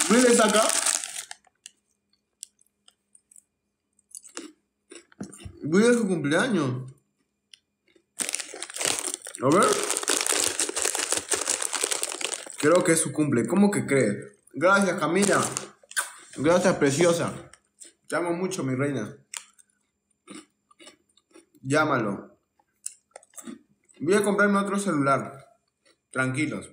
Will está acá. Will es su cumpleaños. A ver. Creo que es su cumple. ¿Cómo que crees? Gracias, Camila. Gracias, preciosa. Te amo mucho, mi reina. Llámalo. Voy a comprarme otro celular. Tranquilos.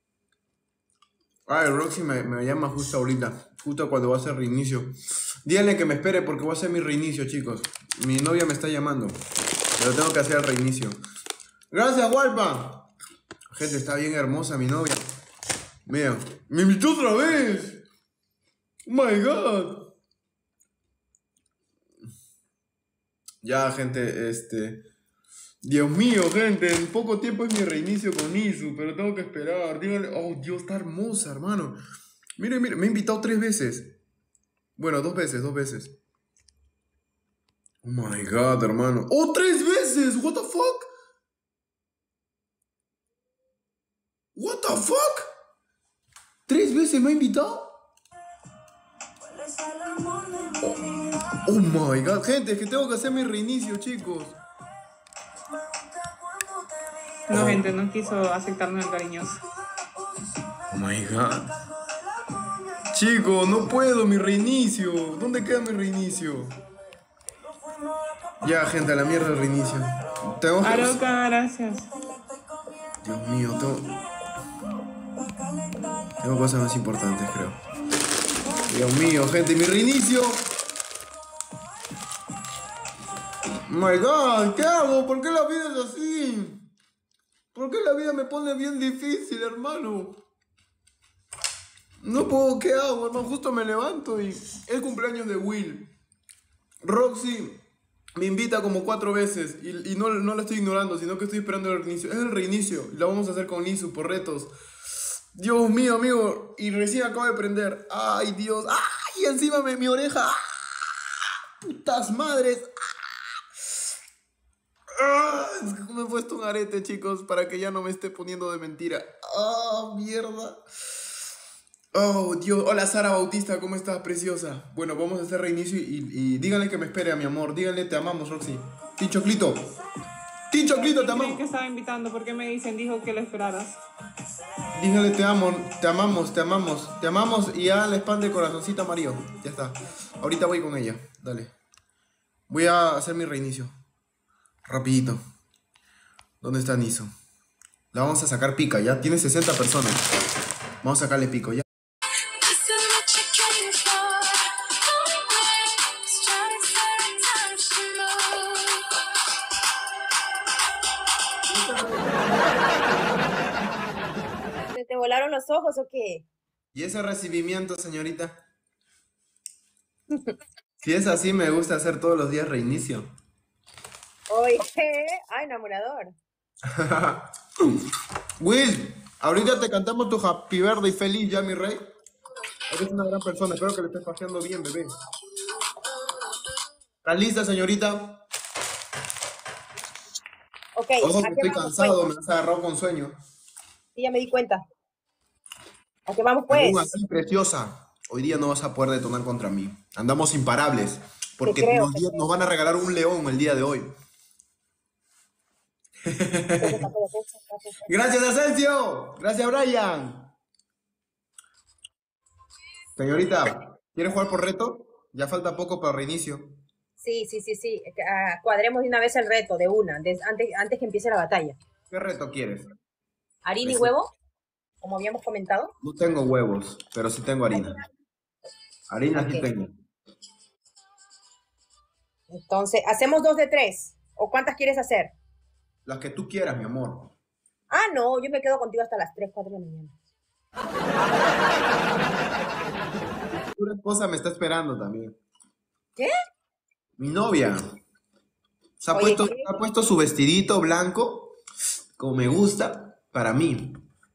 Ay, Roxy me llama justo ahorita. Justo cuando va a hacer reinicio. Díganle que me espere porque voy a hacer mi reinicio, chicos. Mi novia me está llamando. Pero tengo que hacer el reinicio. Gracias, Walpa. Gente, está bien hermosa mi novia. Mira, me invitó otra vez. Oh my God. Ya, gente, Dios mío, gente, en poco tiempo es mi reinicio con Isu, pero tengo que esperar. Díganle, oh, Dios, está hermosa, hermano. Mire, me ha invitado 3 veces. Bueno, 2 veces, 2 veces. Oh my God, hermano. ¡Oh, 3 veces! What the fuck? What the fuck? 3 veces me ha invitado. Oh my God, gente, es que tengo que hacer mi reinicio, chicos. No, gente, no quiso aceptarme el cariñoso. Oh my God. Chicos, no puedo, mi reinicio. ¿Dónde queda mi reinicio? Ya, gente, a la mierda el reinicio. Tengo que... Aroca, gracias. Dios mío, tengo cosas más importantes, creo. Dios mío, gente, mi reinicio. Oh my God, ¿qué hago? ¿Por qué la vida es así? ¿Por qué la vida me pone bien difícil, hermano? No puedo, ¿qué hago, hermano? Justo me levanto y es cumpleaños de Will. Roxy me invita como 4 veces y no la estoy ignorando, sino que estoy esperando el reinicio. Es el reinicio, lo vamos a hacer con Isu por retos. Dios mío, amigo, y recién acabo de prender. Ay, Dios, ay, encima mi oreja. Putas madres. Me he puesto un arete, chicos, para que ya no me esté poniendo de mentira. Mierda. Oh, Dios. Hola, Sara Bautista, ¿cómo estás, preciosa? Bueno, vamos a hacer reinicio y díganle que me espere a mi amor. Díganle, te amamos, Roxy. Tinchoclito. Tinchoclito, te amamos. Que estaba invitando, ¿por qué me dicen? Dijo que lo esperaras. Díganle, te amo, te amamos, te amamos. Te amamos y háganle spam de corazoncito amarillo. Ya está. Ahorita voy con ella. Dale. Voy a hacer mi reinicio. Rapidito. ¿Dónde está Niso? La vamos a sacar pica, ya tiene 60 personas. Vamos a sacarle pico, ya. ¿Te volaron los ojos o qué? ¿Y ese recibimiento, señorita? Si es así, me gusta hacer todos los días reinicio. Oye, ay, enamorador. Will, ahorita te cantamos tu happy birthday feliz ya, mi rey. Eres una gran persona, espero que le estés paseando bien, bebé. ¿Estás lista, señorita? Ok, Ojo, ¿a que qué estoy vamos, cansado, pues? me has agarrado con sueño. Sí, ya me di cuenta. ¿A qué vamos, Aún pues? así, preciosa, hoy día no vas a poder detonar contra mí. Andamos imparables, porque creo. nos van a regalar un león el día de hoy. Gracias, Asensio. Gracias, Brian. Señorita, ¿quiere jugar por reto? Ya falta poco para reinicio. Sí. Cuadremos de una vez el reto, de una, antes que empiece la batalla. ¿Qué reto quieres? ¿Harina y huevo? Como habíamos comentado. No tengo huevos, pero sí tengo harina. Harina sí tengo. Entonces, ¿hacemos 2 de 3? ¿O cuántas quieres hacer? Las que tú quieras, mi amor. No, yo me quedo contigo hasta las 3, 4 de la mañana. Tu esposa me está esperando también. ¿Qué? Mi novia. Se ha puesto su vestidito blanco, como me gusta, para mí.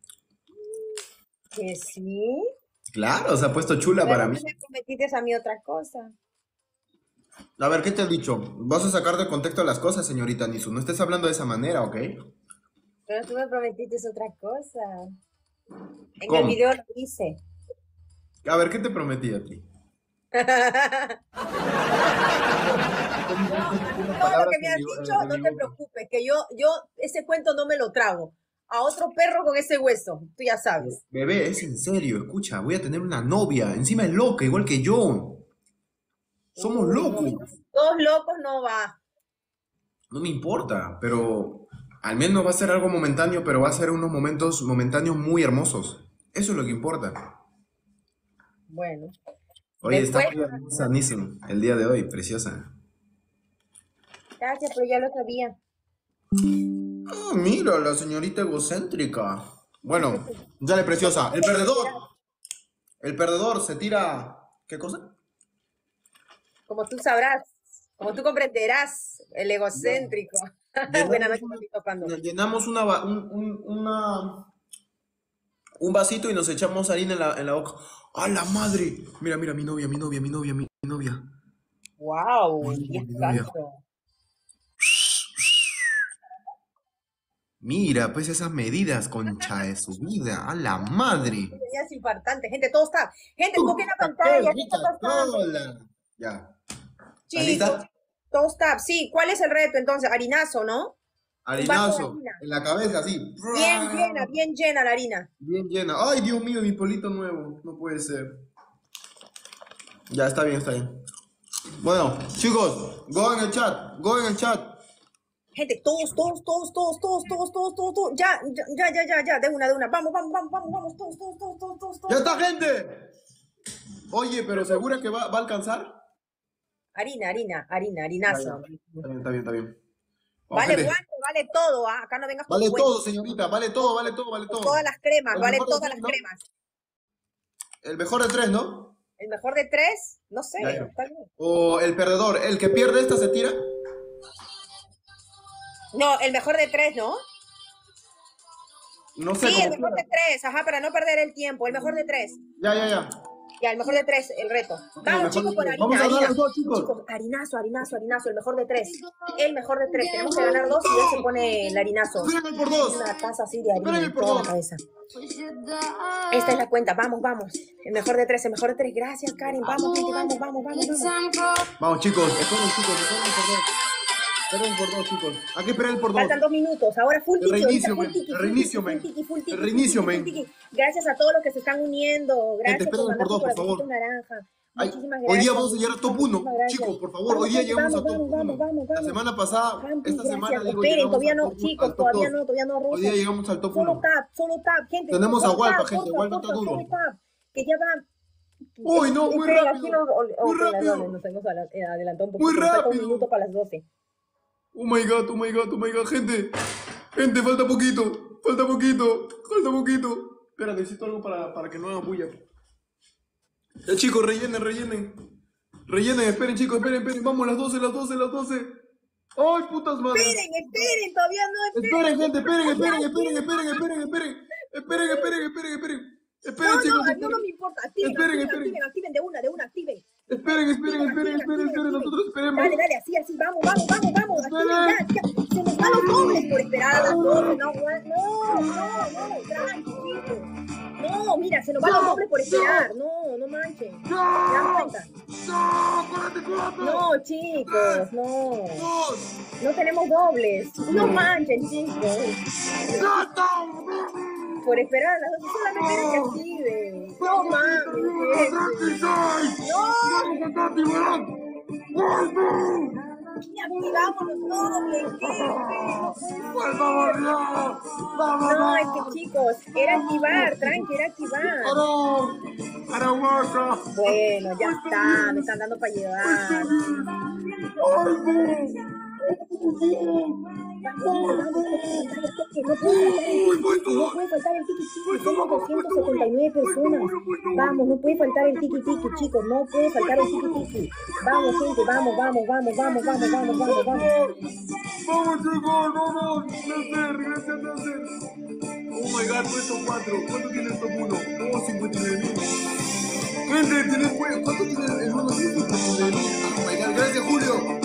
¿Que sí? Claro, se ha puesto chula para mí. ¿Pero me prometiste a mí otra cosa? A ver, ¿qué te has dicho? Vas a sacar de contexto las cosas, señorita Nisu. No estés hablando de esa manera, ¿ok? Pero tú me prometiste otra cosa. En ¿Cómo? el video lo hice. A ver, ¿qué te prometí a ti? Unas Todo lo palabras que me en has mi, dicho, en no mi te boca. preocupes, que yo ese cuento no me lo trago. A otro perro con ese hueso, tú ya sabes. Bebé, es en serio, escucha, voy a tener una novia. Encima es loca, igual que yo. Somos Uy, no, locos. dos locos no va. No me importa, pero al menos va a ser algo momentáneo, pero va a ser unos momentos momentáneos muy hermosos. Eso es lo que importa. Bueno, Oye, está después, muy hermosa Nissan el día de hoy, preciosa. gracias, pero ya lo sabía. Ah, mira, la señorita egocéntrica. Bueno, dale, preciosa. El perdedor. El perdedor se tira. ¿Qué cosa? Como tú sabrás, como tú comprenderás, el egocéntrico. Buenas Llenamos noches, una, papito Pando. llenamos un vasito y nos echamos harina en la boca. ¡A la madre! Mira, mira, mi novia, mi novia, mi novia, mi novia. Wow, Mi novia, Dios mi novia. santo. Mira, pues esas medidas, concha de su vida. ¡A la madre! Ya es infartante, gente, todo está. Gente, toquen la ¡Qué pantalla, rica todo está. cola! Ya. ¿Estás Chicos, lista? todo está. Sí, ¿cuál es el reto entonces? Harinazo, ¿no? Un vaso de Harinazo. harina. En la cabeza, así. Bien llena la harina. Bien llena. ¡Ay, Dios mío, mi polito nuevo! No puede ser. Ya, está bien, está bien. Bueno, chicos, go en el chat, go en el chat. Gente, todos. Ya, de una. Vamos, todos. ¡Ya está, gente! Oye, pero ¿segura que va a alcanzar? Ya, Harinazo. ya. Está bien, está bien, está bien. Vamos, Vale gente. guante, vale todo, ¿ah? Acá no vengas con Vale cuentos. todo, señorita. Vale todo, vale todo, vale todo. Todas las cremas, El vale mejor de todas tres, las ¿no? cremas. El mejor de tres, ¿no? El mejor de tres, no sé, Ya, ya. está bien. O el perdedor. ¿El que pierde esta se tira? No, el mejor de tres, ¿no? No sé Sí, el cómo mejor de quiera. tres, ajá, para no perder el tiempo, el mejor de tres. Ya, ya, ya. Ya, el mejor de tres, el reto. El Vamos, mejor chicos, de con tres. harina, Vamos a ganar harina. los dos, chicos. Chicos, harinazo, el mejor de tres. El mejor de tres. Tenemos que ganar dos y ya se pone el harinazo. Espérenme por dos. Una taza así de harina Espérenme en por toda la dos. cabeza. Esta es la cuenta, vamos. El mejor de tres, el mejor de tres. Gracias, Karen. Vamos, gente, vamos. Vamos, chicos. Esperen, chicos. Esperen por dos. Esperen por dos, chicos. Hay que esperar por dos. Faltan 2 minutos. Ahora full El tiki, reinicio, ahorita men. full tiki, El full reinicio, tiki, men. full tiki, full tiki, El full reinicio, tiki, full men. tiki. Gracias a todos los que se están uniendo. Gracias Gente, por esperen mandar por tu dos, por corazoncito favor. naranja. Ay, Muchísimas hoy día gracias. vamos a llegar a top 1. Muchísimas gracias. Chicos, por favor, Vamos, hoy día gente, llegamos a top 1. vamos. La semana pasada, Campi, esta semana gracias. digo, Esperen, llegamos todavía al no, top, chicos, al top 2. todavía no, Hoy día Rosa. llegamos al top Solo 1. tap, gente. Tenemos a solo Walpa, tap, gente. Walpa está duro. solo tap, que ya va. Uy, no, muy Esperen, rápido. aquí nos, Muy rápido. nos hemos adelantado un poquito. Muy Nos falta un rápido. minuto para las 12. Oh my god, oh my god, oh my god, gente. Gente, falta poquito. Falta poquito. Espera, necesito algo para que no haga bulla. Ya, chicos, rellenen. Esperen, chicos, esperen. Vamos, las 12. Ay, putas madres. Esperen, todavía no. Esperen, gente, esperen. Esperen, chicos, No esperen. me importa. Esperen. Activen de una, activen. Esperen. Nosotros esperemos. Dale, así, vamos. Activen Esperen. ya. Se nos van los dobles por esperar a las 12. No, tranquilo. No, mira, se nos van los dobles por esperar. No manchen. ¿Se dan cuenta? No, chicos, no. No tenemos dobles. No manchen, chicos. Por esperar a las 12 solamente era que activen. No mames, y activamos los dobles, No, es que chicos, era activar, tranqui, era activar. Bueno, ya está, me están dando para llevar. No puede faltar el tiki-tiki, somos 279 personas. Vamos, no puede faltar el tiki-tiki, chicos, no puede faltar el tiki-tiki. Vamos, gente, vamos. Vamos, chicos, vamos. Nacer. Oh my god, puesto 4. ¿Cuánto tiene el top 1? Oh, 59,000. Gente, ¿cuánto tiene el 1? 59,000. Oh my god, gracias, Julio.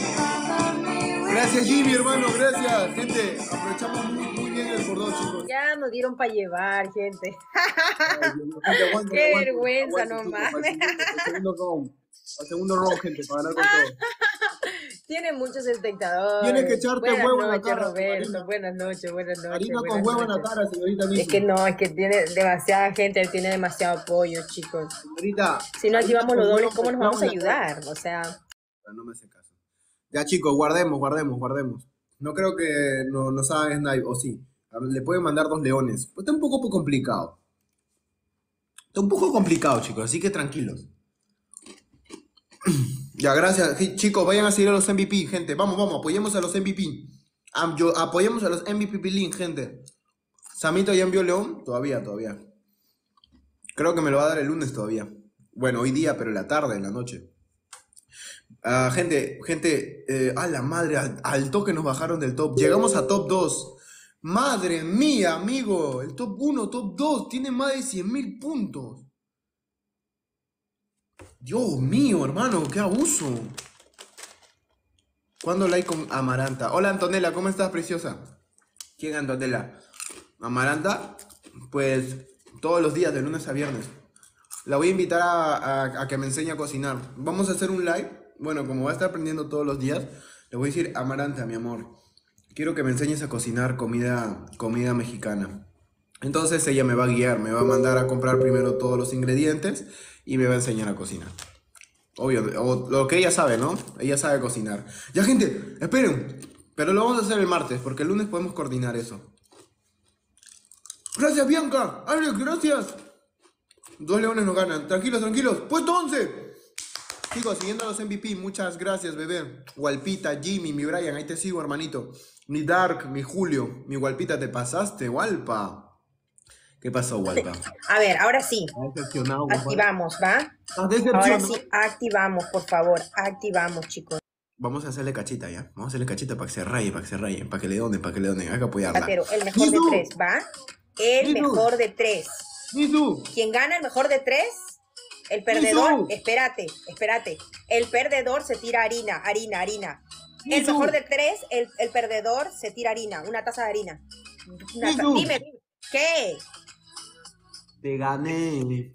Gracias, Jimmy, hermano, gracias. Gente, aprovechamos muy bien el cordón, chicos. Ya nos dieron para llevar, gente. Ay, Dios mío, gente, aguante, Qué aguante, vergüenza, aguante, no chicos, mames. para el segundo round. Para el segundo round, gente, para ganar con todo. Tiene muchos espectadores. Tienes que echarte Buenas huevo en la noches, cara, Roberto. Marina. Buenas noches, buenas noches. Harina con buenas huevo en la noches. cara, señorita Misu. Es que no, es que tiene demasiada gente, él tiene demasiado apoyo, chicos. Señorita, Si no harina activamos con los dobles, huevo ¿cómo nos mezclado vamos a en la cara. ayudar? O sea, Pero no me hace caso. Ya, chicos, guardemos. No creo que nos hagan snipe, o sí. Le pueden mandar 2 leones. Pues está un poco complicado. Está un poco complicado, chicos, así que tranquilos. Ya, gracias. Sí, chicos, vayan a seguir a los MVP, gente. Vamos, apoyemos a los MVP. Apoyemos a los MVP Link, gente. ¿Samito ya envió León? Todavía. Creo que me lo va a dar el lunes todavía. Bueno, hoy día, pero en la tarde, en la noche. Gente, a la madre, al toque nos bajaron del top. Llegamos a top 2. Madre mía, amigo. El top 1, top 2, tiene más de 100.000 puntos. Dios mío, hermano, qué abuso. ¿Cuándo like con Amaranta? Hola, Antonella, ¿cómo estás, preciosa? ¿Quién, Antonella? Amaranta, pues todos los días, de lunes a viernes. La voy a invitar a que me enseñe a cocinar. Vamos a hacer un live. Bueno, como va a estar aprendiendo todos los días, le voy a decir, Amaranta, mi amor, quiero que me enseñes a cocinar comida mexicana. Entonces ella me va a guiar, me va a mandar a comprar primero todos los ingredientes y me va a enseñar a cocinar. Obvio, o lo que ella sabe, ¿no? Ella sabe cocinar. Ya, gente, esperen. Pero lo vamos a hacer el martes, porque el lunes podemos coordinar eso. Gracias, Bianca. Alex, gracias. 2 leones nos ganan. Tranquilos. Puesto 11. Chicos, siguiendo a los MVP, muchas gracias, bebé. Walpita, Jimmy, mi Brian, ahí te sigo, hermanito. Mi Dark, mi Julio, mi Walpita, te pasaste, Walpa. ¿Qué pasó, Walpa? a ver, ahora sí. Decepcionado, compadre. Activamos, ¿va? Ahora sí, activamos, por favor. Activamos, chicos. Vamos a hacerle cachita, ¿ya? Vamos a hacerle cachita para que se raye, para que le donen. Hay que apoyarla. Pero el mejor de 3, ¿va? El Misu. mejor de 3. Misu. ¿Quién gana el mejor de 3? El perdedor, espérate. El perdedor se tira harina. El Misu. mejor de 3, el perdedor se tira harina, una taza de harina. Misu. Dime, ¿qué? Te gané.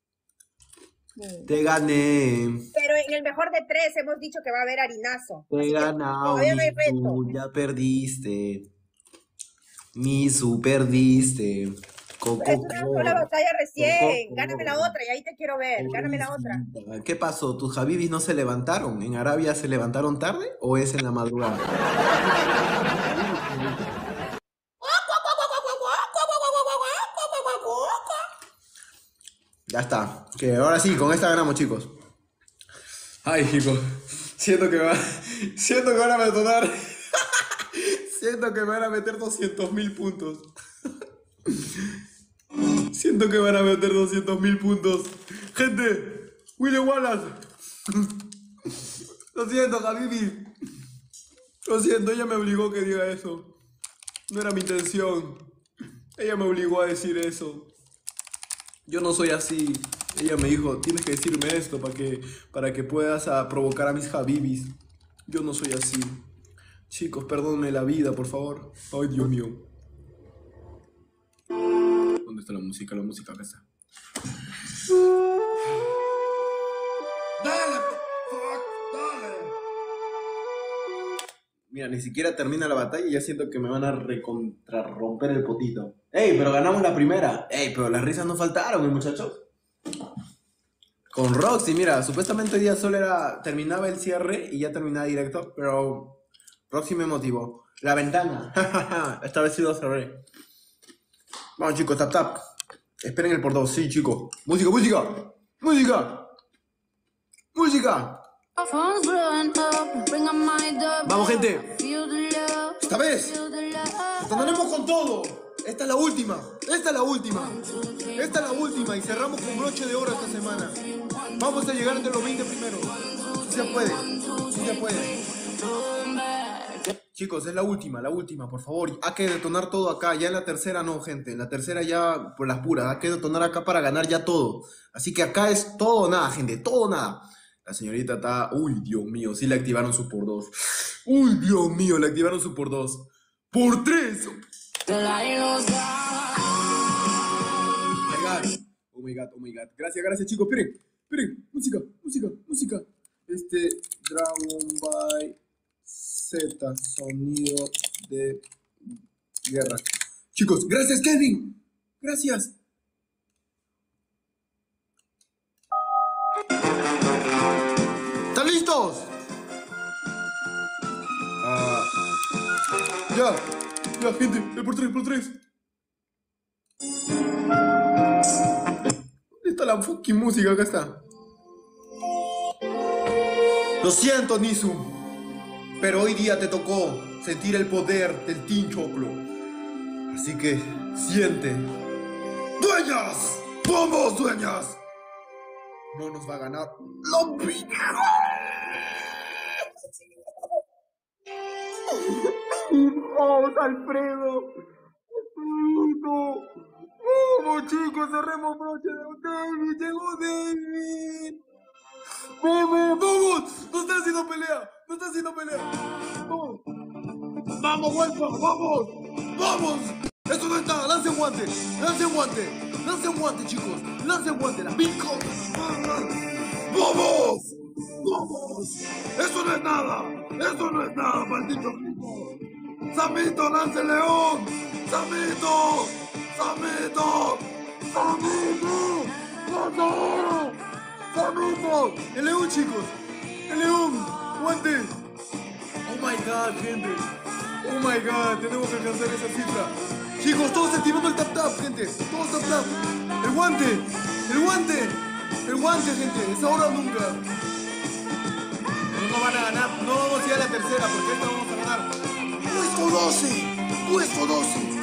Pero en el mejor de 3 hemos dicho que va a haber harinazo. Te Así que ganado, todavía no hay reto. Misu, ya perdiste. Misu, perdiste. Pero es una sola batalla recién. Coco. Gáname la otra y ahí te quiero ver. Gáname la otra. ¿Qué pasó? ¿Tus Habibis no se levantaron? ¿En Arabia se levantaron tarde o es en la madrugada? Ya está. Que ahora sí, con esta ganamos, chicos. Ay, chicos. Siento que van a detonar. Siento que me van a meter 200.000 puntos. Siento que van a meter 200.000 puntos. Gente, William Wallace. Lo siento, Habibi. Lo siento, ella me obligó que diga eso. No era mi intención. Ella me obligó a decir eso. Yo no soy así. Ella me dijo, tienes que decirme esto para que puedas provocar a mis Habibis. Yo no soy así. Chicos, perdónenme la vida, por favor. Ay, Dios mío. ¿Dónde está la música? La música acá está. ¡Dale, fuck! ¡Dale! Mira, ni siquiera termina la batalla y ya siento que me van a romper el potito. ¡Ey, pero ganamos la primera! ¡Ey, pero las risas no faltaron, muchachos! Con Roxy, mira, supuestamente hoy día solo terminaba el cierre y ya terminaba directo, pero Roxy me motivó. La ventana. Esta vez sí lo cerré. Vamos, chicos, tap. Esperen el por 2, sí, chicos. Música. Vamos, gente. Esta vez detonaremos con todo. Esta es la última. Y cerramos con broche de oro esta semana. Vamos a llegar entre los 20 primeros. Sí se puede. Chicos, es la última, por favor. Hay que detonar todo acá. Ya en la tercera no, gente. En la tercera ya por las puras. Hay que detonar acá para ganar ya todo. Así que acá es todo o nada, gente. Todo o nada. La señorita está... Uy, Dios mío. Sí le activaron su por 2. Uy, Dios mío. Le activaron su por 2. Por 3. Oh my god, oh my god. Gracias, gracias chicos. Esperen, esperen. Música, música, música. Dragon by Z, sonido de guerra. Chicos, gracias Kevin. Gracias. ¿Están listos? Ya, gente, el por tres. ¿Dónde está la fucking música? Acá está. Lo siento, Nisu, pero hoy día te tocó sentir el poder del Team Choclo. Así que, siente. ¡Dueñas! ¡Vamos, dueñas! No nos va a ganar la vida. ¡Vamos, Alfredo! ¡No! ¡Vamos, chicos! ¡Cerremos broche de David! ¡Llegó David! ¡Vamos! ¡Vamos! ¡No está haciendo pelea! ¡No está haciendo pelea! ¡No! ¡Vamos, Huelpa! ¡Vamos! ¡Vamos! ¡Esto no es nada! ¡Lancen guante! ¡Lancen guante! ¡Lancen guante, chicos! ¡Lancen guante! ¡La pico! ¡Vamos! ¡Vamos! ¡Eso no es nada! ¡Eso no es nada, maldito grito! ¡Samito, lance león! ¡Samito! ¡Samito! ¡Samito! ¡Samito! ¡Samito! ¡El león, chicos! ¡El león! ¡Guante! ¡Oh my god, gente! ¡Oh my god! Tenemos que alcanzar esa cifra. Chicos, todos activando el tap-tap, gente. Todos tap-tap. ¡El guante! ¡El guante! ¡El guante, gente! ¡Es ahora o nunca! No nos van a ganar. No vamos a ir a la tercera porque esta vamos a ganar. ¡Puesto 12! ¡Puesto 12!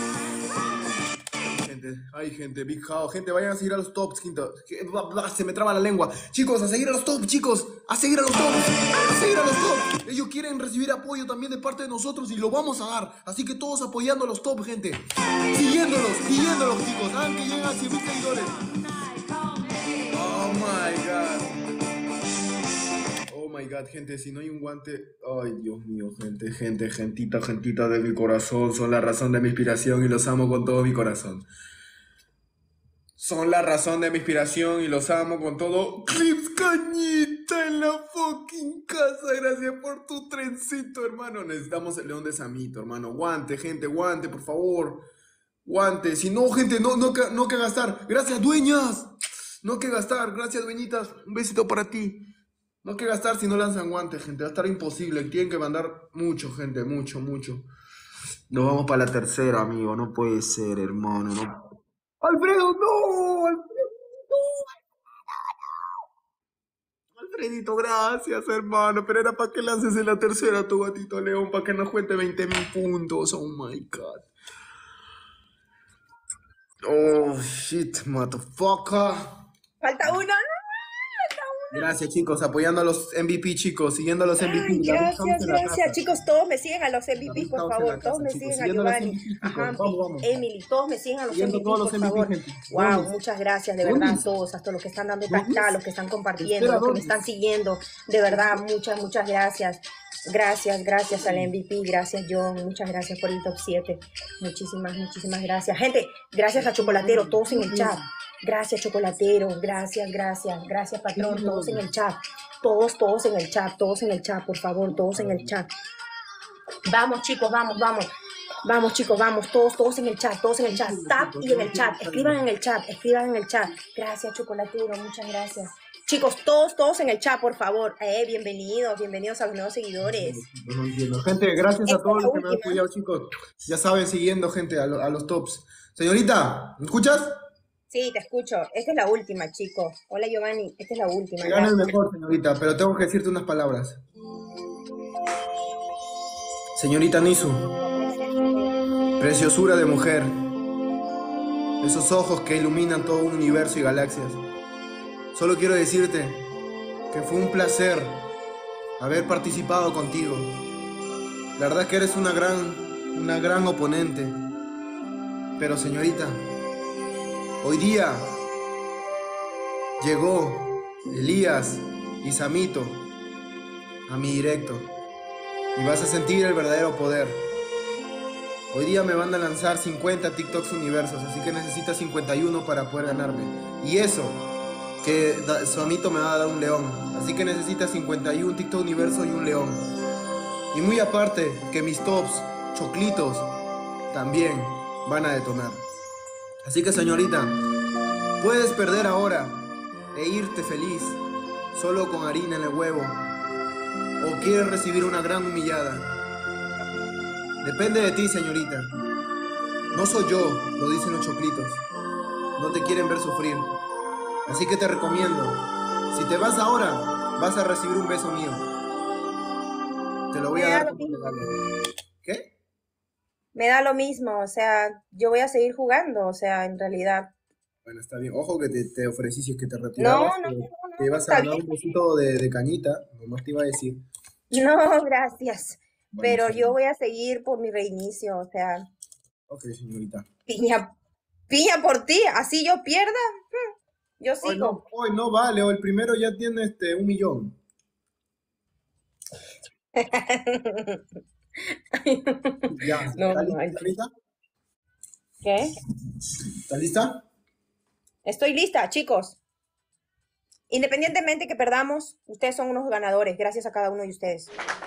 Ay, gente, Big How. Gente, vayan a seguir a los tops, gente. Se me traba la lengua. Chicos, a seguir a los tops, chicos. A seguir a los tops. A seguir a los tops. Ellos quieren recibir apoyo también de parte de nosotros y lo vamos a dar. Así que todos apoyando a los tops, gente. Siguiéndolos, chicos. Hagan que lleguen a 100,000 seguidores. Oh my god. Oh my god, gente, si no hay un guante. Ay, Dios mío, gentita de mi corazón. Son la razón de mi inspiración y los amo con todo mi corazón. Son la razón de mi inspiración y los amo con todo. Clips Cañita en la fucking casa. Gracias por tu trencito, hermano. Necesitamos el león de Samito, hermano. Guante, gente, guante, por favor. Guante. Si no, gente, no que gastar. Gracias, dueñas. No que gastar. Gracias, dueñitas. Un besito para ti. No que gastar si no lanzan guantes, gente. Va a estar imposible. Tienen que mandar mucho, gente. Mucho. Nos vamos para la tercera, amigo. No puede ser, hermano. No. ¡Alfredo, no! ¡Alfredo, no! Alfredito, gracias, hermano. Pero era para que lances en la tercera tu gatito león, para que nos cuente 20,000 puntos. Oh my god. Oh shit, motherfucker. Falta uno. Gracias, chicos, apoyando a los MVP, chicos, siguiendo a los MVP. Ay, gracias, chicos, todos me siguen a los MVP, por favor, todos me siguen a Giovanni, a Hampi, Emily, todos me siguen a los MVP, por favor. Wow, muchas gracias, de verdad, a todos, hasta los que están dando tacta, los que están compartiendo, los que me están siguiendo, de verdad, muchas gracias. Gracias al MVP, gracias John, muchas gracias por el top 7, muchísimas gracias. Gente, gracias a Chocolatero, todos en el chat. Gracias, Chocolatero, gracias, patrón, todos en el chat, todos en el chat, por favor, todos en el chat. Vamos, chicos, vamos, chicos, vamos, todos en el chat, tap y en el chat, escriban en el chat. Gracias, Chocolatero, muchas gracias. Chicos, todos en el chat, por favor. Bienvenidos a los nuevos seguidores. No entiendo. Gente, gracias a todos los que me han apoyado, chicos. Ya saben, siguiendo, gente, a los tops. Señorita, ¿me escuchas? Sí, te escucho. Esta es la última, chicos. Hola, Giovanni. Esta es la última. Me gana el mejor, señorita, pero tengo que decirte unas palabras. Señorita Nisu, preciosura de mujer. Esos ojos que iluminan todo un universo y galaxias. Solo quiero decirte que fue un placer haber participado contigo. La verdad es que eres una gran oponente. Pero señorita, hoy día llegó Elías y Samito a mi directo y vas a sentir el verdadero poder. Hoy día me van a lanzar 50 TikToks universos, así que necesitas 51 para poder ganarme. Y eso, que Suamito me va a dar un león. Así que necesitas 51 TikTok universo y un león. Y muy aparte, que mis tops, choclitos, también van a detonar. Así que señorita, puedes perder ahora e irte feliz, solo con harina en el huevo. ¿O quieres recibir una gran humillada? Depende de ti, señorita. No soy yo, lo dicen los choclitos. No te quieren ver sufrir. Así que te recomiendo, si te vas ahora, vas a recibir un beso mío. Te lo voy a dar como regalo. ¿Qué? Me da lo mismo, o sea, yo voy a seguir jugando, o sea, en realidad. Bueno, está bien. Ojo que te ofrecí si es que te retirabas. No, te ibas a dar un besito de cañita, nomás te iba a decir. No, gracias. Bueno, Pero sí. yo voy a seguir por mi reinicio, o sea. Ok, señorita. Piña por ti, así yo pierda, yo sigo. Hoy no vale, o el primero ya tiene 1 millón. Ya, No, ¿estás lista? ¿Qué? ¿Estás lista? Estoy lista, chicos. Independientemente que perdamos, ustedes son unos ganadores, gracias a cada uno de ustedes.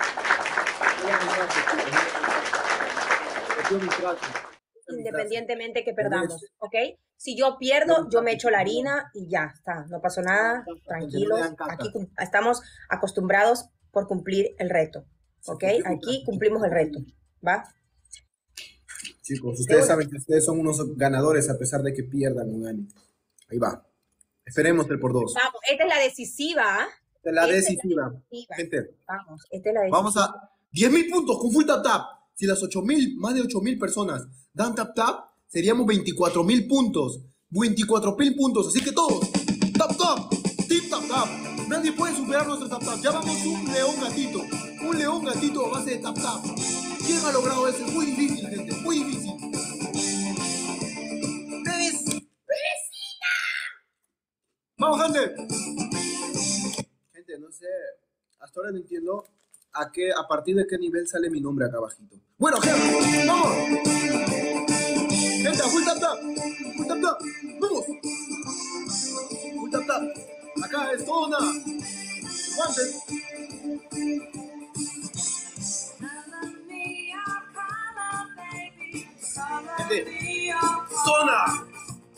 Independientemente que perdamos, ¿ok? Si yo pierdo, yo me echo la harina y ya está, no pasó nada, tranquilos. Aquí estamos acostumbrados por cumplir el reto, ¿ok? Aquí cumplimos el reto, ¿va? Chicos, ustedes saben que ustedes son unos ganadores a pesar de que pierdan o ganen. Ahí va. Esperemos el por dos. Vamos, esta es la decisiva. Esta es la decisiva. Gente, vamos, esta es la decisiva. Vamos a 10.000 puntos con full tap tap. Si las 8.000, más de 8.000 personas dan tap tap, seríamos 24.000 puntos. 24.000 puntos. Así que todos, tap tap, tip tap tap. Nadie puede superar nuestro tap tap. Ya vamos un león gatito. Un león gatito a base de tap tap. ¿Quién ha logrado eso? Es muy difícil, gente. Muy difícil. ¡Bebecita! ¡Vamos, gente! Gente, no sé. Hasta ahora no entiendo a partir de qué nivel sale mi nombre acá abajito. Bueno, gente, ¡vamos! Gente, full tap tap. Full tap tap. ¡Vamos! Full tap tap. Acá es todo nada. Guantes. Gente, zona.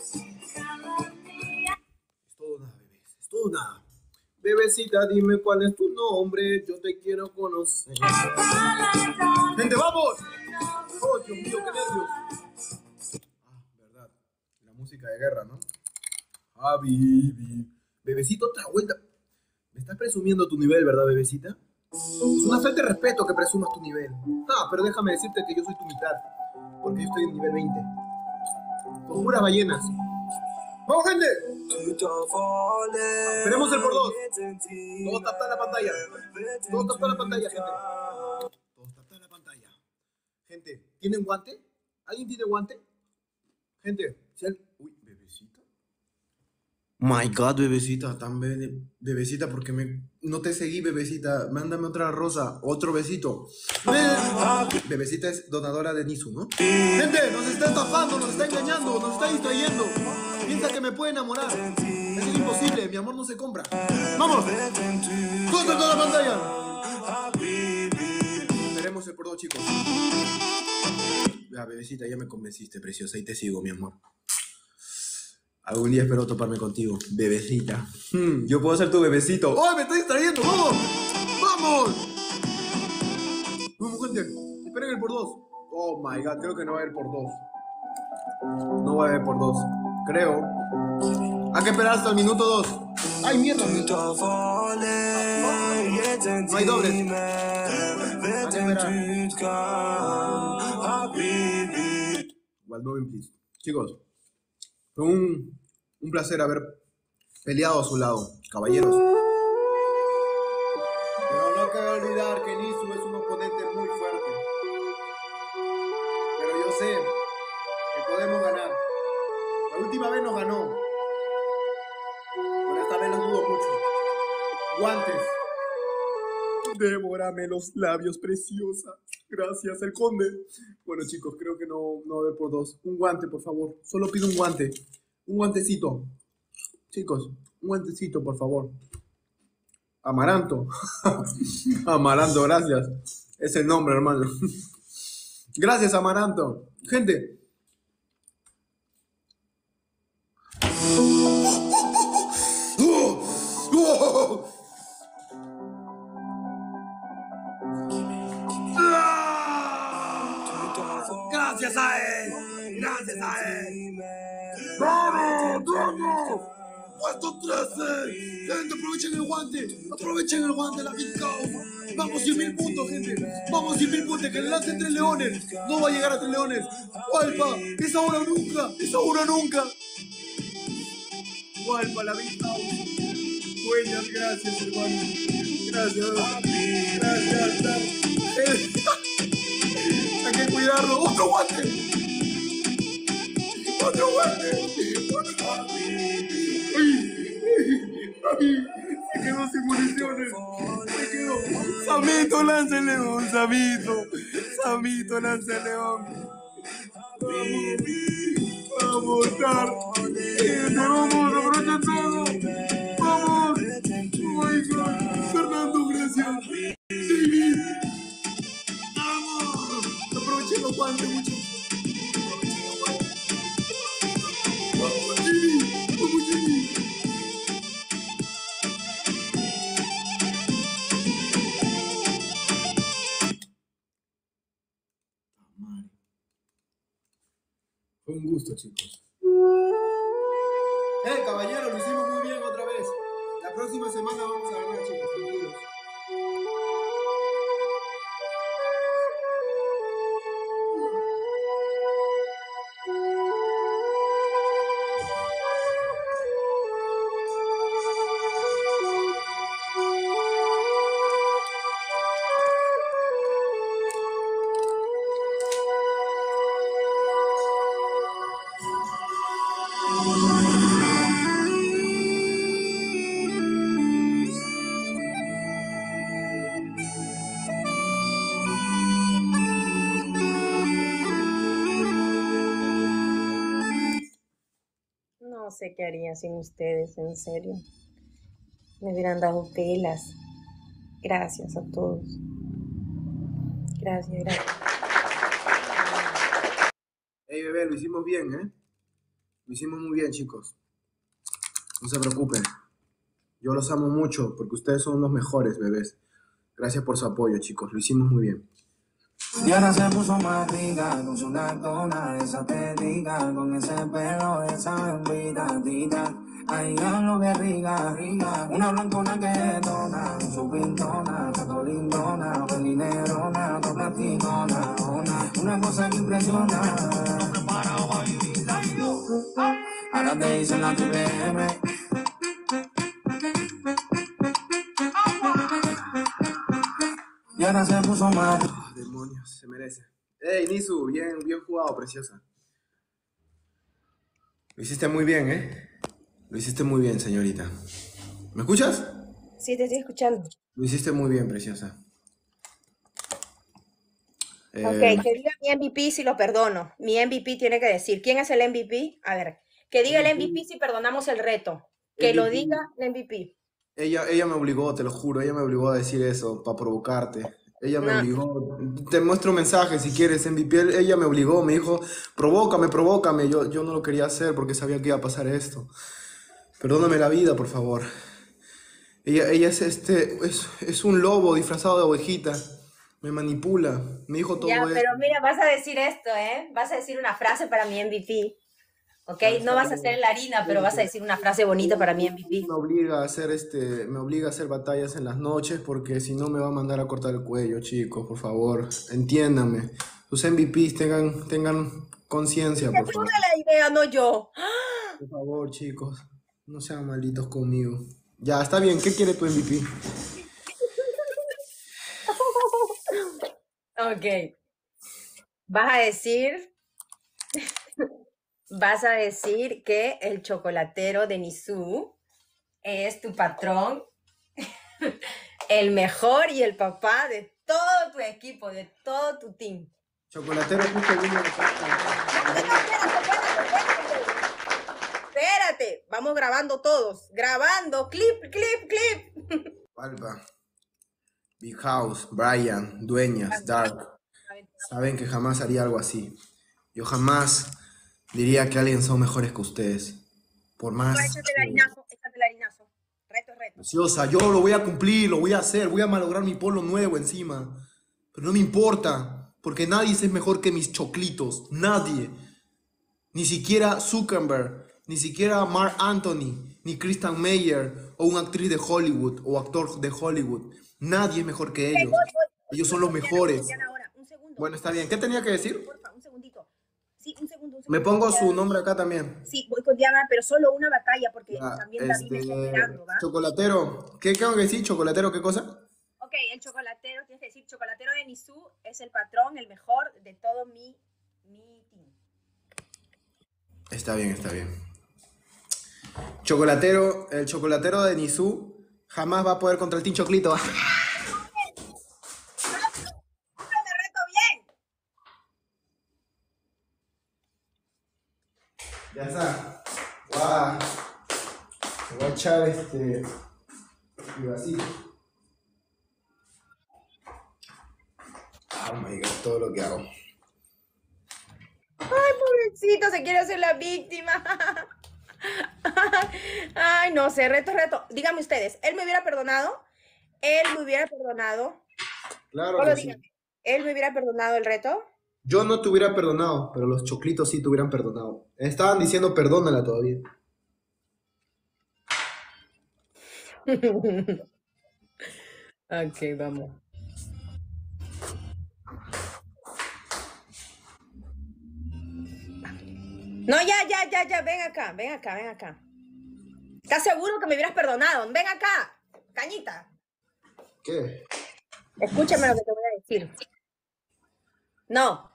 Es todo nada, bebés. Es todo nada. Bebecita, dime cuál es tu nombre. Yo te quiero conocer. Gente, vamos. Oh, Dios mío, qué nervios. Verdad. La música de guerra, ¿no? Habibi. Bebecito, otra vuelta. Me estás presumiendo tu nivel, ¿verdad, bebecita? Es una falta de respeto que presumas tu nivel. No, pero déjame decirte que yo soy tu mitad. Porque yo estoy en nivel 20. Con puras ballenas. ¡Vamos, gente! Esperemos el por dos. Todos taptan la pantalla. Todos taptan la pantalla, gente. Todos taptan la pantalla. Gente, ¿tienen guante? ¿Alguien tiene guante? Gente, si alguien... Uy, bebecita. My God, bebecita, tan bebecita, porque no te seguí, bebecita. Mándame otra rosa, otro besito. Bebecita es donadora de Nisu, ¿no? Gente, nos está estafando, nos está engañando, nos está distrayendo. Piensa que me puede enamorar. Eso es imposible, mi amor no se compra. ¡Vamos! ¡Corta toda la pantalla! Esperemos el por dos, chicos. Ya, bebecita, ya me convenciste, preciosa, y te sigo, mi amor. Algún día espero toparme contigo, bebecita. Yo puedo ser tu bebecito. ¡Oh, me estoy distrayendo! ¡Vamos! ¡Vamos! Vamos, gente. Esperen el por dos. Oh my God, creo que no va a haber por dos. No va a haber por dos. Creo. Hay que esperar hasta el minuto 2. ¡Ay, mierda! No hay dobles. One moment, please. Chicos, fue un placer haber peleado a su lado, caballeros. Pero no cabe olvidar que Nisu es un oponente muy fuerte. Pero yo sé que podemos ganar. La última vez nos ganó. Pero esta vez lo dudo mucho. Guantes. Devórame los labios, preciosa. Gracias, el conde. Bueno, chicos, creo que no va a haber por dos. Un guante, por favor. Solo pido un guante. Un guantecito. Chicos, un guantecito, por favor. Amaranto. Amaranto, gracias. Es el nombre, hermano. Gracias, Amaranto. Gente. Gracias a él. Gracias a él. ¡Vamos! ¡Vamos! ¡Puesto 13! Gente, aprovechen el guante. Aprovechen el guante, la Big Cow. Vamos 100.000 puntos, gente. Vamos 100.000 puntos. Que le lancen 3 leones. No va a llegar a 3 leones. ¡Walpa! ¡Es ahora nunca! ¡Es ahora nunca! ¡Walpa, la Big Cow! Buenas, gracias, hermano. Gracias. Gracias. Hay que cuidarlo. ¡Otro guante! ¡Otro guante! ¡Otro guante! ¡Ay! Se quedó sin municiones. Se quedó. Samito, lanza el león. Samito, lanza el león. Vamos, Dar. Vamos, aprovecha todo. Vamos. Oh my God. Fernando, gracias. David. Vamos. Aprovechen los guantes, muchachos. Vamos, Jimmy. Vamos, Jimmy. Fue un gusto, chicos. Caballero, lo hicimos muy bien otra vez. La próxima semana vamos a ganar, chicos. Tranquilos. No sé qué haría sin ustedes, en serio. Me hubieran dado pelas. Gracias a todos. Gracias. Hey, bebé, lo hicimos bien, ¿eh? Lo hicimos muy bien, chicos. No se preocupen. Yo los amo mucho porque ustedes son los mejores, bebés. Gracias por su apoyo, chicos. Lo hicimos muy bien. Y ahora se puso más rica, con su lactona, esa pedica, con ese pelo, esa bembita, tita. Ay, lo que rica, una blancona que dona, su pintona, chacolindona, pelinerona, toplatinona, una cosa que impresiona. Ahora te dicen la TVM. Y ahora se puso más. Oh, demonios, se merece. Hey, Nisu, bien jugado, preciosa. Lo hiciste muy bien, ¿eh? Lo hiciste muy bien, señorita. ¿Me escuchas? Sí, te estoy escuchando. Lo hiciste muy bien, preciosa. Ok, que diga mi MVP si lo perdono. Mi MVP tiene que decir. ¿Quién es el MVP? A ver, que diga el MVP si perdonamos el reto. Que lo diga el MVP. Ella me obligó, te lo juro, ella me obligó a decir eso para provocarte. Ella me obligó. Te muestro un mensaje si quieres, MVP. Ella me obligó, me dijo, provócame. Yo no lo quería hacer porque sabía que iba a pasar esto. Perdóname la vida, por favor. Ella es un lobo disfrazado de ovejita. Me manipula. Me dijo todo ya, esto. pero mira, vas a decir esto, ¿eh? Vas a decir una frase para mi MVP. ¿Ok? No vas a hacer la harina, pero vas a decir una frase bonita para mi MVP. Me obliga a hacer batallas en las noches porque si no me va a mandar a cortar el cuello, chicos, por favor, entiéndanme. Sus MVPs tengan conciencia, por favor. la idea, no yo. Por favor, chicos, no sean malditos conmigo. Ya, está bien, ¿qué quiere tu MVP? Ok. Vas a decir que el chocolatero de Nisu es tu patrón, el mejor y el papá de todo tu equipo, de todo tu team. Chocolatero justo vino acá. Espérate, vamos grabando todos. Grabando, clip. Palpa, Big House, Brian, Dueñas, Dark. Saben que jamás haría algo así. Yo jamás diría que alguien son mejores que ustedes. Por más... Échate el harinazo. Reto. Preciosa, yo lo voy a cumplir, lo voy a hacer, voy a malograr mi polo nuevo encima. Pero no me importa, porque nadie es mejor que mis choclitos. Nadie. Ni siquiera Zuckerberg, ni siquiera Mark Anthony, ni Kristen Meyer, o una actriz de Hollywood, o actor de Hollywood. Nadie es mejor que ellos. Ellos son los mejores. Bueno, está bien. ¿Qué tenía que decir? Porfa, un segundito. Sí, un segundo. Me pongo su nombre acá también. Sí, voy con Diana, pero solo una batalla, porque también David me está esperando, ¿va? Chocolatero. ¿Qué tengo que decir? ¿Chocolatero qué cosa? Ok, el chocolatero, tienes que decir, chocolatero de Nisú es el patrón, el mejor de todo mi team. Está bien. Chocolatero, el chocolatero de Nisú jamás va a poder contra el Team Choclito. ¡Me reto bien! Ya está. ¡Guau! Se va a echar mi vasito. Oh my God, todo lo que hago. Ay, pobrecito, se quiere hacer la víctima. Ay, no sé, reto. Díganme ustedes, ¿él me hubiera perdonado? Claro Solo que sí. díganme, ¿él me hubiera perdonado el reto? Yo no te hubiera perdonado, pero los choclitos sí te hubieran perdonado. Estaban diciendo perdónala todavía. Ok, vamos. No, ya, ven acá. ¿Estás seguro que me hubieras perdonado? Ven acá, cañita. ¿Qué? Escúchame lo que te voy a decir. No.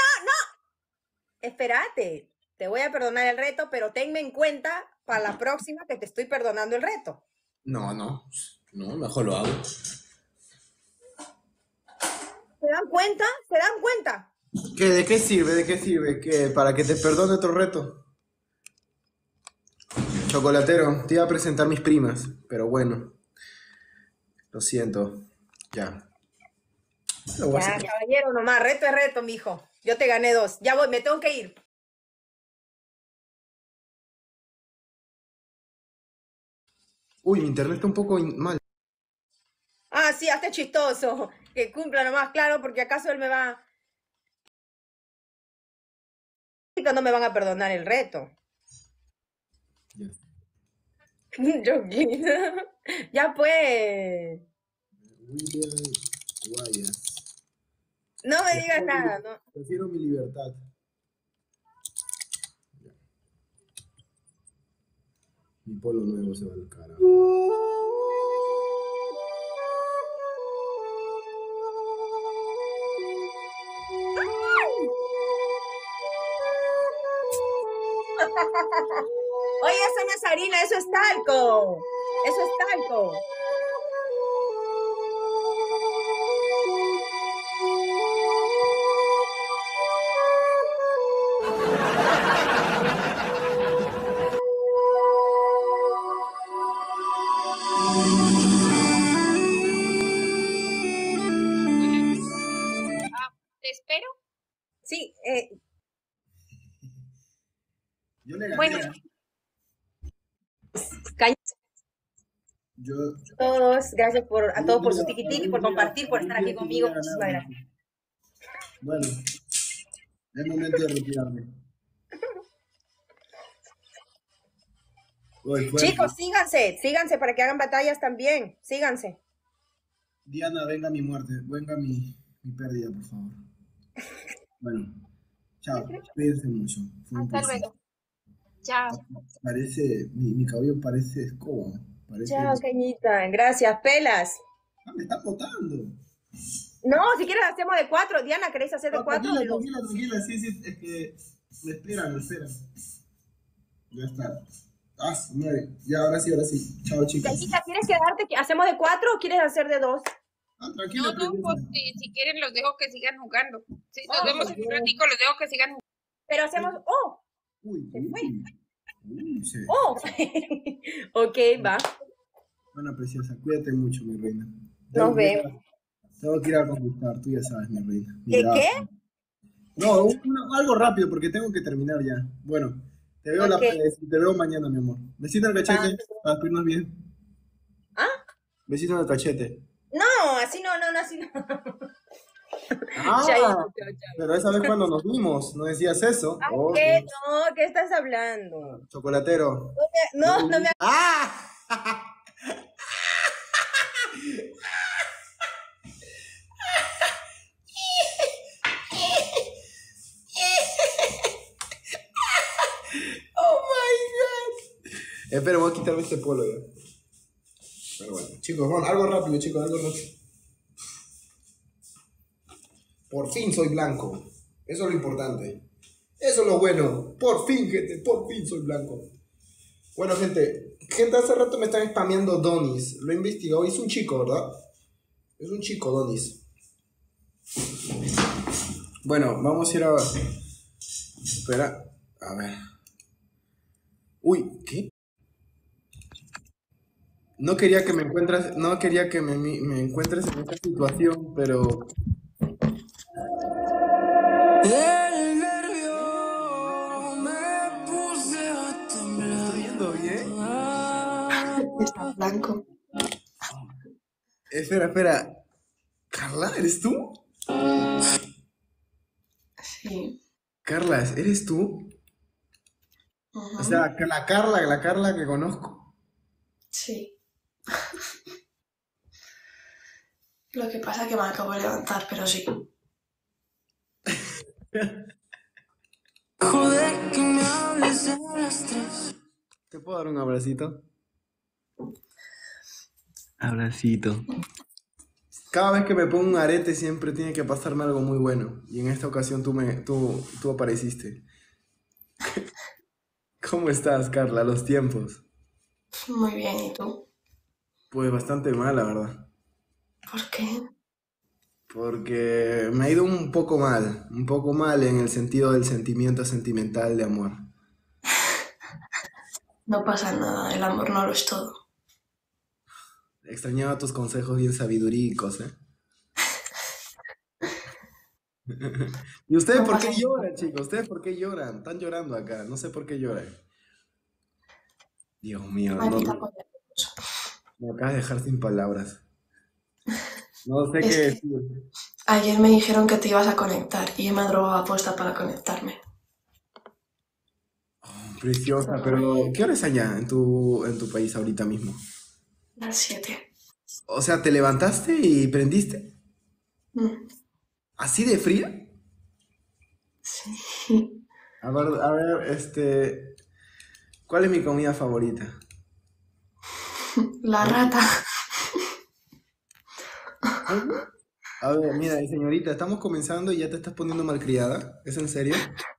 Espérate, te voy a perdonar el reto, pero tenme en cuenta para la próxima que te estoy perdonando el reto. No, mejor lo hago. ¿Se dan cuenta? ¿Qué? ¿De qué sirve? ¿Qué? ¿Para que te perdone otro reto? Chocolatero, te iba a presentar mis primas, pero bueno. Lo siento. Ya. Lo voy a Ya, hacer. caballero, nomás, reto es reto, mijo. Yo te gané 2. Ya voy, me tengo que ir. Uy, mi internet está un poco mal. Ah, sí, hazte chistoso. Que cumpla nomás, claro, porque acaso él me va... No me van a perdonar el reto. Ya. Ya pues. William Guayas. No me digas nada, ¿no? Prefiero mi libertad. Ya. Mi polo nuevo se va al carajo. Oye, eso no es harina, eso es talco. Eso es talco. ¿Te espero? Sí, Yo le gané. bueno. Yo, Todos, gracias a todos por su tiquitiqui, por compartir, por estar aquí conmigo. Muchísimas gracias. Bueno, es momento de retirarme. Chicos, síganse para que hagan batallas también. Síganse. Diana, venga mi muerte, venga mi pérdida, por favor. Bueno, chao, cuídense mucho. Fue un Hasta placer. luego. Chao. Parece, mi cabello parece escoba. Parece... Chao, cañita. Gracias, pelas. Ah, me está botando. No, si quieres hacemos de 4. Diana, ¿queréis hacer de 4? Tranquila, sí, es que me esperan. Ya está. Ah, 9. Ya, ahora sí. Chao, chicos. Cañita, ¿quieres quedarte? ¿Hacemos de 4 o quieres hacer de 2? Tranquila, No, pues si quieren los dejo que sigan jugando. Si nos vemos en un ratico, los dejo que sigan jugando. Pero hacemos... ¡Oh! Se fue. ¡Oh! Ok, va. Bueno, preciosa, cuídate mucho, mi reina. Nos vemos. Tengo que ir a conquistar, tú ya sabes, mi reina. ¿Qué? No, algo rápido porque tengo que terminar ya. Bueno, te veo mañana, mi amor. Besito en el cachete, para despedirnos bien. ¿Ah? Besito en el cachete. No, así no, así no. Pero esa vez cuando nos vimos, ¿no decías eso? ¿Qué? No, ¿qué estás hablando? Chocolatero. No me... ¡Ah! Oh my God. Espera, voy a quitarme este polo ya. Pero bueno, chicos, bueno, algo rápido, chicos, algo rápido. Por fin soy blanco. Eso es lo importante. Eso es lo bueno. Por fin, gente, por fin soy blanco. Bueno, gente, hace rato me están spameando Donis. Lo he investigado. Es un chico, ¿verdad? Es un chico, Donis. Bueno, vamos a ir a... Espera, a ver. Uy, ¿qué? No quería que me encuentres en esta situación, pero... El nervio me puse a temblar. ¿Estoy yendo bien? Está blanco. Espera. ¿Carla, eres tú? Sí. Carla, ¿eres tú? O sea, la Carla que conozco. Sí. Lo que pasa es que me acabo de levantar, pero sí. Joder, que me hables a las 3. ¿Te puedo dar un abracito? Abracito. Cada vez que me pongo un arete siempre tiene que pasarme algo muy bueno. Y en esta ocasión tú apareciste. ¿Cómo estás, Carla? Los tiempos. Muy bien, ¿y tú? Pues bastante mal, la verdad. ¿Por qué? Porque me ha ido un poco mal en el sentido del sentimiento sentimental de amor. No pasa nada, el amor no lo es todo. Extrañaba tus consejos bien sabiduricos, ¿eh? ¿Y ustedes por qué lloran, chicos? ¿Ustedes por qué lloran? Están llorando acá, no sé por qué lloran. Dios mío, me acabas de dejar sin palabras. No sé qué decir. Ayer me dijeron que te ibas a conectar y yo me he drogado apuesta para conectarme. Oh, preciosa, pero ¿qué hora es allá en tu país ahorita mismo? Las 7. O sea, ¿te levantaste y prendiste? ¿Así de fría? Sí. A ver, ¿cuál es mi comida favorita? La rata. A ver, mira, señorita, estamos comenzando y ya te estás poniendo malcriada. ¿Es en serio?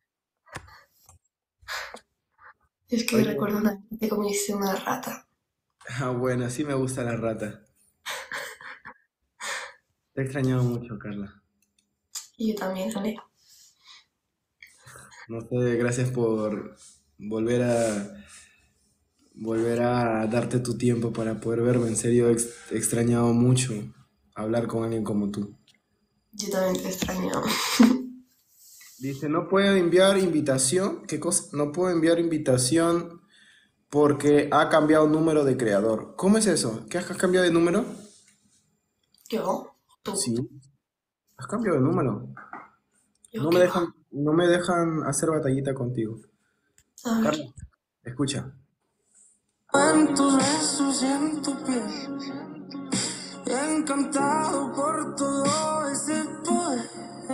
Es que Oye. recuerdo una vez que comiste una rata. Ah, bueno, sí me gusta la rata. Te he extrañado mucho, Carla. Y yo también, Ale. No sé, gracias por volver a darte tu tiempo para poder verme. En serio, he extrañado mucho hablar con alguien como tú. Yo también te extraño. Dice, no puedo enviar invitación. ¿Qué cosa? No puedo enviar invitación porque ha cambiado número de creador. ¿Cómo es eso? ¿Qué has cambiado de número? ¿Yo? ¿Tú? Sí. ¿Has cambiado de número? ¿Yo No qué me va? no me dejan hacer batallita contigo. A ver. Carla, escucha. En tus besos y en tu piel, encantado por todo ese poder.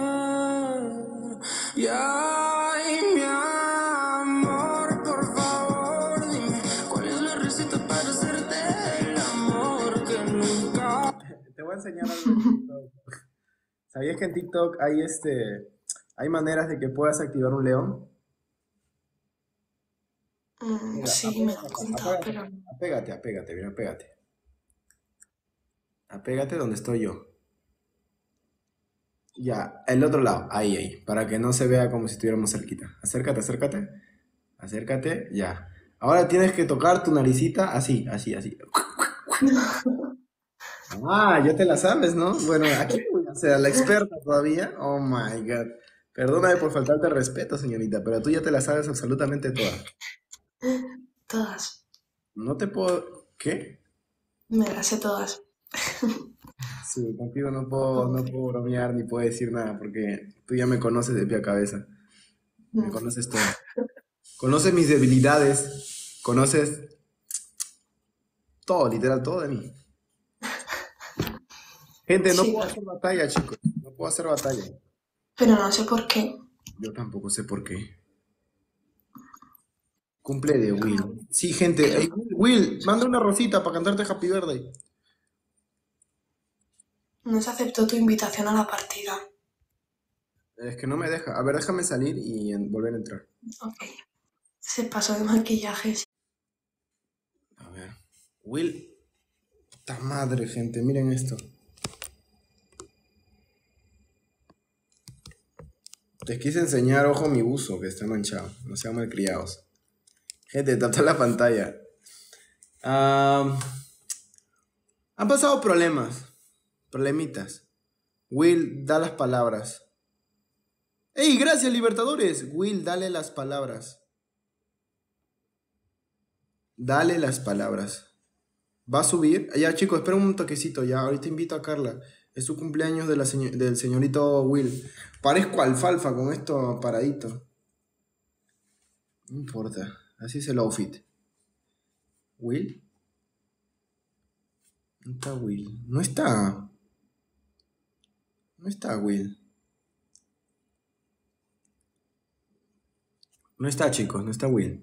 Y ay, mi amor, por favor, dime cuál es la receta para hacerte el amor que nunca. Te voy a enseñar algo en TikTok. ¿Sabías que en TikTok hay maneras de que puedas activar un león? Mira, Sí, me lo han contado, pero... apégate, mira, apégate. Apégate donde estoy yo. Ya, el otro lado. Ahí, ahí. Para que no se vea como si estuviéramos cerquita. Acércate, acércate. Acércate, ya. Ahora tienes que tocar tu naricita así, así, así. Ah, ya te la sabes, ¿no? Bueno, aquí voy a ser la experta todavía. Oh my God. Perdóname por faltarte el respeto, señorita, pero tú ya te la sabes absolutamente toda. Todas. No te puedo. ¿Qué? Me las sé todas. Sí, contigo no puedo bromear ni puedo decir nada porque tú ya me conoces de pie a cabeza. Me Mm. conoces todo. Conoces mis debilidades. Conoces todo, literal, todo de mí. Gente, no Sí, puedo hacer batalla, chicos. No puedo hacer batalla. pero no sé por qué. Yo tampoco sé por qué. Cumple de Will. Sí, gente. Ey, Creo. Will, manda una rosita para cantarte Happy Birthday. No se aceptó tu invitación a la partida. Es que no me deja. A ver, déjame salir y volver a entrar. Ok. Se pasó de maquillaje. A ver. Will. Puta madre, gente. Miren esto. Les quise enseñar, ojo, mi buzo, que está manchado. No sean malcriados. Gente, tapa la pantalla. Ah, han pasado problemas. Problemitas. Will, da las palabras. ¡Ey, gracias, Libertadores! Will, dale las palabras. Dale las palabras. ¿Va a subir? Ya, chicos, espera un toquecito ya. Ahorita invito a Carla. Es su cumpleaños de del señorito Will. Parezco alfalfa con esto paradito. No importa. Así es el outfit. ¿Will? No está Will. No está. No está Will. No está, chicos. No está Will.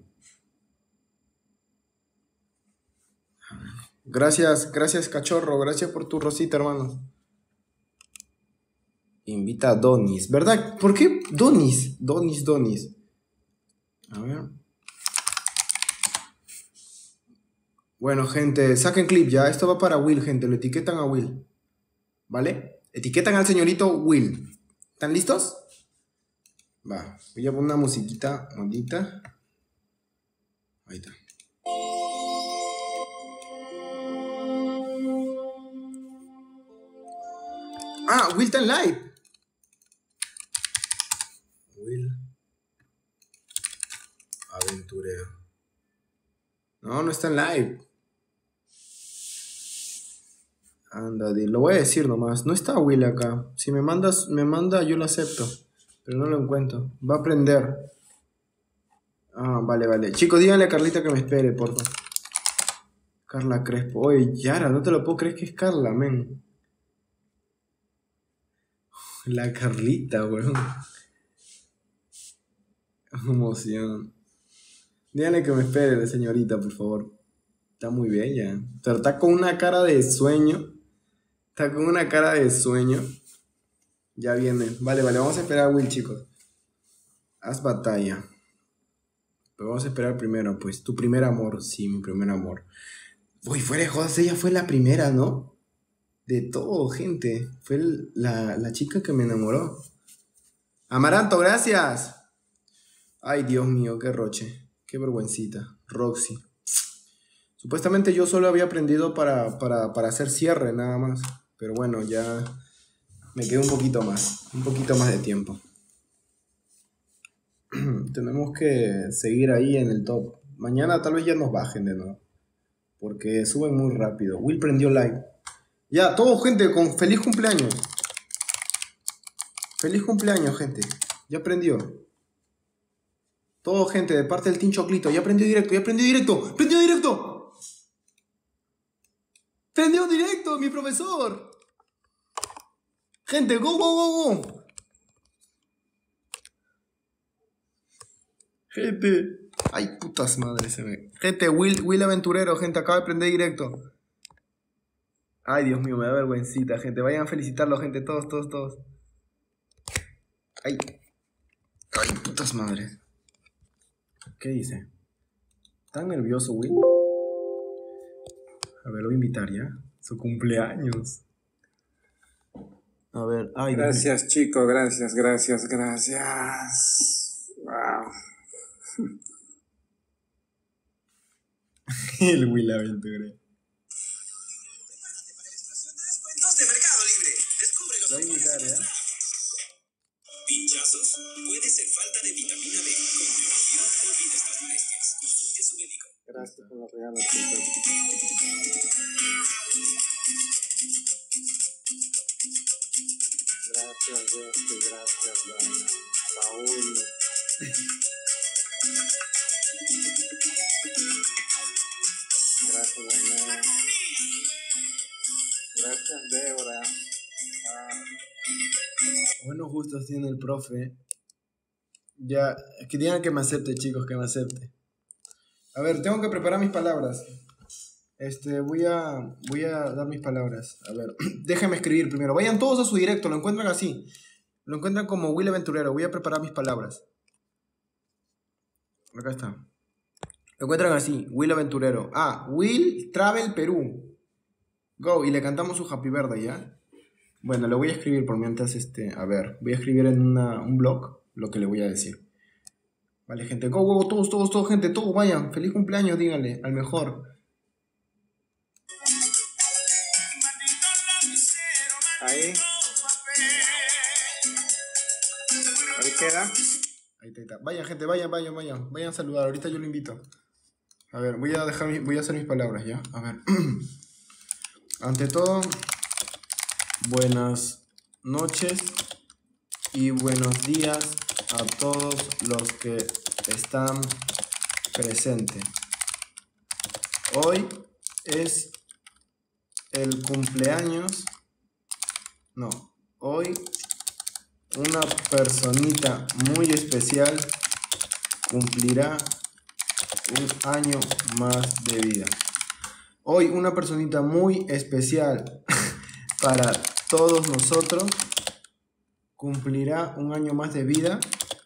Gracias, gracias, cachorro. Gracias por tu rosita, hermanos. Invita a Donis. ¿Verdad? ¿Por qué Donis? Donis, Donis. A ver. Bueno, gente, saquen clip ya. Esto va para Will, gente. Lo etiquetan a Will. ¿Vale? Etiquetan al señorito Will. ¿Están listos? Va. Voy a poner una musiquita bonita. Ahí está. Ah, Will está en live. Will. Aventurero. No, no está en live. Anda, lo voy a decir nomás. No está Will acá. Si me manda, yo lo acepto. Pero no lo encuentro. Va a aprender. Ah, vale, vale. Chicos, díganle a Carlita que me espere, por favor. Carla Crespo. Oye, Yara, no te lo puedo creer que es Carla, men. La Carlita, weón. Emoción. Díganle que me espere, la señorita, por favor. Está muy bella. Pero está con una cara de sueño. Está con una cara de sueño. Ya viene. Vale, vale. Vamos a esperar a Will, chicos. Haz batalla. Pero vamos a esperar primero, pues. Tu primer amor. Sí, mi primer amor. Uy, fuera de jodas, ella fue la primera, ¿no? De todo, gente. Fue la chica que me enamoró. Amaranto, gracias. Ay, Dios mío, qué roche. Qué vergüencita. Roxy. Supuestamente yo solo había aprendido para hacer cierre, nada más. Pero bueno, ya me queda un poquito más. Un poquito más de tiempo. Tenemos que seguir ahí en el top. Mañana tal vez ya nos bajen de nuevo. Porque suben muy rápido. Will prendió live. Ya, todo, gente, con feliz cumpleaños. Feliz cumpleaños, gente. Ya prendió. Todo, gente, de parte del Team Choclito. Ya prendió directo, ya prendió directo. ¡Prendió directo! ¡Prendió directo, mi profesor! Gente, go, go, go, go. Gente. Ay, putas madres se ve. Gente, Will Aventurero, gente, acaba de prender directo. Ay, Dios mío, me da vergüencita, gente. Vayan a felicitarlo, gente, todos, todos, todos. Ay. Ay, putas madres. ¿Qué dice? ¿Tan nervioso, Will? A ver, lo voy a invitar ya. Su cumpleaños. A ver, ay, Gracias, chicos, gracias. Wow. El Will Aventura. Lo voy a invitar, ¿ya? Pinchazos. Puede ser falta de vitamina D. Con Neovión olvida estas molestias. Consulte a su médico. Gracias por los regalos, chicos. Gracias, Jessy. Gracias, Dana. Paul. Gracias, Dana. Gracias, Débora. Buenos gustos tiene el profe. Ya, que digan que me acepte, chicos, que me acepte. A ver, tengo que preparar mis palabras. Voy a dar mis palabras. A ver, déjenme escribir primero. Vayan todos a su directo, lo encuentran así. Lo encuentran como Will Aventurero. Voy a preparar mis palabras. Acá está. Lo encuentran así, Will Aventurero. Ah, Will Travel Perú. Go, y le cantamos su Happy Birthday, ¿ya? Bueno, lo voy a escribir por mientras, a ver, voy a escribir en un blog lo que le voy a decir. Vale, gente, go, todos, gente, todos vayan. Feliz cumpleaños, díganle, al mejor. Ahí queda. Ahí está. Vayan, gente, vayan a saludar, ahorita yo lo invito. A ver, voy a hacer mis palabras, ¿ya? A ver. Ante todo, buenas noches y buenos días a todos los que están presentes. Hoy es el cumpleaños. No, hoy una personita muy especial cumplirá un año más de vida. Hoy una personita muy especial para todos nosotros cumplirá un año más de vida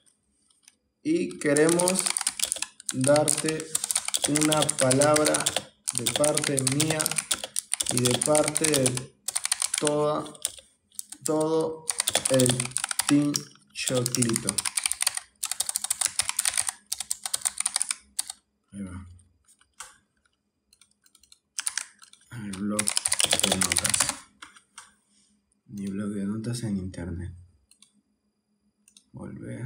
y queremos darte una palabra de parte mía y de parte de todo el Team Choclito. Ahí va. El blog de notas. Mi blog de notas en internet. Volver.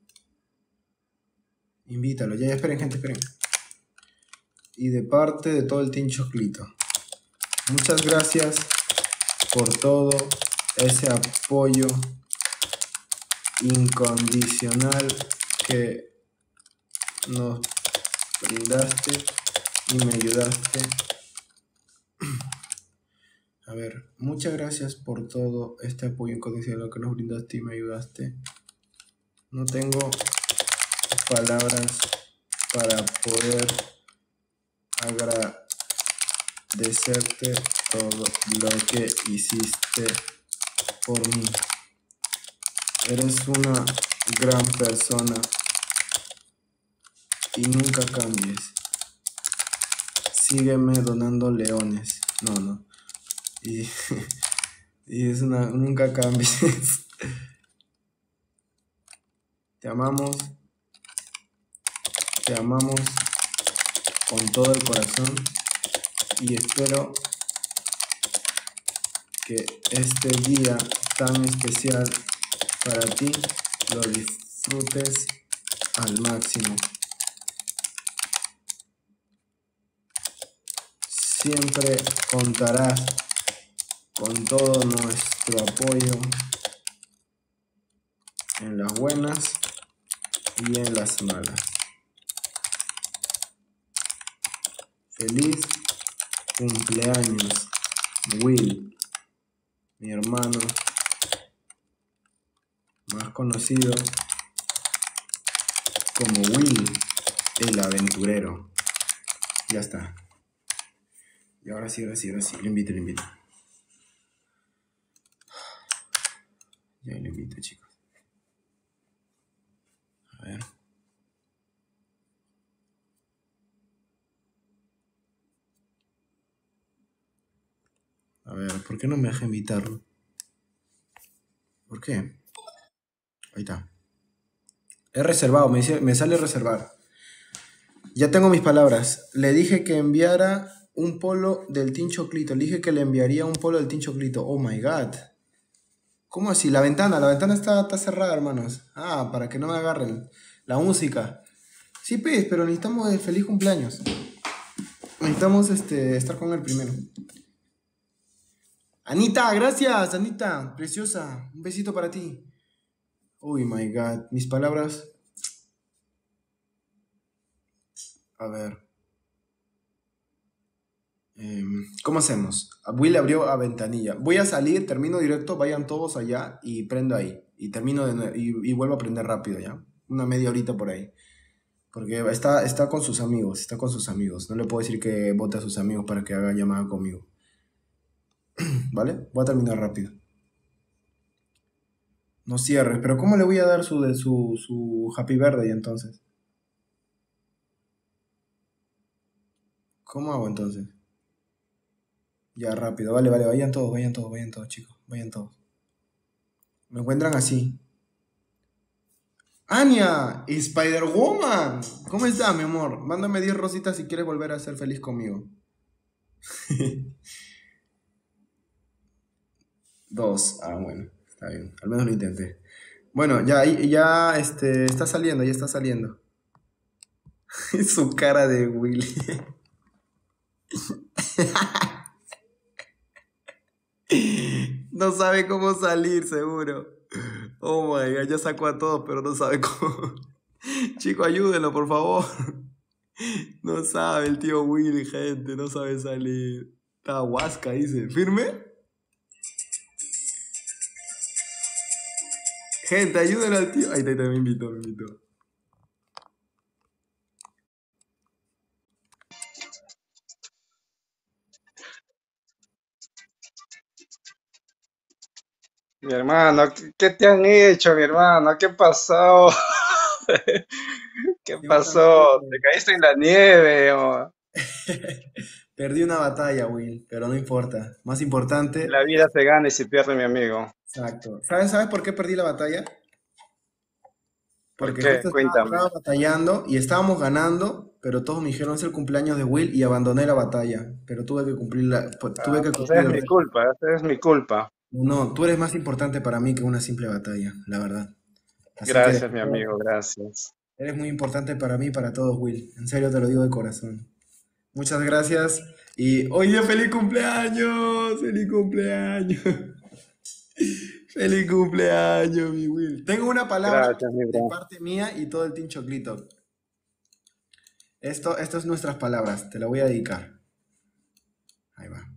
Invítalo. Ya, esperen, gente, esperen. Y de parte de todo el Team Choclito. Muchas gracias por todo ese apoyo incondicional que nos brindaste y me ayudaste. A ver, muchas gracias por todo este apoyo incondicional que nos brindaste y me ayudaste. No tengo palabras para poder agradecerte todo lo que hiciste por mí. Eres una gran persona y nunca cambies. Sígueme donando leones. No. Y es nunca cambies. Te amamos con todo el corazón y espero que este día tan especial para ti lo disfrutes al máximo. Siempre contarás con todo nuestro apoyo en las buenas y en las malas. Feliz cumpleaños, Will, mi hermano más conocido como Will, el aventurero. Ya está. Y ahora sí, lo invito. Ya lo invito, chicos. A ver. A ver, ¿por qué no me deja invitarlo? ¿Por qué? Ahí está. He reservado, me sale reservar. Ya tengo mis palabras. Le dije que enviara un polo del Team Choclito. Le dije que le enviaría un polo del Team Choclito. Oh my god. ¿Cómo así? La ventana está cerrada, hermanos. Ah, para que no me agarren. La música. Sí, pues, pero necesitamos el feliz cumpleaños. Necesitamos estar con él primero. Anita, gracias, Anita. Preciosa. Un besito para ti. Oh my god. Mis palabras. A ver. ¿Cómo hacemos? Will abrió a ventanilla. Voy a salir, termino directo, vayan todos allá y prendo ahí. Y termino de nuevo y vuelvo a prender rápido, ¿ya? Una media horita por ahí. Porque está con sus amigos, está con sus amigos. No le puedo decir que vote a sus amigos para que haga llamada conmigo. ¿Vale? Voy a terminar rápido. No cierres, pero ¿cómo le voy a dar su Happy Birthday entonces? ¿Cómo hago entonces? Ya, rápido, vale, vayan todos, chicos, vayan todos. Me encuentran así. Anya, Spider-Woman. ¿Cómo estás, mi amor? Mándame 10 rositas si quieres volver a ser feliz conmigo. 2. Ah, bueno, está bien. Al menos lo intenté. Bueno, ya está saliendo, ya está saliendo. Su cara de Willy. No sabe cómo salir, seguro. Oh my god, ya sacó a todos, pero no sabe cómo. Chico, ayúdenlo, por favor. No sabe el tío Willy, gente, no sabe salir. Está huasca, dice. ¿Firme? Gente, ayúdenlo al tío. Ahí está, me invitó. Mi hermano, ¿qué te han hecho, mi hermano? ¿Qué pasó? ¿Qué pasó? ¿Te caíste en la nieve? Perdí una batalla, Will, pero no importa. Más importante. La vida se gana y se pierde, mi amigo. Exacto. ¿Sabes por qué perdí la batalla? ¿Por Porque qué? justo Cuéntame. estaba batallando y estábamos ganando, pero todos me dijeron es el cumpleaños de Will y abandoné la batalla. Pero tuve que tuve que Esa cumplir es el mi reto. culpa, esa es mi culpa. No, tú eres más importante para mí que una simple batalla, la verdad. Así que Gracias, mi amigo, gracias. eres muy importante para mí y para todos, Will. En serio te lo digo de corazón. Muchas gracias y hoy día feliz cumpleaños, feliz cumpleaños. Feliz cumpleaños, mi Will. Tengo una palabra Gracias, mi de bro. parte mía y todo el Team Choclito. Esto es nuestras palabras, te la voy a dedicar. Ahí va.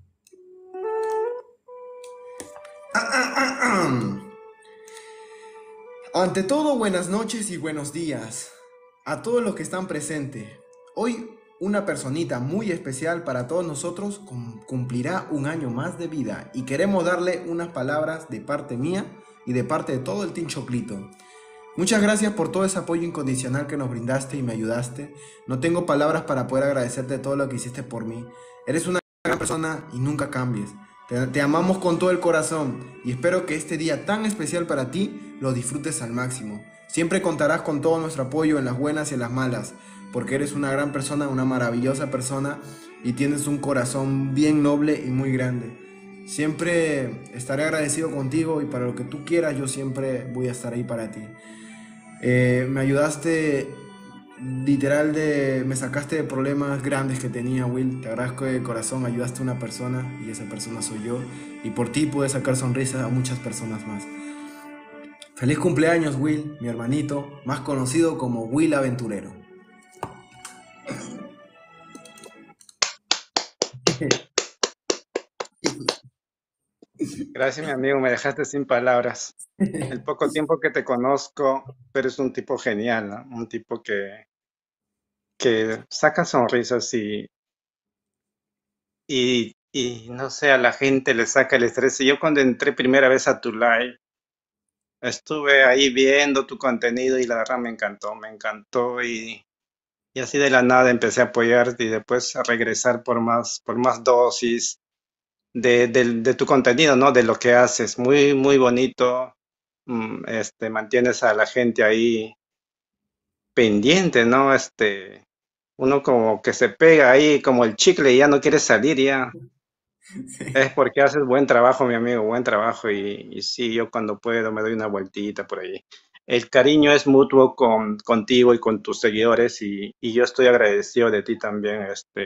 Ante todo, buenas noches y buenos días a todos los que están presentes. Hoy una personita muy especial para todos nosotros cumplirá un año más de vida y queremos darle unas palabras de parte mía y de parte de todo el Team Choclito. Muchas gracias por todo ese apoyo incondicional que nos brindaste y me ayudaste. No tengo palabras para poder agradecerte todo lo que hiciste por mí. Eres una gran persona y nunca cambies. Te amamos con todo el corazón y espero que este día tan especial para ti lo disfrutes al máximo. Siempre contarás con todo nuestro apoyo en las buenas y en las malas, porque eres una gran persona, una maravillosa persona y tienes un corazón bien noble y muy grande. Siempre estaré agradecido contigo y para lo que tú quieras yo siempre voy a estar ahí para ti. Me ayudaste literal me sacaste de problemas grandes que tenía, Will. Te agradezco de corazón, ayudaste a una persona y esa persona soy yo. Y por ti pude sacar sonrisas a muchas personas más. Feliz cumpleaños, Will, mi hermanito, más conocido como Will Aventurero. Gracias, mi amigo, me dejaste sin palabras. El poco tiempo que te conozco, pero eres un tipo genial, ¿no? Un tipo que saca sonrisas y no sé, a la gente le saca el estrés. Y yo cuando entré primera vez a tu live, estuve ahí viendo tu contenido y la verdad me encantó y así de la nada empecé a apoyarte y después a regresar por más dosis de tu contenido, ¿no? De lo que haces. Muy, muy bonito. mantienes a la gente ahí pendiente, ¿no? Uno como que se pega ahí como el chicle y ya no quiere salir ya. Es porque haces buen trabajo, mi amigo, buen trabajo. Y sí, yo cuando puedo me doy una vueltita por ahí. El cariño es mutuo contigo y con tus seguidores y yo estoy agradecido de ti también,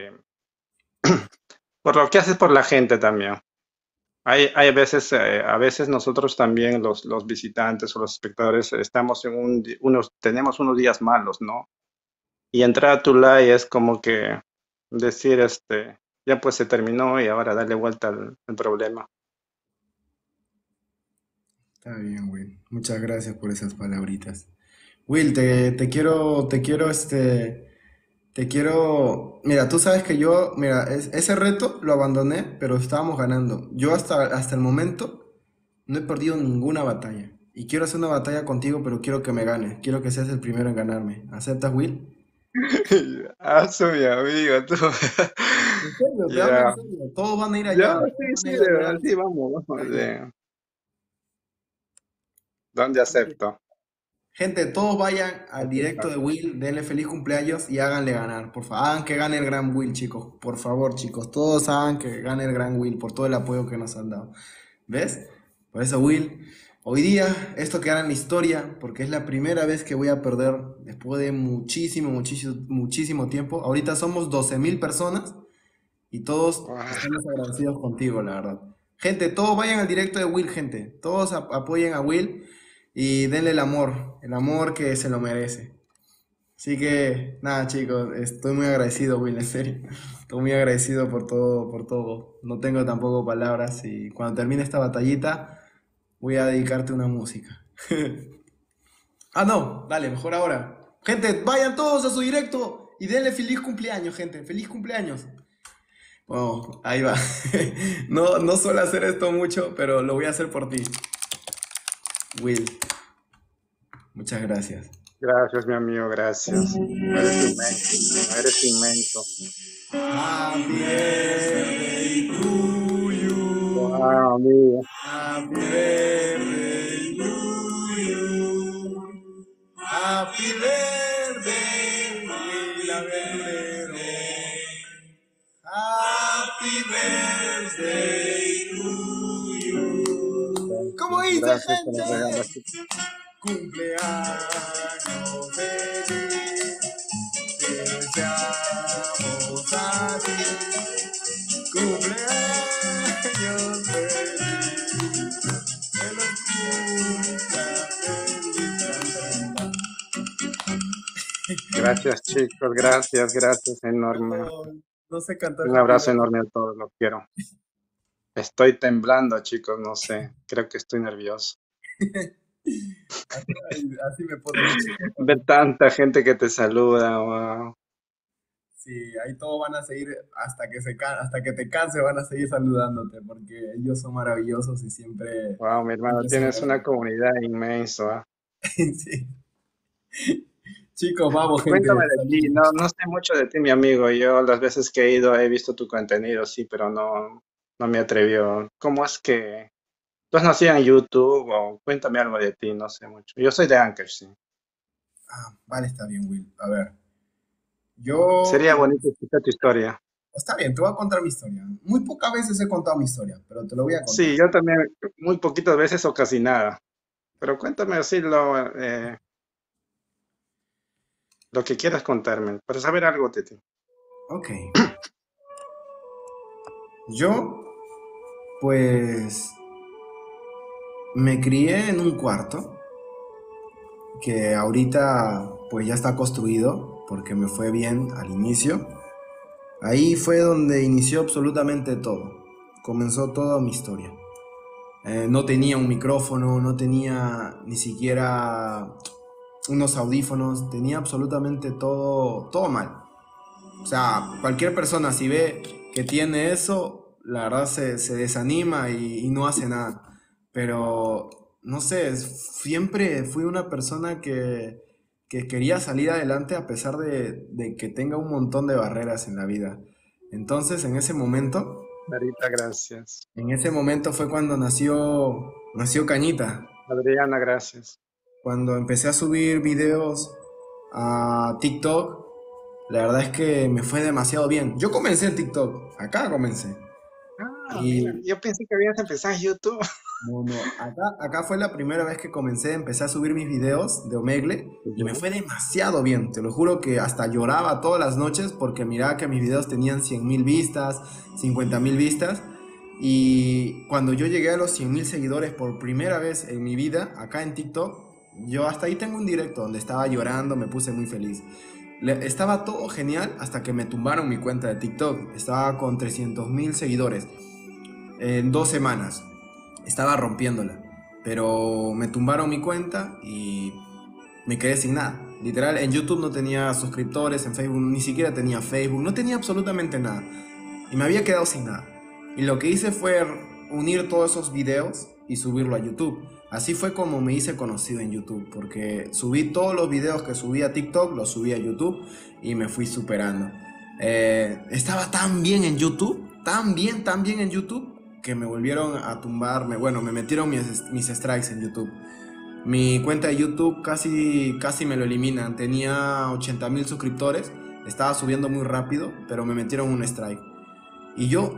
por lo que haces por la gente también. Hay veces, a veces nosotros también, los visitantes o los espectadores, estamos en tenemos unos días malos, ¿no? Y entrar a tu live es como que decir, ya pues se terminó y ahora darle vuelta al problema. Está bien, Will. Muchas gracias por esas palabritas. Will, mira, tú sabes que yo, mira, ese reto lo abandoné, pero estábamos ganando. Yo hasta el momento no he perdido ninguna batalla. Y quiero hacer una batalla contigo, pero quiero que me ganes. Quiero que seas el primero en ganarme. ¿Aceptas, Will? Mi amigo, tú. En serio, te hablo Ya, en serio. Todos van a ir ya, allá. sí, de verdad, sí, vamos. ¿Dónde acepto? Gente, todos vayan al directo de Will, denle feliz cumpleaños y háganle ganar, por favor. Hagan que gane el gran Will, chicos. Por favor, chicos. Todos hagan que gane el gran Will por todo el apoyo que nos han dado. ¿Ves? Por eso, Will, hoy día esto quedará en la historia porque es la primera vez que voy a perder después de muchísimo tiempo. Ahorita somos 12.000 personas y todos estamos agradecidos contigo, la verdad. Gente, todos vayan al directo de Will, gente. Todos apoyen a Will y denle el amor que se lo merece. Así que, nada, chicos, estoy muy agradecido, Will, en serio. Estoy muy agradecido por todo, por todo. No tengo tampoco palabras y cuando termine esta batallita voy a dedicarte una música. Ah, no, dale, mejor ahora. Gente, vayan todos a su directo y denle feliz cumpleaños, gente. Feliz cumpleaños. Bueno, ahí va. No suelo hacer esto mucho, pero lo voy a hacer por ti. Will, muchas gracias. Gracias, mi amigo, gracias. Eres inmenso. Happy birthday to you. Wow, amigo. Happy birthday to you. Happy birthday, Will Aventurero. Happy birthday to you. ¿Cómo dice, Gracias por los gente? regalos. Cumpleaños feliz, te deseamos a ti. Cumpleaños feliz, que los cumplas feliz. Gracias, chicos, gracias, enorme. No sé cantar. Un abrazo enorme a todos, los quiero. Estoy temblando, chicos, no sé, creo que estoy nervioso. Así me pone. Ver tanta gente que te saluda, wow. Sí, ahí todos van a seguir hasta que te canse, van a seguir saludándote porque ellos son maravillosos y siempre. Wow, mi hermano, tienes una comunidad inmensa. Sí. Chicos, vamos, gente. Cuéntame de ti, no sé mucho de ti, mi amigo. Yo las veces que he ido he visto tu contenido, sí, pero no me atrevió. ¿Cómo es que tú has nacido en YouTube? O cuéntame algo de ti, no sé mucho. Yo soy de Anchor, sí. Ah, vale, está bien, Will. A ver. Yo. Sería bonito escuchar tu historia. Está bien, te voy a contar mi historia. Muy pocas veces he contado mi historia, pero te lo voy a contar. Sí, yo también, muy poquitas veces o casi nada. Pero cuéntame así lo que quieras contarme, para saber algo de ti. Ok. Yo, pues, me crié en un cuarto que ahorita, pues, ya está construido porque me fue bien al inicio. Ahí fue donde inició absolutamente todo. Comenzó toda mi historia. No tenía un micrófono, no tenía ni siquiera unos audífonos, tenía absolutamente todo mal. O sea, cualquier persona si ve que tiene eso, la verdad se desanima y no hace nada. Pero, no sé, siempre fui una persona que quería salir adelante a pesar de que tenga un montón de barreras en la vida. Entonces, en ese momento... Marita, gracias. En ese momento fue cuando nació Cañita. Adriana, gracias. Cuando empecé a subir videos a TikTok, la verdad es que me fue demasiado bien. Yo comencé en TikTok, acá comencé. Mira, Y yo pensé que habías empezado en YouTube. no, no, acá fue la primera vez que empecé a subir mis videos de Omegle y me Ujú. fue demasiado bien. Te lo juro que hasta lloraba todas las noches porque miraba que mis videos tenían 100.000 vistas, 50.000 vistas. Y cuando yo llegué a los 100.000 seguidores por primera vez en mi vida, acá en TikTok, yo hasta ahí tengo un directo donde estaba llorando, me puse muy feliz. Estaba todo genial hasta que me tumbaron mi cuenta de TikTok. Estaba con 300.000 seguidores en 2 semanas. Estaba rompiéndola. Pero me tumbaron mi cuenta y me quedé sin nada. Literal, en YouTube no tenía suscriptores, en Facebook ni siquiera tenía Facebook, no tenía absolutamente nada. Y me había quedado sin nada. Y lo que hice fue unir todos esos videos y subirlo a YouTube. Así fue como me hice conocido en YouTube, porque subí todos los videos que subí a TikTok, los subí a YouTube y me fui superando. Estaba tan bien en YouTube, tan bien en YouTube, que me volvieron a tumbarme. Bueno, me metieron mis strikes en YouTube. Mi cuenta de YouTube casi me lo eliminan. Tenía 80.000 suscriptores, estaba subiendo muy rápido, pero me metieron un strike. Y yo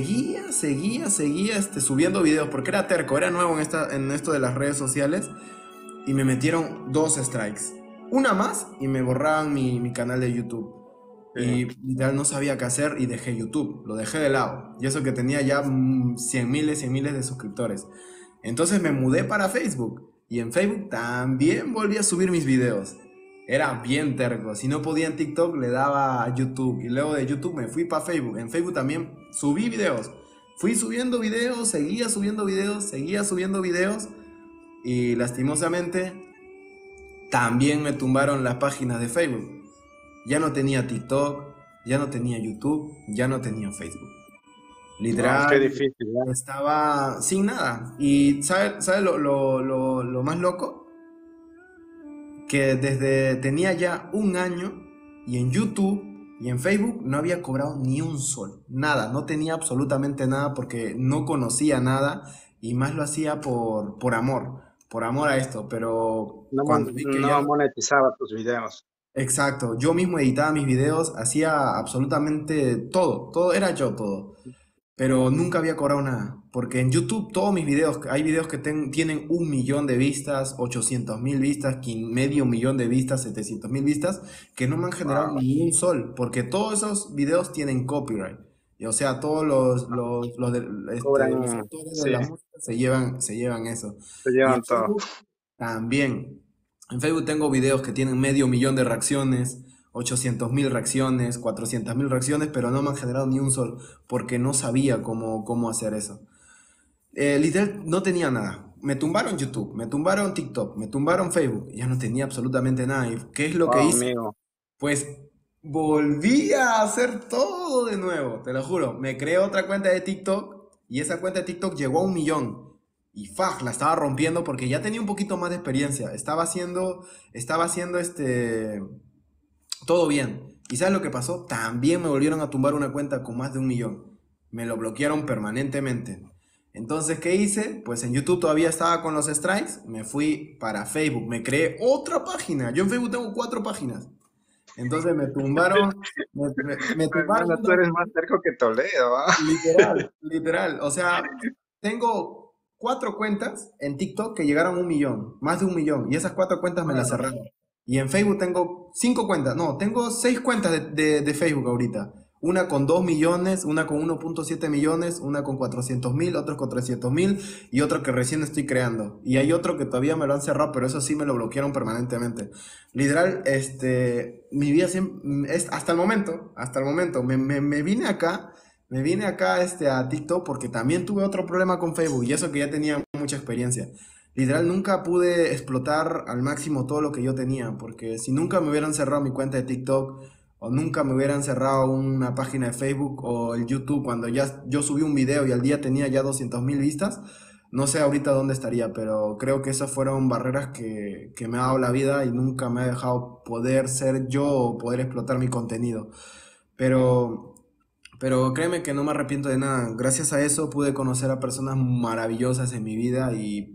seguía subiendo videos porque era terco, era nuevo en esto de las redes sociales y me metieron 2 strikes. Una más y me borraban mi canal de YouTube. Y literal no sabía qué hacer y dejé YouTube, lo dejé de lado. Y eso que tenía ya 100.000 de suscriptores. Entonces me mudé para Facebook y en Facebook también volví a subir mis videos. Era bien terco. Si no podía en TikTok, le daba a YouTube. Y luego de YouTube me fui para Facebook. En Facebook también subí videos. Fui subiendo videos, seguía subiendo videos, seguía subiendo videos. Y lastimosamente, también me tumbaron las páginas de Facebook. Ya no tenía TikTok, ya no tenía YouTube, ya no tenía Facebook. No, qué Literal, difícil, ¿no? estaba sin nada. Y ¿sabe lo más loco? Que desde tenía ya un año y en YouTube y en Facebook no había cobrado ni un sol, nada, no tenía absolutamente nada porque no conocía nada y más lo hacía por amor a esto, pero No, cuando vi que ya no no, monetizaba tus videos. exacto, yo mismo editaba mis videos, hacía absolutamente todo era yo todo. Pero nunca había cobrado nada, porque en YouTube todos mis videos, hay videos que tienen 1 millón de vistas, 800.000 vistas, medio millón de vistas, 700.000 vistas, que no me han generado Wow. ni un sol, porque todos esos videos tienen copyright. Y, o sea, todos los Cobran, autores de sí, la música se llevan eso. se Y llevan en todo. Facebook también. En Facebook tengo videos que tienen medio millón de reacciones, 800.000 reacciones, 400.000 reacciones, pero no me han generado ni un sol porque no sabía cómo hacer eso. Literal, no tenía nada. Me tumbaron YouTube, me tumbaron TikTok, me tumbaron Facebook. Ya no tenía absolutamente nada. ¿Y qué es lo que Wow, hice? amigo. Pues volví a hacer todo de nuevo, te lo juro. Me creé otra cuenta de TikTok y esa cuenta de TikTok llegó a 1 millón. Y la estaba rompiendo porque ya tenía un poquito más de experiencia. Estaba haciendo todo bien. ¿Y sabes lo que pasó? También me volvieron a tumbar una cuenta con más de 1 millón. Me lo bloquearon permanentemente. Entonces, ¿qué hice? Pues en YouTube todavía estaba con los strikes. Me fui para Facebook. Me creé otra página. Yo en Facebook tengo 4 páginas. Entonces me tumbaron. Me tumbaron Hermano, tú eres más terco que Toledo, ¿ah? literal, literal. O sea, tengo 4 cuentas en TikTok que llegaron a 1 millón. Más de 1 millón. Y esas 4 cuentas me las cerraron. Y en Facebook tengo 5 cuentas, no, tengo 6 cuentas de Facebook ahorita. Una con 2 millones, una con 1.7 millones, una con 400.000, otro con 300.000 y otro que recién estoy creando. Y hay otro que todavía me lo han cerrado, pero eso sí me lo bloquearon permanentemente. Literal, mi vida siempre, hasta el momento, me vine acá a TikTok porque también tuve otro problema con Facebook y eso que ya tenía mucha experiencia. Literal, nunca pude explotar al máximo todo lo que yo tenía, porque si nunca me hubieran cerrado mi cuenta de TikTok, o nunca me hubieran cerrado una página de Facebook o el YouTube, cuando ya yo subí un video y al día tenía ya 200.000 vistas, no sé ahorita dónde estaría, pero creo que esas fueron barreras que me ha dado la vida y nunca me ha dejado poder ser yo o poder explotar mi contenido. Pero pero créeme que no me arrepiento de nada. Gracias a eso pude conocer a personas maravillosas en mi vida y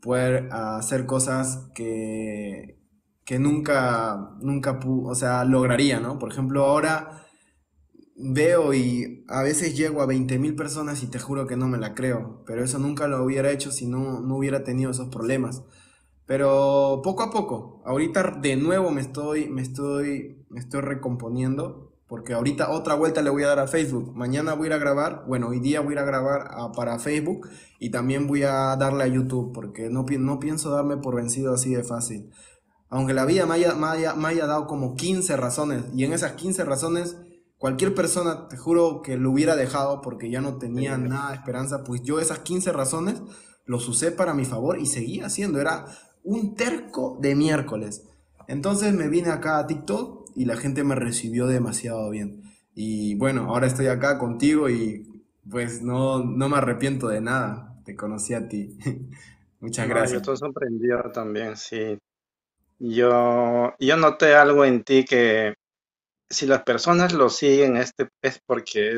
poder hacer cosas que nunca, o sea, lograría, ¿no? Por ejemplo, ahora veo y a veces llego a 20.000 personas y te juro que no me la creo, pero eso nunca lo hubiera hecho si no hubiera tenido esos problemas. Pero poco a poco, ahorita de nuevo me estoy recomponiendo, porque ahorita otra vuelta le voy a dar a Facebook. Mañana voy a ir a grabar, bueno, hoy día voy a ir a grabar para Facebook y también voy a darle a YouTube, porque no pienso darme por vencido así de fácil. Aunque la vida me haya dado como 15 razones, y en esas 15 razones, cualquier persona, te juro que lo hubiera dejado porque ya no tenía nada de esperanza, pues yo esas 15 razones los usé para mi favor y seguía haciendo, era un terco de miércoles. Entonces me vine acá a TikTok y la gente me recibió demasiado bien. Y bueno, ahora estoy acá contigo y pues no me arrepiento de nada, te conocí a ti. Muchas No, yo gracias. estoy sorprendido también, sí. Yo noté algo en ti que si las personas lo siguen es porque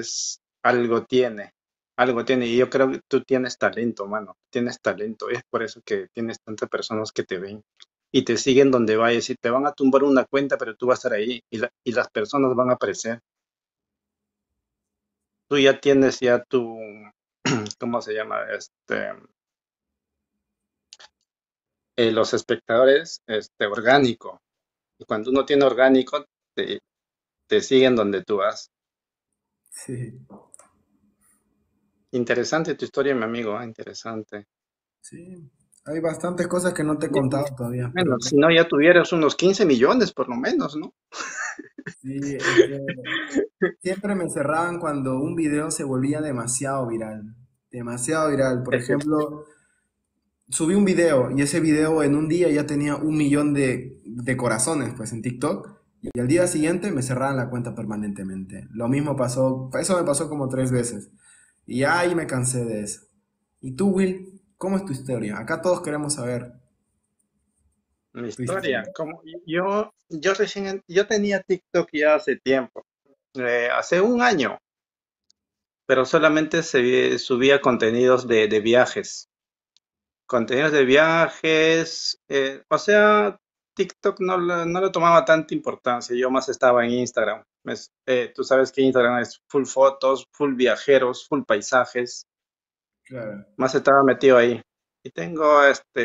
algo tiene, y yo creo que tú tienes talento, mano, tienes talento, es por eso que tienes tantas personas que te ven y te siguen donde vayas y te van a tumbar una cuenta, pero tú vas a estar ahí y las personas van a aparecer. Tú ya tienes ya tu, ¿cómo se llama? Los espectadores, orgánico. Y cuando uno tiene orgánico, te, te siguen donde tú vas. Sí, Interesante tu historia, mi amigo, interesante. sí. Hay bastantes cosas que no te he contado todavía, Bueno, pero si no, ya tuvieras unos 15 millones por lo menos, ¿no? sí, es que siempre me cerraban cuando un video se volvía demasiado viral. Demasiado viral. Por Es que ejemplo, subí un video y ese video en un día ya tenía 1 millón de corazones, pues en TikTok. Y al día siguiente me cerraban la cuenta permanentemente. Lo mismo pasó, eso me pasó como 3 veces. Y ya ahí me cansé de eso. ¿Y tú, Will? ¿Cómo es tu historia? Acá todos queremos saber mi tu historia. historia, como yo tenía TikTok ya hace tiempo, hace un año, pero solamente subía contenidos de viajes. Contenidos de viajes, o sea, TikTok no le tomaba tanta importancia, yo más estaba en Instagram. Tú sabes que Instagram es full fotos, full viajeros, full paisajes, Claro. más estaba metido ahí. Y tengo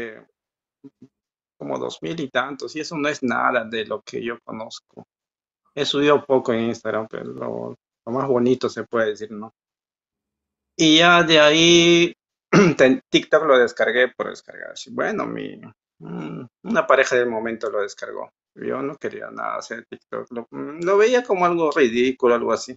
como 2000 y tantos, y eso no es nada de lo que yo conozco. He subido poco en Instagram, pero lo más bonito se puede decir, ¿no? Y ya de ahí TikTok lo descargué por descargar. Sí, bueno, una pareja del momento lo descargó. Yo no quería nada hacer TikTok. Lo veía como algo ridículo, algo así.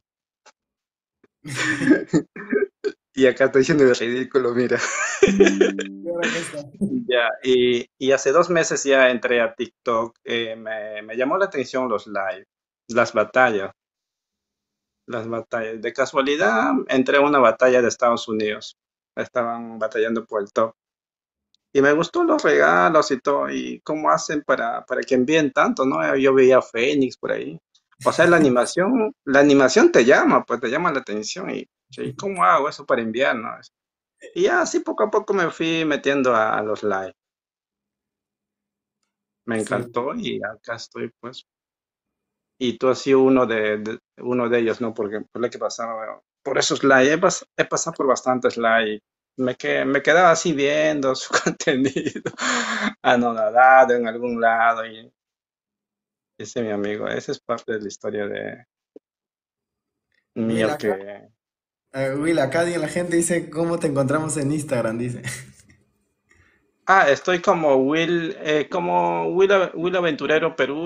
Y acá estoy diciendo de ridículo, mira. ¿Y ahora qué está? Ya, y hace 2 meses ya entré a TikTok. Me llamó la atención los live, las batallas. Las batallas. De casualidad entré a una batalla de Estados Unidos. Estaban batallando por el top. Y me gustó los regalos y todo, y cómo hacen para que envíen tanto, ¿no? Yo veía a Fénix por ahí. O sea, la animación te llama, pues te llama la atención y, sí, ¿cómo hago eso para enviar, no? Y ya así poco a poco me fui metiendo a los live. Me Sí. encantó y acá estoy, pues. Y tú has sido uno de ellos, ¿no? Porque por lo que pasaba, por esos live, he pasado por bastantes live. Me quedaba así viendo su contenido, anonadado en algún lado. Y ese mi amigo, esa es parte de la historia de Will, mío acá, Will, acá la gente dice cómo te encontramos en Instagram, dice. Estoy como Will Aventurero Perú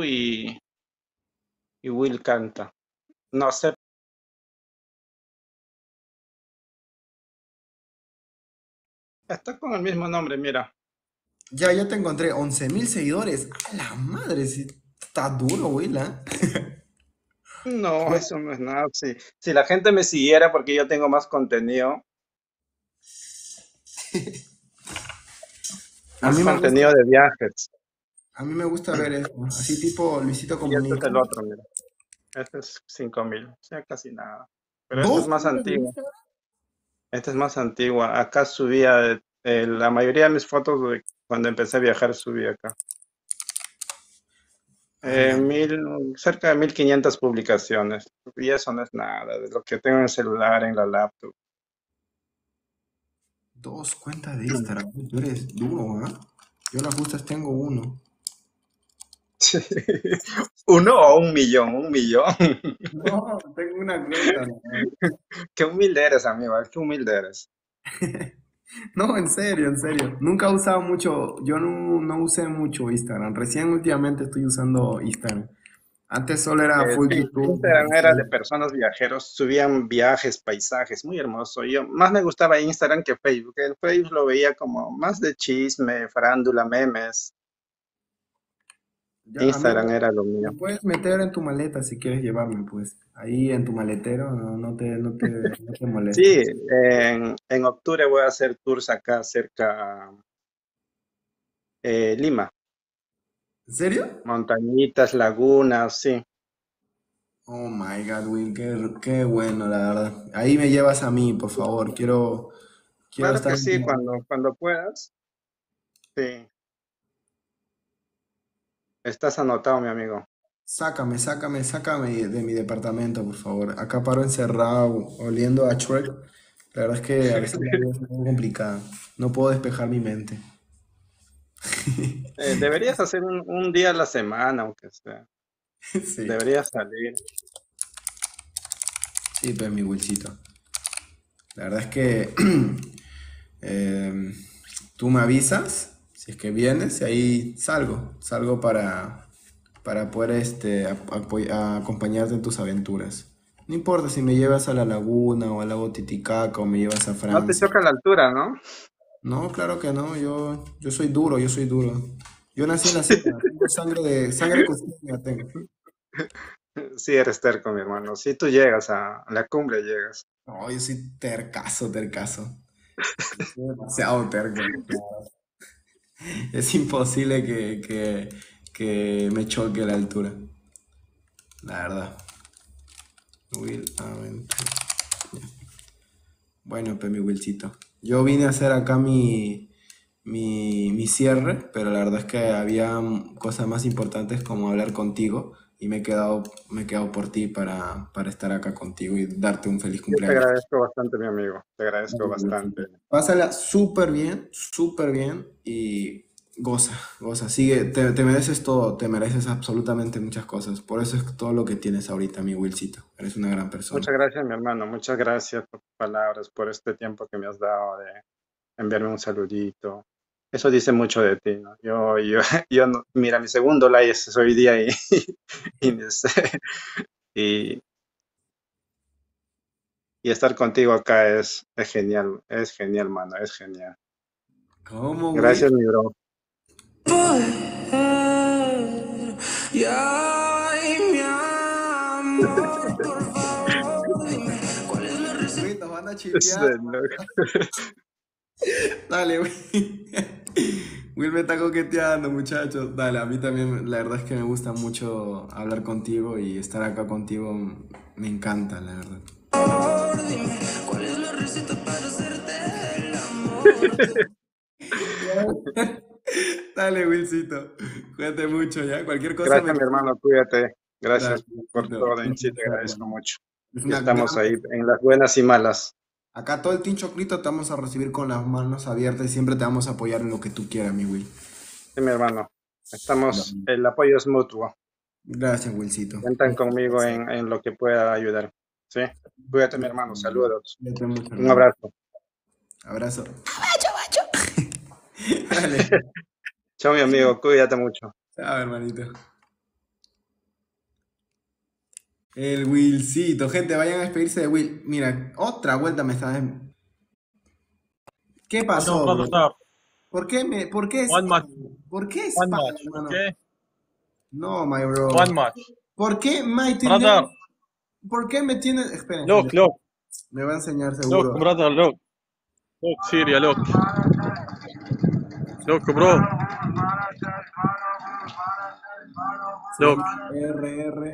y Will Canta. No sé, está con el mismo nombre, mira. Ya te encontré 11.000 seguidores. A la madre, sí, está duro, Will, ¿ah? No, eso no es nada. Si la gente me siguiera porque yo tengo más contenido, A más mí me gusta, contenido de viajes. a mí me gusta ver eso, así tipo Luisito Y este es Comunica. el otro, mira. Este es 5000, o sea, casi nada. Pero este es ¿Dos más cuentas de antiguo. Instagram? Este es más antiguo. Acá subía la mayoría de mis fotos Cuando empecé a viajar subí acá. Ala, Cerca de 1500 publicaciones. Y eso no es nada, de lo que tengo en el celular, en la laptop. 2 cuentas de Instagram. Tú eres duro, ¿ah? Yo las justas tengo uno. ¿Uno o un millón? Un millón. No, tengo una cuenta. Qué humilde eres, amigo. Qué humilde eres. No, en serio, en serio. Nunca he usado mucho, yo no usé mucho Instagram. Recién últimamente estoy usando Instagram. Antes solo era full Sí, YouTube. Instagram era de personas viajeros, subían viajes, paisajes, muy hermoso. Yo más me gustaba Instagram que Facebook. El Facebook lo veía como más de chisme, farándula, memes. Ya, Instagram amigo, era lo mío. me puedes meter en tu maleta si quieres llevarme, pues. Ahí en tu maletero, no te molesta. Sí, en octubre voy a hacer tours acá cerca, Lima. ¿En serio? Montañitas, lagunas, sí. Oh my God, Will, qué bueno, la verdad. Ahí me llevas a mí, por favor. Quiero Claro estar que en sí, tu... cuando puedas. Sí, estás anotado, mi amigo. Sácame de mi departamento, por favor. Acá paro encerrado, oliendo a Shrek. La verdad es que a veces la vida es un poco complicada. No puedo despejar mi mente. Deberías hacer un día a la semana, aunque sea. Sí, Deberías salir. sí, pues mi Wilcito. La verdad es que em, tú me avisas si es que vienes y ahí salgo para poder acompañarte en tus aventuras. No importa si me llevas a la laguna o al lago Titicaca o me llevas a No te Francia. choca la altura, ¿no? No, claro que no, yo soy duro, yo soy duro. Yo nací en la selva, tengo sangre costeña tengo. Sí, eres terco, mi hermano. Si tú llegas a la cumbre, llegas. No, yo soy tercazo. Yo soy demasiado terco. Es imposible que me choque la altura, la verdad. Will Aventura. Bueno, pues mi Wilcito. Yo vine a hacer acá mi cierre, pero la verdad es que había cosas más importantes como hablar contigo y me he quedado por ti para estar acá contigo y darte un feliz Yo te cumpleaños. agradezco bastante, mi amigo. Te agradezco bastante. Pásala súper bien y goza. Sigue, te mereces todo, te mereces absolutamente muchas cosas. Por eso es todo lo que tienes ahorita, mi Wilcito. Eres una gran persona. Muchas gracias, mi hermano. Muchas gracias por tus palabras, por este tiempo que me has dado de enviarme un saludito. Eso dice mucho de ti, ¿no? Mira, mi segundo like es hoy día y, y, y estar contigo acá es genial, mano, es genial. ¿Cómo, Will? Gracias, mi bro. Y ay, mi amor, por favor, dime cuál es la receta. Will, nos van a Es chipear. de loco. Dale, Will. Will me está coqueteando, muchachos. Dale, a mí también, la verdad es que me gusta mucho hablar contigo y estar acá contigo. Me encanta, la verdad. Dime cuál es la receta para hacerte el amor. Dale, Wilcito. Cuídate mucho, ¿ya? Cualquier cosa me... Gracias, mi hermano, cuídate. Dale, Gracias por Wilcito. todo, Un en sí te placer, agradezco hermano. mucho. Es Y una estamos gran... ahí en las buenas y malas. Acá todo el Team Choclito te vamos a recibir con las manos abiertas y siempre te vamos a apoyar en lo que tú quieras, mi Will. Sí, mi hermano. Dale. El apoyo es mutuo. Gracias, Wilcito. Cuentan conmigo en lo que pueda ayudar. ¿Sí? Cuídate, mi hermano. Saludos. Cuídate mucho, Un hermano. abrazo. Abrazo. Dale. Chao, mi amigo. Cuídate mucho. Chao, hermanito. El Willcito. Gente, vayan a despedirse de Will. Mira, otra vuelta me está... ¿Qué pasó, bro? ¿Por qué One match. ¿Por qué One spam, match. hermano? Okay. No, my bro. One match. ¿Por qué Brother, ¿Por qué me tienen... Esperen, look, look, me va a enseñar look, seguro. brother, look. Look, Syria, look. Look, bro. Look, R.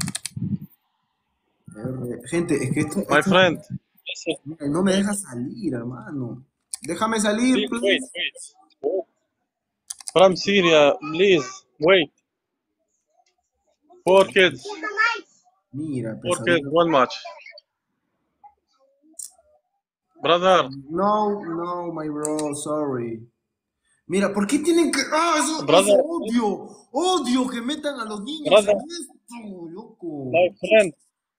Gente, es que my friend. no me deja salir, hermano. Déjame salir, Wait, please. wait. From Syria, please wait. 4 kids. Mira, 4 pesadilla. kids, 1 match. Brother. No, my bro, sorry. Mira, ¿por qué tienen que...? ¡Ah, eso odio! ¡Odio que metan a los niños en esto, loco! My friend.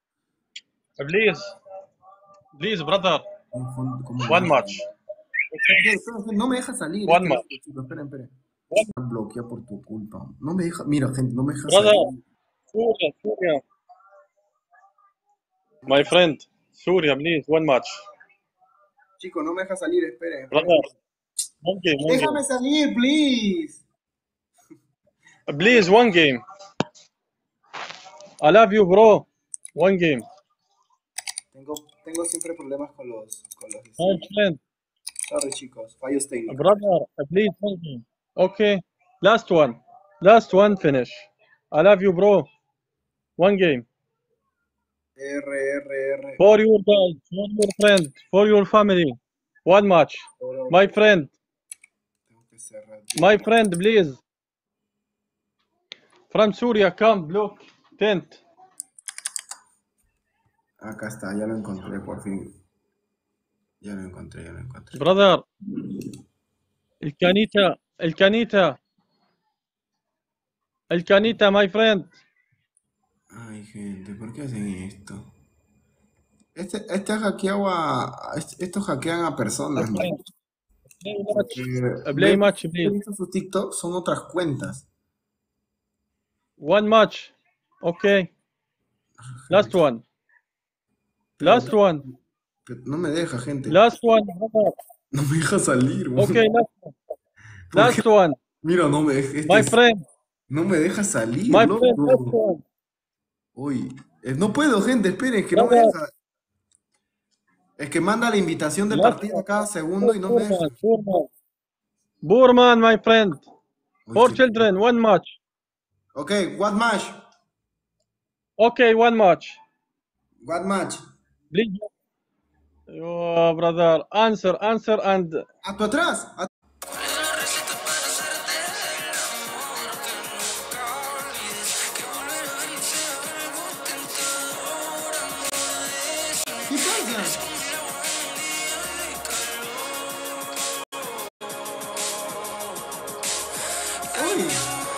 Please, brother. 1 match. No me deja salir. One match. Esperen. Bloquea por tu culpa. No me deja... Mira, gente, no me deja Brother. salir. Syria. My friend. Syria, please, 1 match. Chico, no me deja salir, esperen. Brother. Déjame salir, please. Please, 1 game. I love you, bro. 1 game. Tengo siempre problemas con los My friend. Sorry, chicos. Fallos técnicos. Brother, please, 1 game. Okay. Last one, finish. I love you, bro. 1 game. R. For your guys, for your friend, for your family. 1 match. My friend. My friend, please. From Syria, come, look. Tent. Acá está, ya lo encontré por fin. Ya lo encontré. Brother. El canita, my friend. Ay, gente, ¿por qué hacen esto? Estos hackean a personas, ¿no? Play match, please. Sus TikTok son otras cuentas. 1 match. Okay. Last one. No me deja, gente. Last one, brother. No me deja salir, bro. Okay, last one. Mira, no me deja. My friend. No me deja salir, My loco. friend, last one. Uy, no puedo, gente, esperen, que no me deja. Es que manda la invitación de partida cada segundo y no me deja. Burman, my friend. 4 children, 1 match. Okay, what match? Okay, 1 match. What match? Please. Oh, brother, answer and... A tu atrás. ¿Qué pasa? Oye.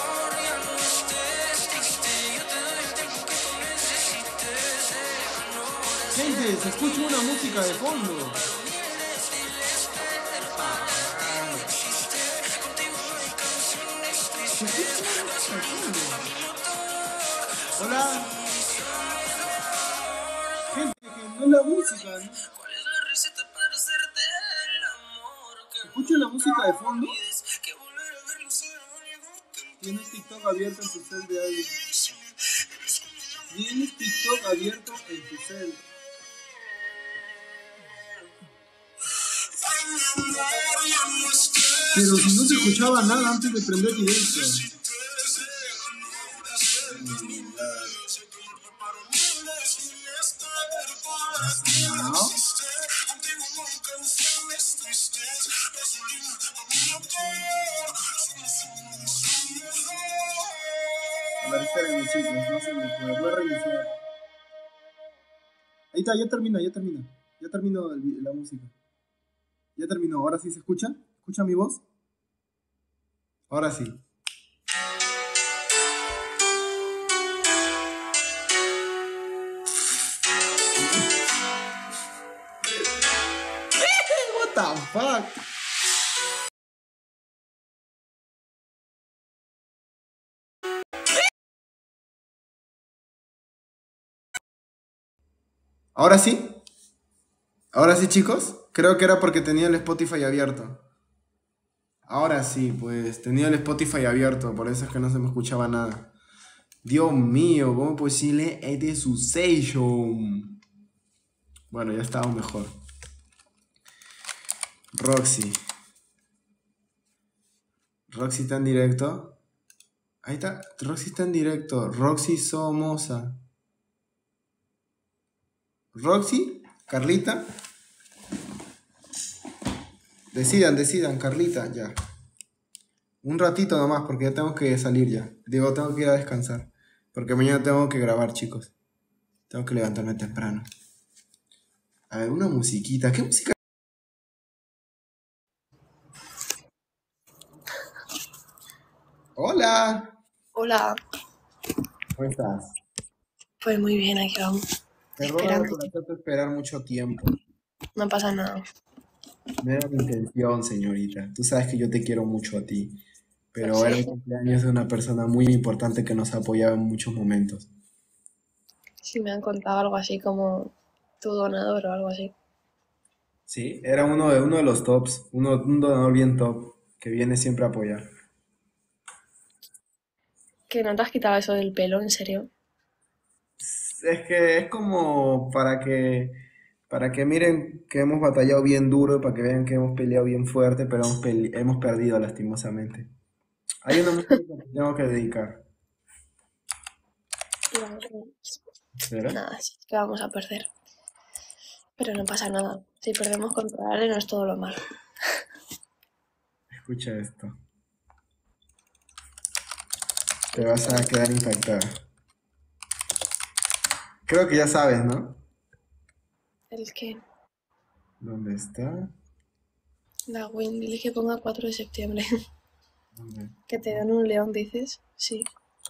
Gente, se escucha una música de fondo. Hola. Gente, que no es la música, ¿no? ¿Escuchan la música de fondo? ¿Tienes TikTok abierto en tu cel de alguien? ¿Tienes TikTok abierto en tu cel? Pero si no se escuchaba nada antes de prender directo. ¿No? A ver, espérenme, chicos, no se me puede. Voy a reiniciar. Ahí está, ya termina. Ya terminó la música. Ya terminó. ¿Ahora sí se escucha? ¿Escucha mi voz? Ahora sí. What the fuck? ¿Ahora sí? ¿Ahora sí, chicos? Creo que era porque tenía el Spotify abierto. Ahora sí, pues tenía el Spotify abierto, por eso es que no se me escuchaba nada. Dios mío, ¿cómo es posible este suceso? Bueno, ya estaba mejor. Roxy. Roxy está en directo. Ahí está, Roxy está en directo. Roxy Somoza. Roxy, Carlita. Decidan, Carlita, ya. Un ratito nomás, porque ya tengo que salir ya. Digo, tengo que ir a descansar. Porque mañana tengo que grabar, chicos. Tengo que levantarme temprano. A ver, una musiquita. ¿Qué música? Hola. Hola. ¿Cómo estás? Pues muy bien, aquí vamos. Perdóname por hacerte esperar mucho tiempo. No pasa nada. No era mi intención, señorita. Tú sabes que yo te quiero mucho a ti. Pero Lo era sé. el cumpleaños de una persona muy importante que nos ha apoyado en muchos momentos. Sí, me han contado algo así como tu donador o algo así. Sí, era uno de los tops. Un donador bien top. Que viene siempre a apoyar. ¿Que no te has quitado eso del pelo, en serio? Es que es como para que miren que hemos batallado bien duro, para que vean que hemos peleado bien fuerte, pero hemos perdido lastimosamente. Hay una música que tengo que dedicar. ¿Será? Nada, sí, que vamos a perder. Pero no pasa nada. Si perdemos contra Ale no es todo lo malo. Escucha esto. Te vas a quedar impactada. Creo que ya sabes, ¿no? ¿El qué? ¿Dónde está? La Win, dile que ponga 4 de septiembre. ¿Dónde? Que te dan un león, dices. Sí.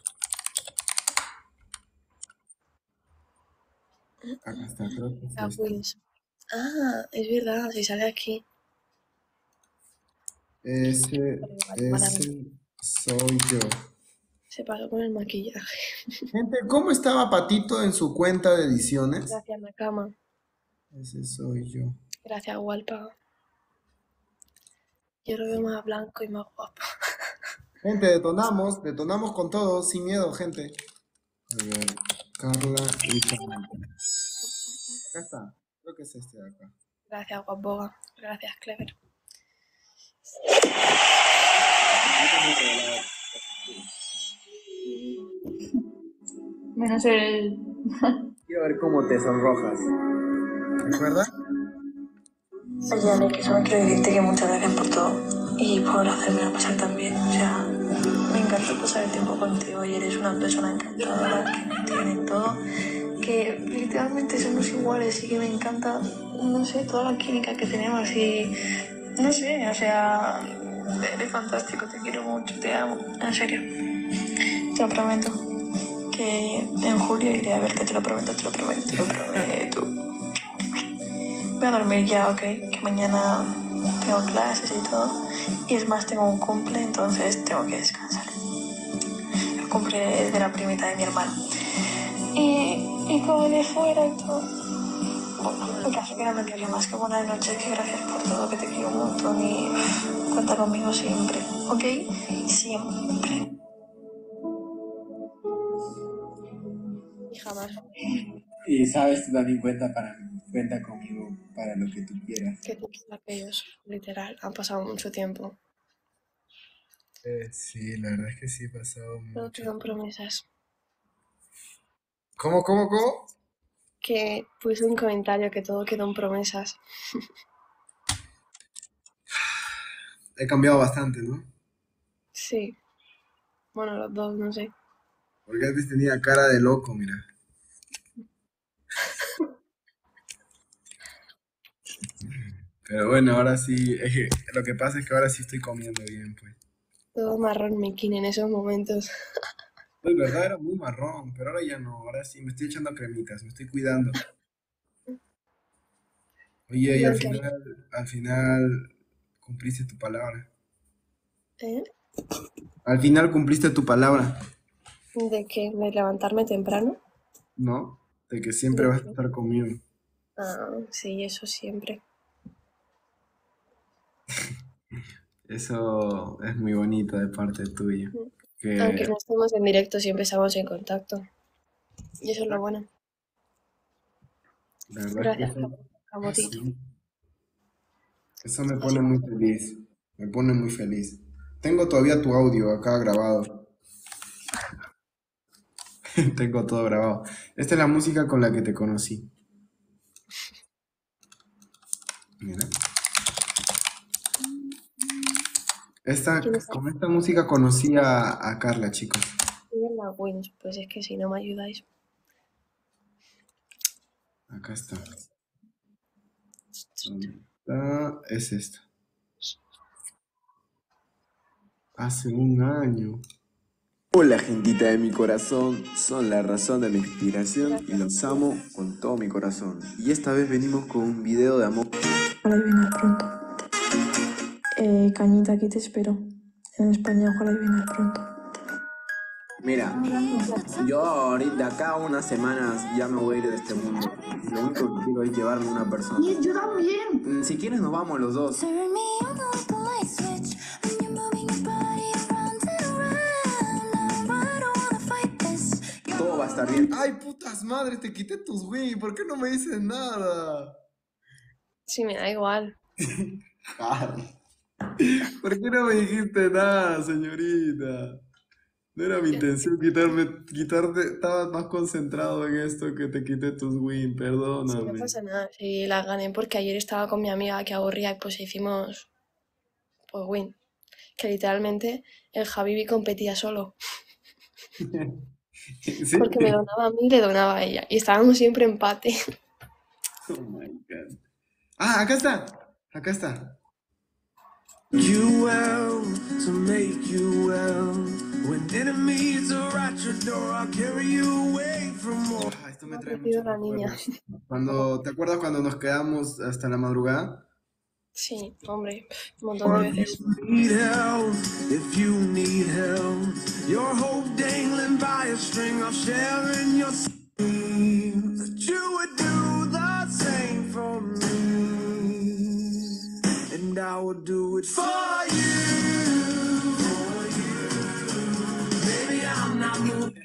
Acá está, creo que es La esto. Win. Ah, es verdad, si sale aquí. Ese soy yo. Se pasó con el maquillaje. Gente, ¿cómo estaba Patito en su cuenta de ediciones? Gracias, Nakama. Ese soy yo. Gracias, Walpa. Yo lo veo más blanco y más guapo. Gente, detonamos con todo, sin miedo, gente. A ver, Carla y Carla. Acá está, creo que es este de acá. Gracias, guapoga. Gracias, Clever. Menos el... Quiero ver cómo te sonrojas. ¿Recuerdas? Oye, Ale, que solo quiero decirte que muchas gracias por todo y por hacérmelo pasar tan bien. O sea, me encanta pasar el tiempo contigo y eres una persona encantadora que me entiende todo, que literalmente somos iguales y que me encanta, no sé, toda la química que tenemos y no sé, o sea, eres fantástico, te quiero mucho, te amo, en serio. Te lo prometo, que en julio iré a verte, te lo prometo, te lo prometo, te lo prometo. Voy a dormir ya, ok, que mañana tengo clases y todo. Y es más, tengo un cumple, entonces tengo que descansar. El cumple es de la primita de mi hermano. Y como de fuera y todo. Bueno, el caso que no me quiero más que buenas noches, que gracias por todo, que te quiero un montón y cuenta conmigo siempre, ¿ok? Siempre. Y jamás. Y sabes, tú también cuenta conmigo para lo que tú quieras. Que tú quieras aquellos, literal, han pasado mucho tiempo. Sí, la verdad es que sí he pasado Todo mucho. quedan promesas. ¿Cómo? Que puse un comentario que todo quedó en promesas. He cambiado bastante, ¿no? Sí. Bueno, los dos, no sé. Porque antes tenía cara de loco, mira. Pero bueno, ahora sí, lo que pasa es que ahora sí estoy comiendo bien, pues. Todo marrón mequín en esos momentos. De verdad era muy marrón, pero ahora ya no, ahora sí, me estoy echando cremitas, me estoy cuidando. Oye, y al final cumpliste tu palabra. ¿Eh? Al final cumpliste tu palabra, ¿De qué? ¿De levantarme temprano? ¿no? De que siempre vas a estar conmigo. Ah, sí, eso siempre. Eso es muy bonito de parte tuya. Aunque no estemos en directo, siempre estamos en contacto. Y eso es lo bueno. La verdad Gracias, es que Camotito. sí. Eso me pone muy feliz. Me pone muy feliz. Tengo todavía tu audio acá grabado. Tengo todo grabado. Esta es la música con la que te conocí. Mira. ¿Quién está? Con esta música conocí a Carla, chicos. La Wins, pues es que si no me ayudáis. Acá está. ¿Dónde está? Es esta. Hace un año. Hola gentita de mi corazón, son la razón de mi inspiración y los amo con todo mi corazón. Y esta vez venimos con un video de amor. Ojalá y vienes pronto. Cañita, aquí te espero. En España, ojalá y vienes pronto. Mira, yo ahorita acá unas semanas ya me voy a ir de este mundo. Lo único que quiero es llevarme una persona. Y yo también. Si quieres nos vamos los dos. Todo va a estar bien. ¡Ay, putas madres! Te quité tus Wii. ¿Por qué no me dices nada? Sí, me da igual. ¿Por qué no me dijiste nada, señorita? No era mi intención quitarte. Estabas más concentrado en esto que te quité tus Wii. Sí, no Perdóname. pasa nada. Sí, la gané porque ayer estaba con mi amiga que aburría y pues hicimos pues win. Que literalmente el Javibi competía solo. ¿Sí? Porque me donaba a mí y le donaba a ella. Y estábamos siempre empate. Oh my God. Ah, acá está. Acá está. You well to make you well. When enemies are at your door, I'll carry you away from more. Ah, esto me trae Pido muchos la niña. recuerdos. ¿Te acuerdas cuando nos quedamos hasta la madrugada? Sí, hombre, un montón de veces. Need help if you need help. Your hope dangling by a string of sharing your dream. That you would do the same for me, and I would do it for you. Baby, I'm not moving.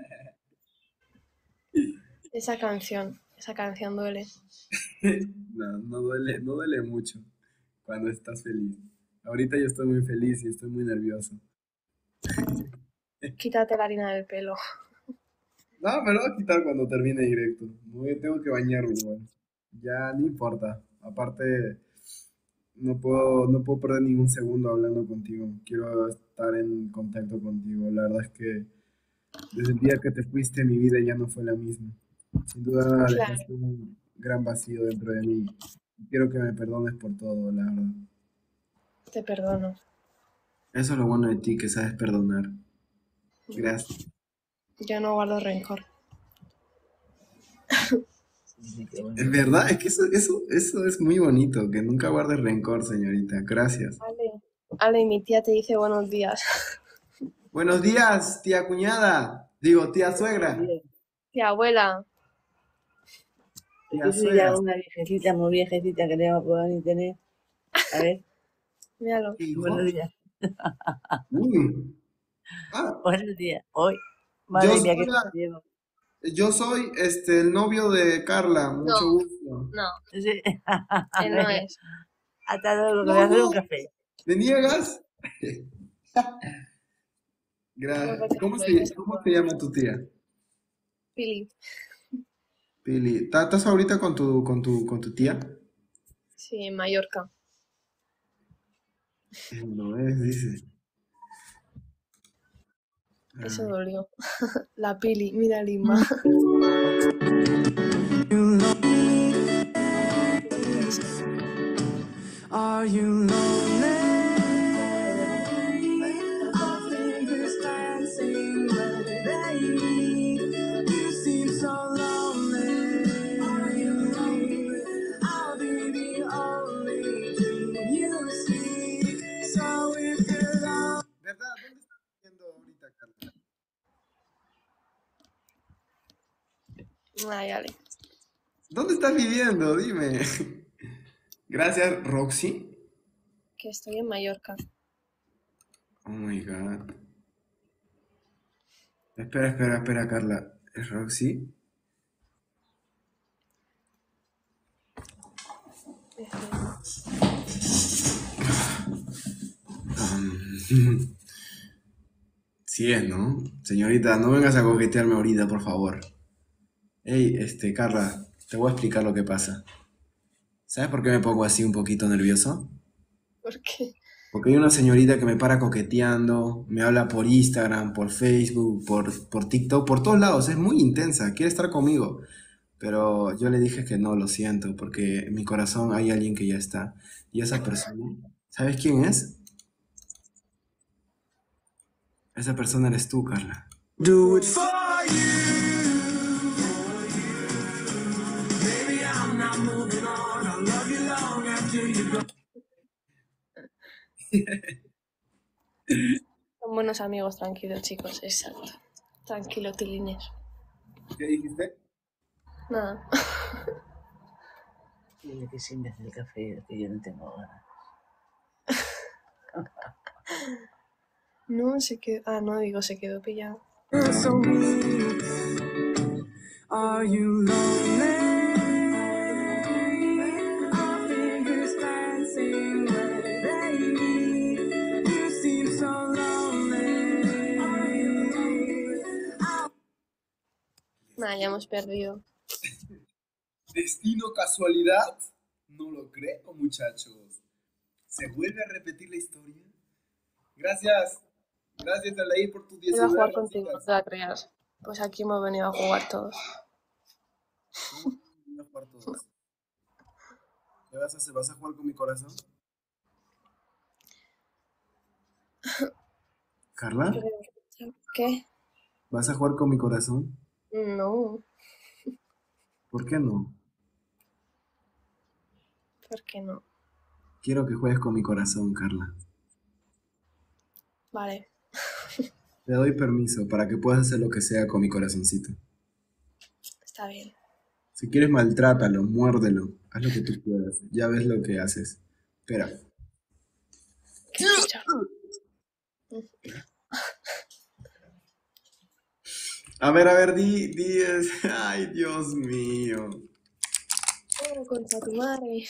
Esa canción duele. No duele mucho cuando estás feliz. Ahorita yo estoy muy feliz y estoy muy nervioso. Quítate la harina del pelo. No, me lo voy a quitar cuando termine directo. Tengo que bañarme igual. Ya no importa. Aparte, no puedo perder ningún segundo hablando contigo. Quiero estar en contacto contigo. La verdad es que desde el día que te fuiste, mi vida ya no fue la misma. Sin duda Claro, dejaste un gran vacío dentro de mí. Quiero que me perdones por todo, la verdad. te perdono. Eso es lo bueno de ti, que sabes perdonar. Gracias. Yo no guardo rencor. En verdad, es que eso es muy bonito, que nunca guardes rencor, señorita. Gracias. Ale, mi tía te dice buenos días. Buenos días, tía cuñada. Digo, tía suegra. Tía abuela. Tía Yo soy suegra. ya una viejecita, muy viejecita que tengo por internet. A ver, Míralo. ¿Qué dijo? buenos días. Uy. Ah, Buenos días. Hoy, yo madre mía, soy, que la- llevo. yo soy el novio de Carla. Mucho No, gusto. no, Sí. él no es. Hasta luego, que voy a hacer un café. ¿Me niegas? ¿Cómo se llama tu tía? Pili. Pili. ¿Estás ahorita con tu tía? Sí, en Mallorca. No es, dice. Eso dolió. La Pili, mira Lima. Are you lonely? Our fingers dancing, baby. You seem so lonely. I'll be the only dream you see. So if you're lonely. ¿Verdad? ¿Dónde estás viviendo ahorita, Carla? Ay, Ale. ¿Dónde estás viviendo? Dime. Gracias, Roxy. Que estoy en Mallorca. Oh my God. Espera, Carla. ¿Es Roxy? Sí es, ¿no? Señorita, no vengas a coquetearme ahorita, por favor. Ey, Carla, te voy a explicar lo que pasa. ¿Sabes por qué me pongo así un poquito nervioso? ¿Por qué? Porque hay una señorita que me para coqueteando, me habla por Instagram, por Facebook, por TikTok, por todos lados. Es muy intensa, quiere estar conmigo. Pero yo le dije que no, lo siento, porque en mi corazón hay alguien que ya está. Y esa persona, ¿sabes quién es? Esa persona eres tú, Carla. Do it for baby, I'm not moving on. I'll love you long after you go. Son buenos amigos, tranquilos, chicos, exacto. Tranquilo, tilines. ¿Qué dijiste? Nada. Dile que sin desde el café, que yo no tengo ganas. No, se quedó. Ah, no, digo, se quedó pillado. So, are you lonely? Our fingers dancing, baby. You seem so lonely. Nada, ya hemos perdido. ¿Destino casualidad? No lo creo, muchachos. ¿Se vuelve a repetir la historia? Gracias. Gracias, Alain, por tus Iba a 19 jugar contigo, no rositas. te la creas. Pues aquí hemos venido a jugar todos. ¿Cómo van a jugar todos? ¿Qué vas a hacer? ¿Vas a jugar con mi corazón? ¿Carla? ¿Qué? ¿Vas a jugar con mi corazón? No, ¿Por qué no? ¿por qué no? Quiero que juegues con mi corazón, Carla. Vale. Te doy permiso para que puedas hacer lo que sea con mi corazoncito. Está bien. Si quieres, maltrátalo, muérdelo, haz lo que tú quieras. Ya ves lo que haces. Espera. ¿Qué escucha? A ver, di. Ay, Dios mío. Oh, contra tu madre.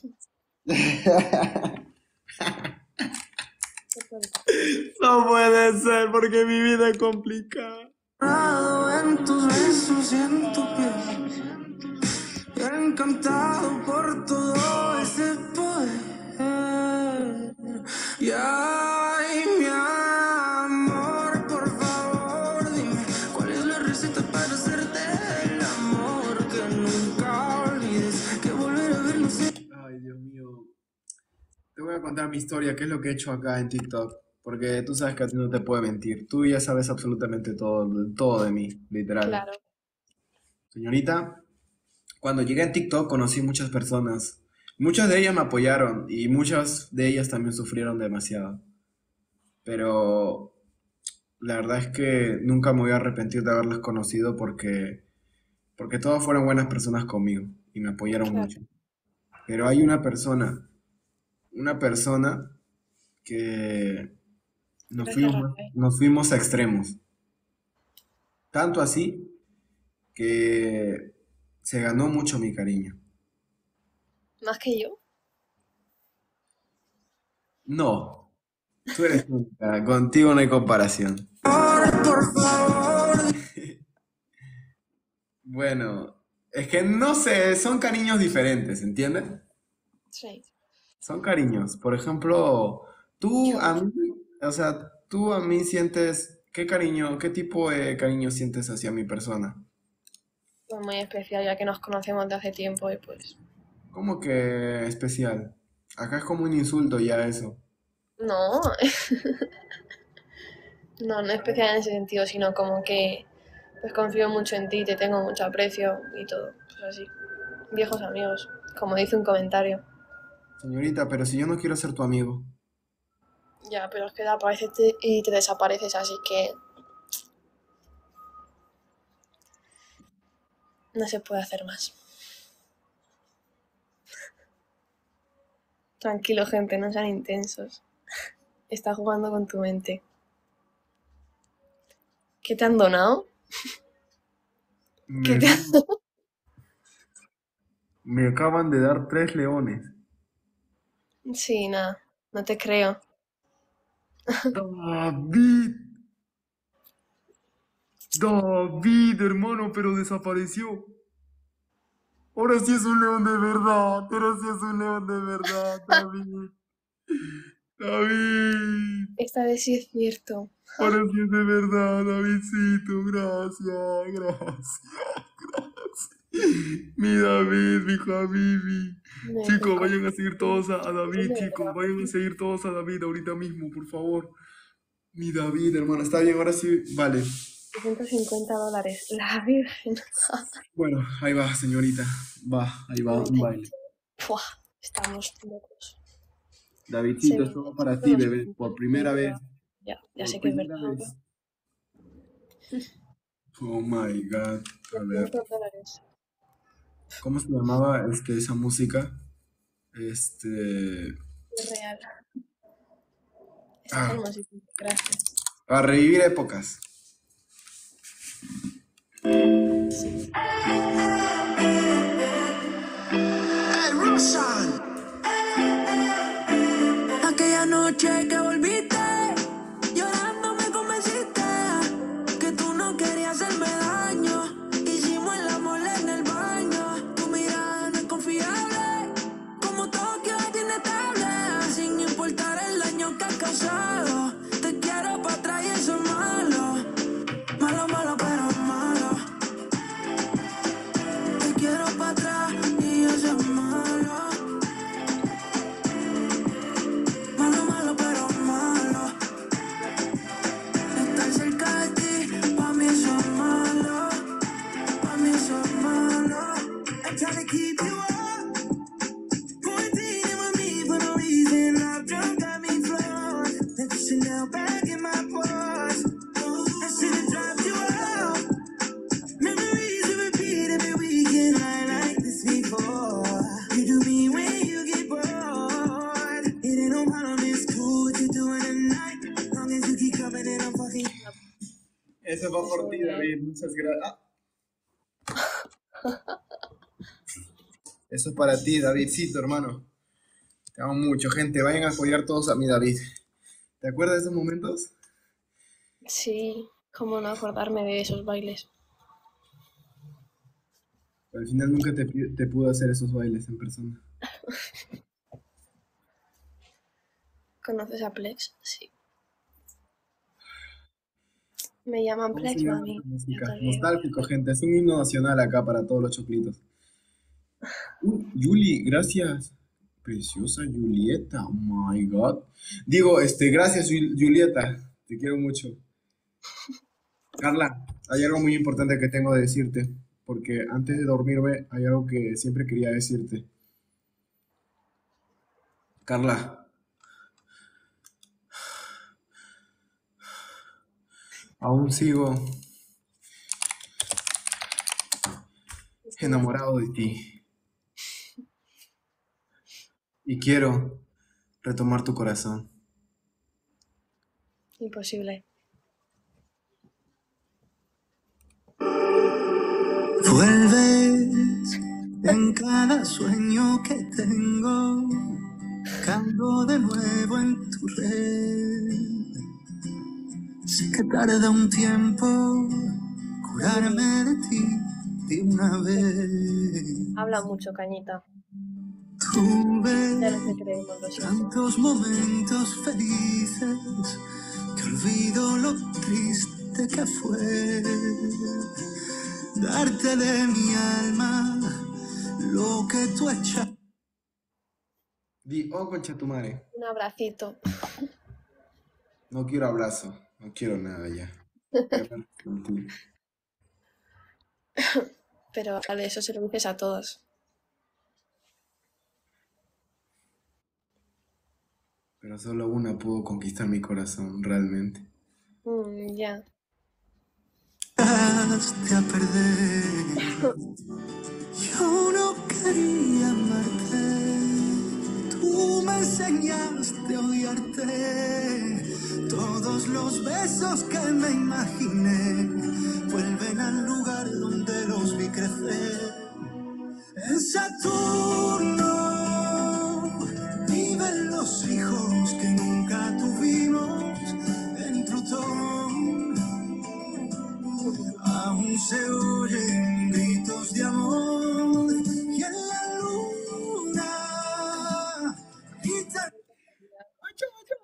No puede ser porque mi vida es complicada. En tus besos y en tu piel, encantado por todo ese poder. Y ay, mi amor, por favor, dime cuál es la receta para hacerte el amor que nunca olvides, que volver a vernos. Ay, Dios mío. Te voy a contar mi historia, qué es lo que he hecho acá en TikTok. Porque tú sabes que a ti no te puedo mentir. Tú ya sabes absolutamente todo de mí, literal. Claro. Señorita, cuando llegué en TikTok conocí muchas personas. Muchas de ellas me apoyaron y muchas de ellas también sufrieron demasiado. Pero la verdad es que nunca me voy a arrepentir de haberlas conocido porque todas fueron buenas personas conmigo y me apoyaron Claro. mucho. Pero hay una persona que nos fuimos a extremos. Tanto así que se ganó mucho mi cariño. ¿Más que yo? No, tú eres única, contigo no hay comparación. Bueno, es que no sé, son cariños diferentes, ¿entiendes? Sí. Son cariños. Por ejemplo, tú a mí, o sea, tú a mí sientes, ¿qué cariño, qué tipo de cariño sientes hacia mi persona? Pues muy especial, ya que nos conocemos de hace tiempo y pues... ¿Cómo que especial? Acá es como un insulto ya eso. No. No, no especial en ese sentido, sino como que pues confío mucho en ti, te tengo mucho aprecio y todo. Pues así. Viejos amigos, como dice un comentario. Señorita, pero si yo no quiero ser tu amigo. Ya, pero es que te apareces y te desapareces, así que... No se puede hacer más. Tranquilo, gente, no sean intensos. Está jugando con tu mente. ¿Qué te han donado? ¿Qué te han... Me acaban de dar 3 leones. Sí, nada, no te creo. David, hermano, pero desapareció. Ahora sí es un león de verdad. Ahora sí es un león de verdad, David. David. Esta vez sí es cierto. Ahora sí es de verdad, Davidcito. Gracias, gracias. Mi David, mi Habibi. Chicos, vayan a seguir todos a David, chicos. Vayan a seguir todos a David ahorita mismo, por favor. Mi David, hermano. Está bien, ahora sí. Vale. $150. La Virgen. Bueno, ahí va, señorita. Va, ahí va, un baile. Fua, estamos locos. Davidcito, esto va para ti, bebé. Por primera vez. Ya sé que es verdad. Oh my God. A ver. $200. ¿Cómo se llamaba esa música? Es real. Está hermosísimo. Gracias. A revivir épocas. Sí. Hey, Roshan. Aquella noche que volviste, llorando me convenciste que tú no querías hacerme daño. Hicimos el amor en el baño. Tu mirada no es confiable, como Tokio es inestable. Sin importar el daño que has causado, te quiero para atrás y eso es malo. Malo, malo, pero malo. Te quiero para atrás y eso es malo. Malo, malo, pero malo. Estar cerca de ti, pa' mí eso es malo. Pa' mí eso es malo. I'm trying to keep you up. Pointing at me for no reason. I've drunk, got me flawed. Left Chanel back in my purse. I should've dropped you out. Memories are repeat every weekend. I like this before. You do me when you get bored. It ain't no problem, it's cool what you doing tonight. Long as you keep coming in, I'm fucking. Eso va por ti, David. Muchas gracias. Eso es para ti, Davidcito, hermano. Te amo mucho, gente. Vayan a apoyar todos a mi David. ¿Te acuerdas de esos momentos? Sí, cómo no acordarme de esos bailes. Pero al final nunca te pude hacer esos bailes en persona. ¿Conoces a Plex? Sí. Me llaman ¿Cómo Plex, se llama mami. esta música? Nostálgico, gente. Es un himno nacional acá para todos los choclitos. Yuli, gracias. Preciosa Julieta. Oh my God. Digo, gracias, Julieta. Te quiero mucho. Carla, hay algo muy importante que tengo de decirte. Porque antes de dormirme hay algo que siempre quería decirte. Carla. Aún sigo enamorado de ti. Y quiero retomar tu corazón. Imposible. Vuelves en cada sueño que tengo, caigo de nuevo en tu red. Sé que tarda un tiempo curarme de ti de una vez. Habla mucho, Cañita. Tuve Ya no te creemos, lo siento. tantos momentos felices que olvido lo triste que fue darte de mi alma lo que tú echas. Di, oh, concha tu madre. Un abracito. No quiero abrazo. No quiero nada ya. Contigo. Pero vale, eso se lo dices a todos. Pero solo una pudo conquistar mi corazón, realmente. Ya. A perder. Yo no quería amarte. Tú me enseñaste a odiarte. Todos los besos que me imaginé vuelven al lugar donde los vi crecer. En Saturno viven los hijos que nunca tuvimos. En Plutón aún se oyen gritos de amor. Y en la luna gritan.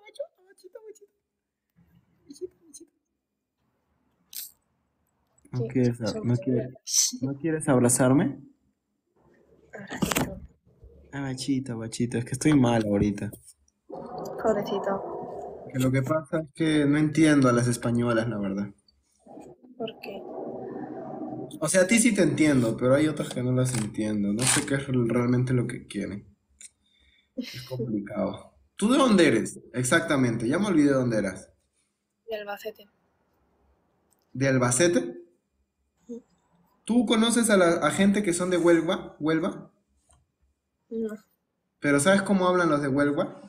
¿No Sí, quieres, son no no quieres abrazarme? Abracito. Ah, bachita, bachita, es que estoy mal ahorita. Pobrecito. Que lo que pasa es que no entiendo a las españolas, la verdad. ¿Por qué? O sea, a ti sí te entiendo, pero hay otras que no las entiendo. No sé qué es realmente lo que quieren. Es complicado. ¿Tú de dónde eres? Exactamente, ya me olvidé de dónde eras. De Albacete. ¿De Albacete? ¿Tú conoces a gente que son de Huelva? ¿Huelva? No. ¿Pero sabes cómo hablan los de Huelva?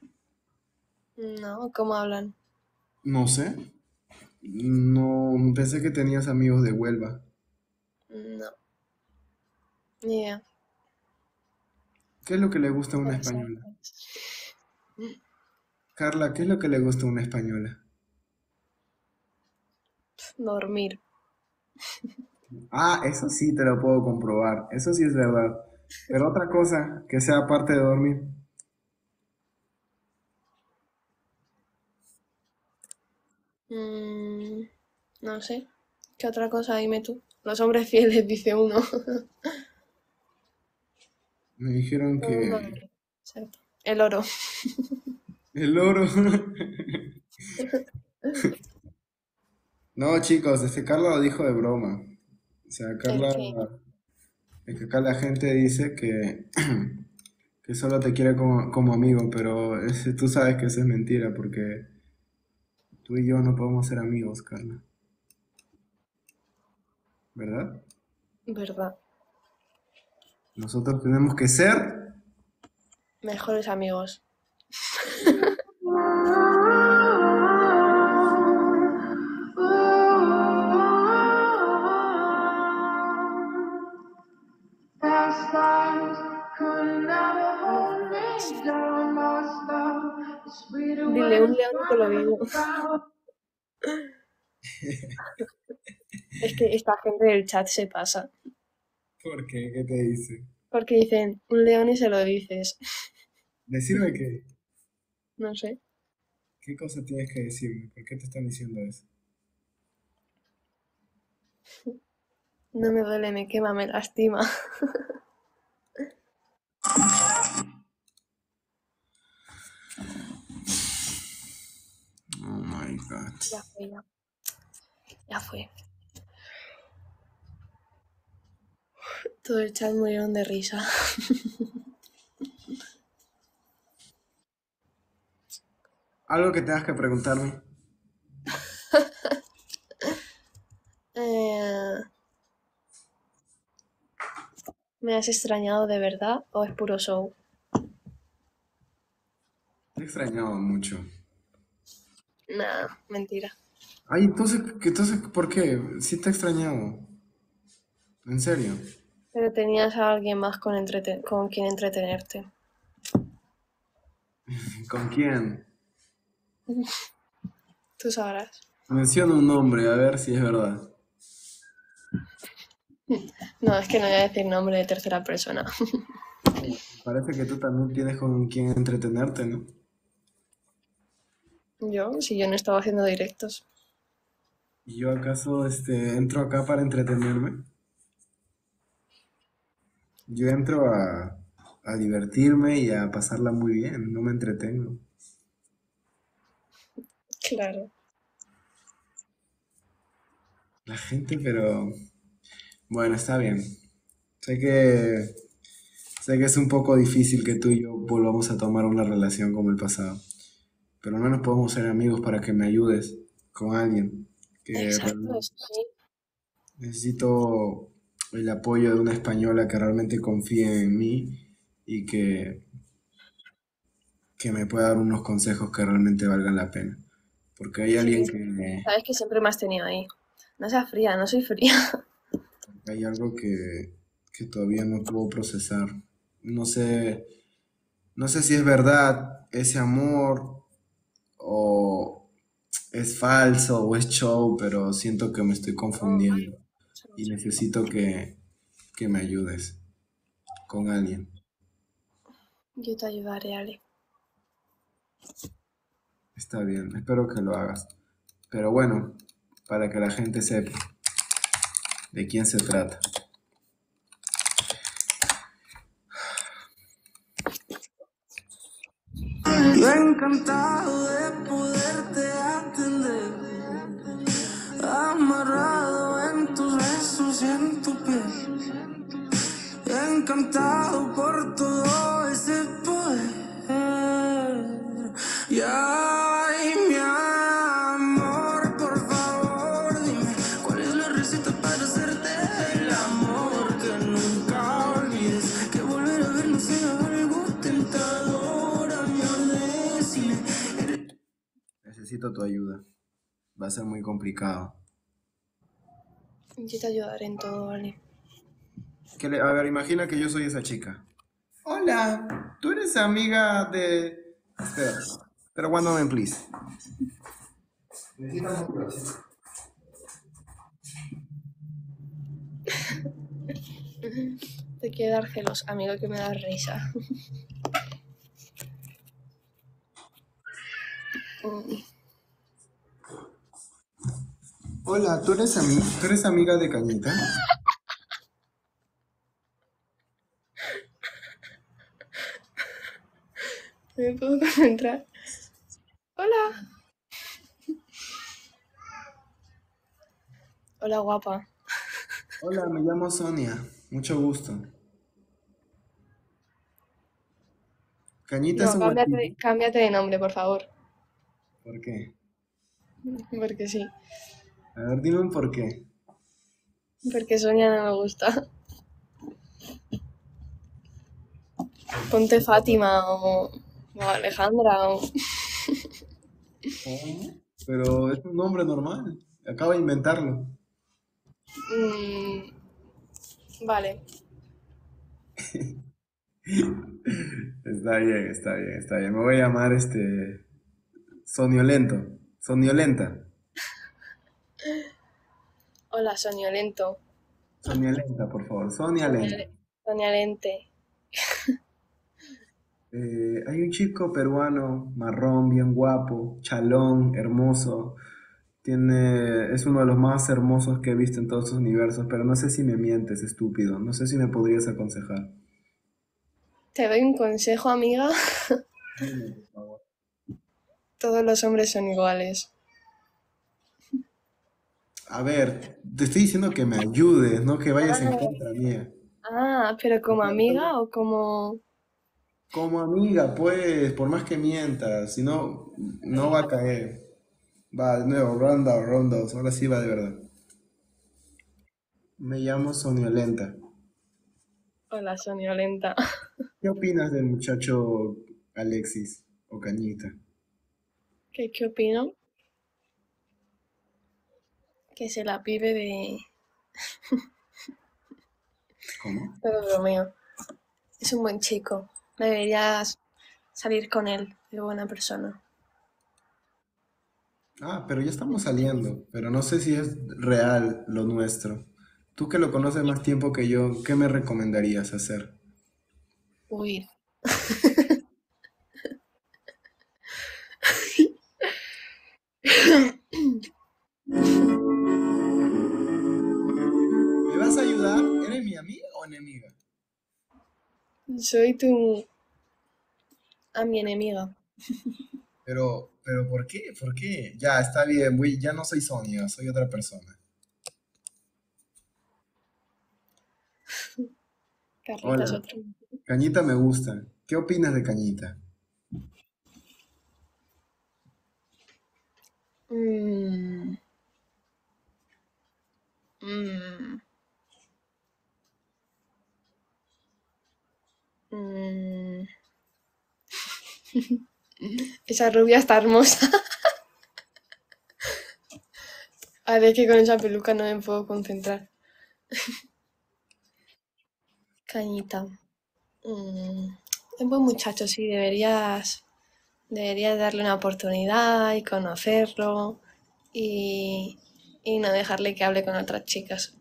No, ¿cómo hablan? No sé. No, pensé que tenías amigos de Huelva. No. Ni idea. ¿Qué es lo que le gusta a una española? Carla, ¿qué es lo que le gusta a una española? Dormir. Ah, eso sí te lo puedo comprobar. Eso sí es verdad. Pero otra cosa que sea aparte de dormir. No sé. ¿Qué otra cosa dime tú? Los hombres fieles, dice uno. Me dijeron Todo el mundo que duerme. Exacto. El oro. el oro. No, chicos, Carla lo dijo de broma. O sea, ¿El Carla, qué? es que acá la gente dice que, que solo te quiere como amigo, pero tú sabes que eso es mentira, porque tú y yo no podemos ser amigos, Carla. ¿Verdad? Verdad. Nosotros tenemos que ser. Mejores amigos. Dile un león y te lo digo. Es que esta gente del chat se pasa. ¿Por qué? ¿Qué te dice? Porque dicen un león y se lo dices. Decirme qué. No sé. ¿Qué cosa tienes que decirme? ¿Por qué te están diciendo eso? No me duele, me quema, me lastima. Oh my God. Ya fue, ya. Ya fue. Todo el chat murieron de risa. Algo que tengas que preguntarme. ¿Me has extrañado de verdad o es puro show? Te he extrañado mucho. Nah, mentira. Ay, entonces, ¿por qué? Sí te he extrañado. ¿En serio? Pero tenías a alguien más con quien entretenerte. ¿Con quién? Tú sabrás. Menciona un nombre, a ver si es verdad. No, es que no voy a decir nombre de tercera persona. Parece que tú también tienes con quien entretenerte, ¿no? Si yo no estaba haciendo directos. ¿Y yo acaso entro acá para entretenerme? Yo entro a divertirme y a pasarla muy bien, no me entretengo. Claro. La gente, pero bueno, está bien. Sé que sé que es un poco difícil que tú y yo volvamos a tomar una relación como el pasado, pero no nos podemos ser amigos para que me ayudes con alguien que Exacto, eso sí. necesito el apoyo de una española que realmente confíe en mí y que me pueda dar unos consejos que realmente valgan la pena. Porque hay alguien Sí, que sabes que siempre me has tenido ahí. No seas fría, no soy fría. hay algo que todavía no puedo procesar. No sé, no sé si es verdad ese amor o es falso o es show, pero siento que me estoy confundiendo y necesito que me ayudes con alguien. Yo te ayudaré, Ale. Está bien, espero que lo hagas. Pero bueno, para que la gente sepa. de quién se trata. Yo encantado de poderte atender, amarrado en tus besos y en tu piel, encantado por todo ese poder. Y ay, mi amor, por favor, dime cuál es la receta para hacerte el amor que nunca olvides, que volver a vernos sea algo tentador. A mi decime. Necesito tu ayuda. Va a ser muy complicado. Yo te ayudaré en todo, ¿vale? A ver, imagina que yo soy esa chica. Hola, tú eres amiga de... Espera, pero one moment, please. Necesitamos clases. Te quiero dar celos, amigo, que me da risa. Hola, ¿tú eres amiga de Cañita? No me puedo concentrar. Hola. Hola, guapa. Hola, me llamo Sonia. Mucho gusto. Cañita es No, un gatito. cámbiate de nombre, por favor. ¿Por qué? Porque sí. A ver, dime un por qué. Porque Sonia no me gusta. Ponte Fátima o Alejandra o... Pero es un nombre normal. Acabo de inventarlo. Vale. Está bien, está bien, está bien. Me voy a llamar Soniolento. Soniolenta. Hola, Soniolento. Soniolenta, por favor. Soniolenta. Sonialente. Hay un chico peruano, marrón, bien guapo, chalón, hermoso. Es uno de los más hermosos que he visto en todos estos universos, pero no sé si me mientes, estúpido. No sé si me podrías aconsejar. Te doy un consejo, amiga. Dime, por favor. Todos los hombres son iguales. A ver, te estoy diciendo que me ayudes, no que vayas en contra mía. ¿Pero como amiga o como...? Como amiga, pues, por más que mientas, si no, no va a caer. Va, de nuevo, ronda, ahora sí va de verdad. Me llamo Soniolenta. Hola, Soniolenta. ¿Qué opinas del muchacho Alexis o Cañita? ¿Qué opino? Que se la pibe de... ¿Cómo? Todo bromeo. Es un buen chico. Deberías salir con él. Es buena persona. Ah, pero ya estamos saliendo, pero no sé si es real lo nuestro. Tú que lo conoces más tiempo que yo, ¿qué me recomendarías hacer? Huir. ¿Me vas a ayudar? ¿Eres mi amiga o enemiga? Soy a mi enemiga. Pero, ¿por qué? ¿Por qué? Ya, está bien, ya no soy Sonia, soy otra persona. Carlita es Hola, otro. Cañita me gusta. ¿Qué opinas de Cañita? Mm. Mm. Mm. Esa rubia está hermosa. A ver, que con esa peluca no me puedo concentrar. Cañita. Es buen muchacho, sí, deberías darle una oportunidad y conocerlo y no dejarle que hable con otras chicas.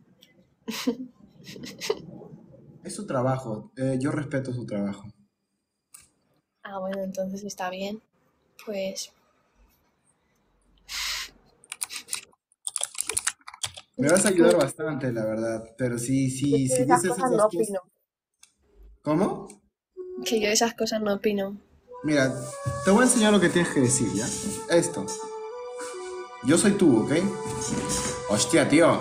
Es su trabajo, yo respeto su trabajo. Ah, bueno, entonces está bien. Pues Me vas a ayudar bastante, la verdad. Pero si Yo de esas dices cosas esas no cosas... opino. ¿Cómo? Que yo de esas cosas no opino. Mira, te voy a enseñar lo que tienes que decir, ¿ya? Esto. Yo soy tú, ¿ok? Hostia, tío.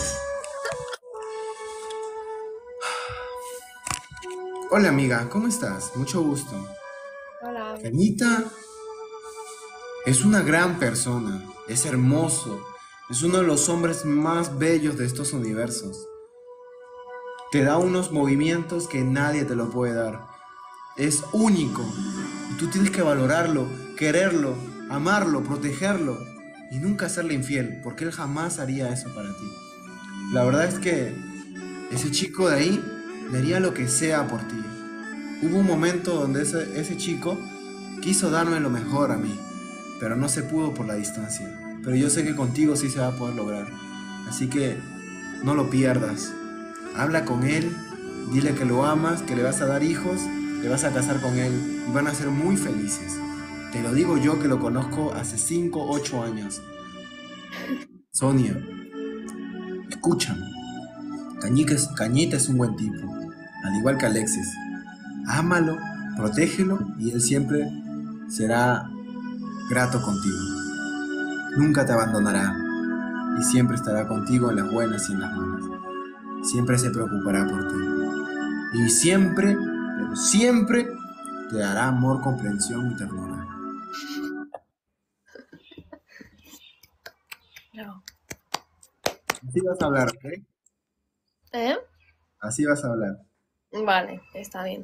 Hola, amiga, ¿cómo estás? Mucho gusto. Hola. Cañita es una gran persona, es hermoso, es uno de los hombres más bellos de estos universos. Te da unos movimientos que nadie te lo puede dar. Es único. Y tú tienes que valorarlo, quererlo, amarlo, protegerlo y nunca serle infiel, porque él jamás haría eso para ti. La verdad es que ese chico de ahí le haría lo que sea por ti. Hubo un momento donde ese chico quiso darme lo mejor a mí, pero no se pudo por la distancia. Pero yo sé que contigo sí se va a poder lograr. Así que no lo pierdas. Habla con él, dile que lo amas, que le vas a dar hijos, te vas a casar con él y van a ser muy felices. Te lo digo yo que lo conozco hace 5, 8 años. Sonia, escúchame. Cañita es un buen tipo, al igual que Alexis. Ámalo, protégelo y él siempre será grato contigo. Nunca te abandonará y siempre estará contigo en las buenas y en las malas. Siempre se preocupará por ti. Y siempre, pero siempre, te dará amor, comprensión y ternura. No. Así vas a hablar, ¿ok? ¿Eh? Así vas a hablar. Vale, está bien.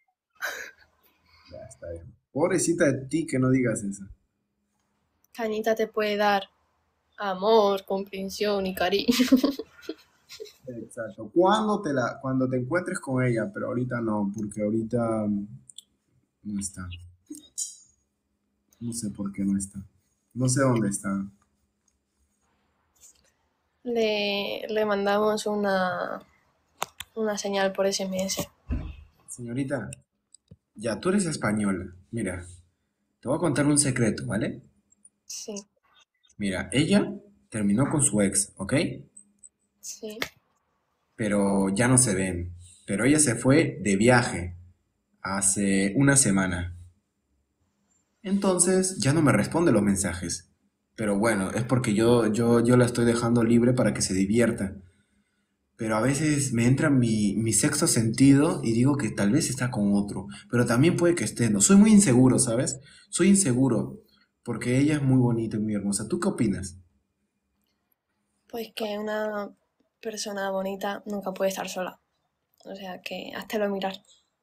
Ya está bien. Pobrecita de ti que no digas eso. Cañita te puede dar amor, comprensión y cariño. Exacto. Cuando te encuentres con ella, pero ahorita no, porque ahorita no está. No sé por qué no está. No sé dónde está. Le mandamos una señal por SMS. Señorita, ya tú eres española. Mira, te voy a contar un secreto, ¿vale? Sí, Mira, ella terminó con su ex, ¿ok? sí. Pero ya no se ven. Pero ella se fue de viaje hace una semana. Entonces ya no me responde los mensajes. Pero bueno, es porque yo la estoy dejando libre para que se divierta. Pero a veces me entra mi sexto sentido y digo que tal vez está con otro. Pero también puede que esté. No, soy muy inseguro, ¿sabes? Soy inseguro. Porque ella es muy bonita y muy hermosa. ¿Tú qué opinas? Pues que una persona bonita nunca puede estar sola. O sea que háztelo mirar.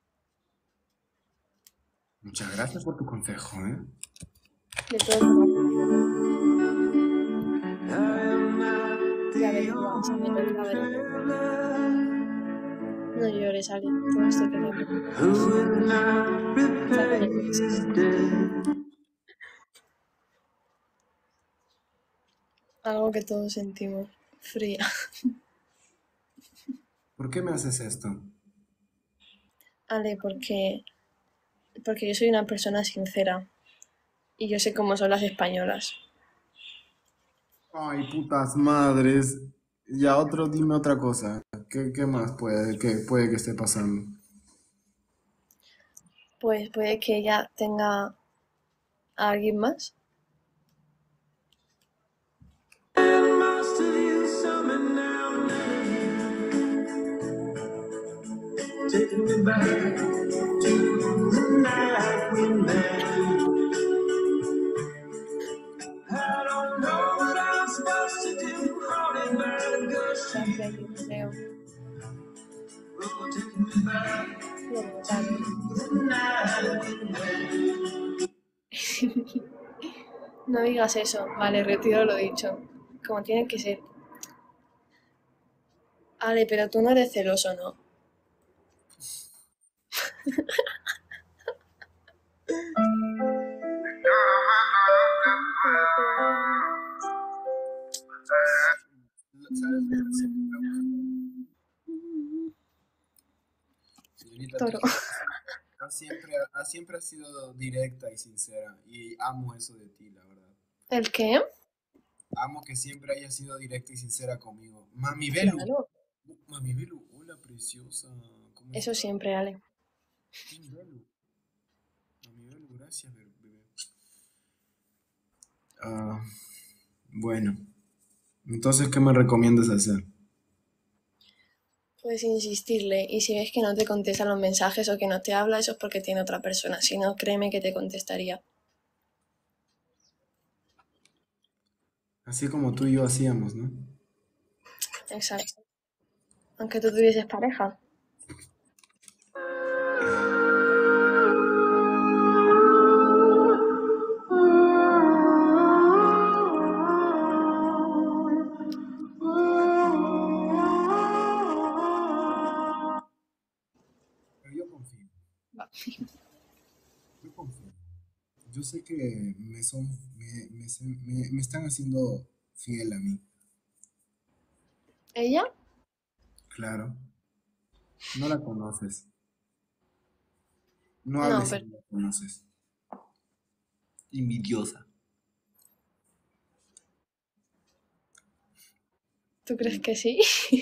Muchas gracias por tu consejo, ¿eh? De todos modos. Ya ves, vamos a ver la verdad. No llores, Ale. Todos te queremos. Algo que todos sentimos. Fría. ¿Por qué me haces esto? Ale, porque yo soy una persona sincera. Y yo sé cómo son las españolas. Ay, putas madres. Ya, dime otra cosa. ¿Qué más puede que esté pasando? Pues puede que ella tenga a alguien más. No digas eso. Vale, retiro lo dicho. Como tiene que ser. Ale, pero tú no eres celoso, ¿no? Señorita, Toro. siempre has sido directa y sincera y amo eso de ti, la verdad. ¿El qué? Amo que siempre hayas sido directa y sincera conmigo. Mami Belu. Claro, Mami Belu, hola preciosa. ¿Cómo eso estás? siempre, Ale. Mami Belu. Mami Belu, gracias, bebé. Ah, bueno. Entonces, ¿qué me recomiendas hacer? Puedes insistirle y si ves que no te contesta los mensajes o que no te habla, eso es porque tiene otra persona. Si no, créeme que te contestaría. Así como tú y yo hacíamos, ¿no? Exacto. Aunque tú tuvieses pareja. Pero yo confío. Yo confío. Yo sé que me están haciendo fiel a mí. ¿Ella? Claro. No la conoces. No No, hables si pero no la conoces. Envidiosa. ¿tú crees que sí?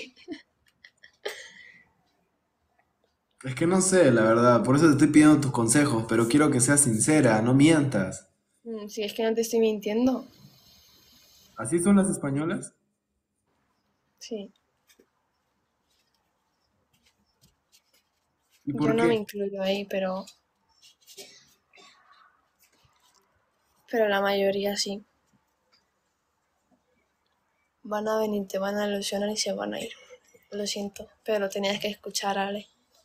Es que no sé, la verdad. Por eso te estoy pidiendo tus consejos, pero quiero que seas sincera, no mientas. Si es que no te estoy mintiendo. ¿Así son las españolas? Sí. ¿Y Yo por no me qué? incluyo ahí, pero la mayoría sí. Van a venir, te van a ilusionar y se van a ir. Lo siento, pero tenías que escuchar, Ale.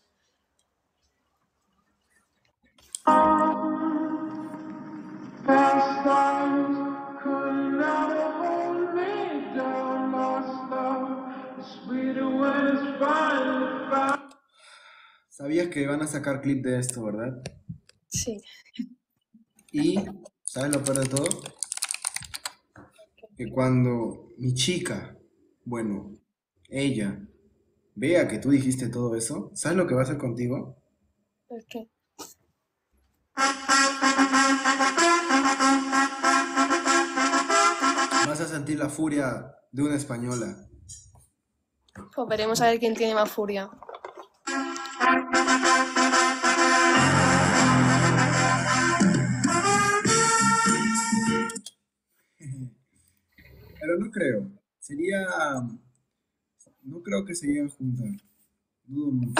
Sabías que van a sacar clip de esto, ¿verdad? Sí. Y, ¿sabes lo peor de todo? Que cuando mi chica, bueno, ella, vea que tú dijiste todo eso, ¿sabes lo que va a hacer contigo? ¿Por qué? Vas a sentir la furia de una española. Pues veremos a ver quién tiene más furia. Pero no creo. No creo que se lleguen a juntar. Dudo mucho.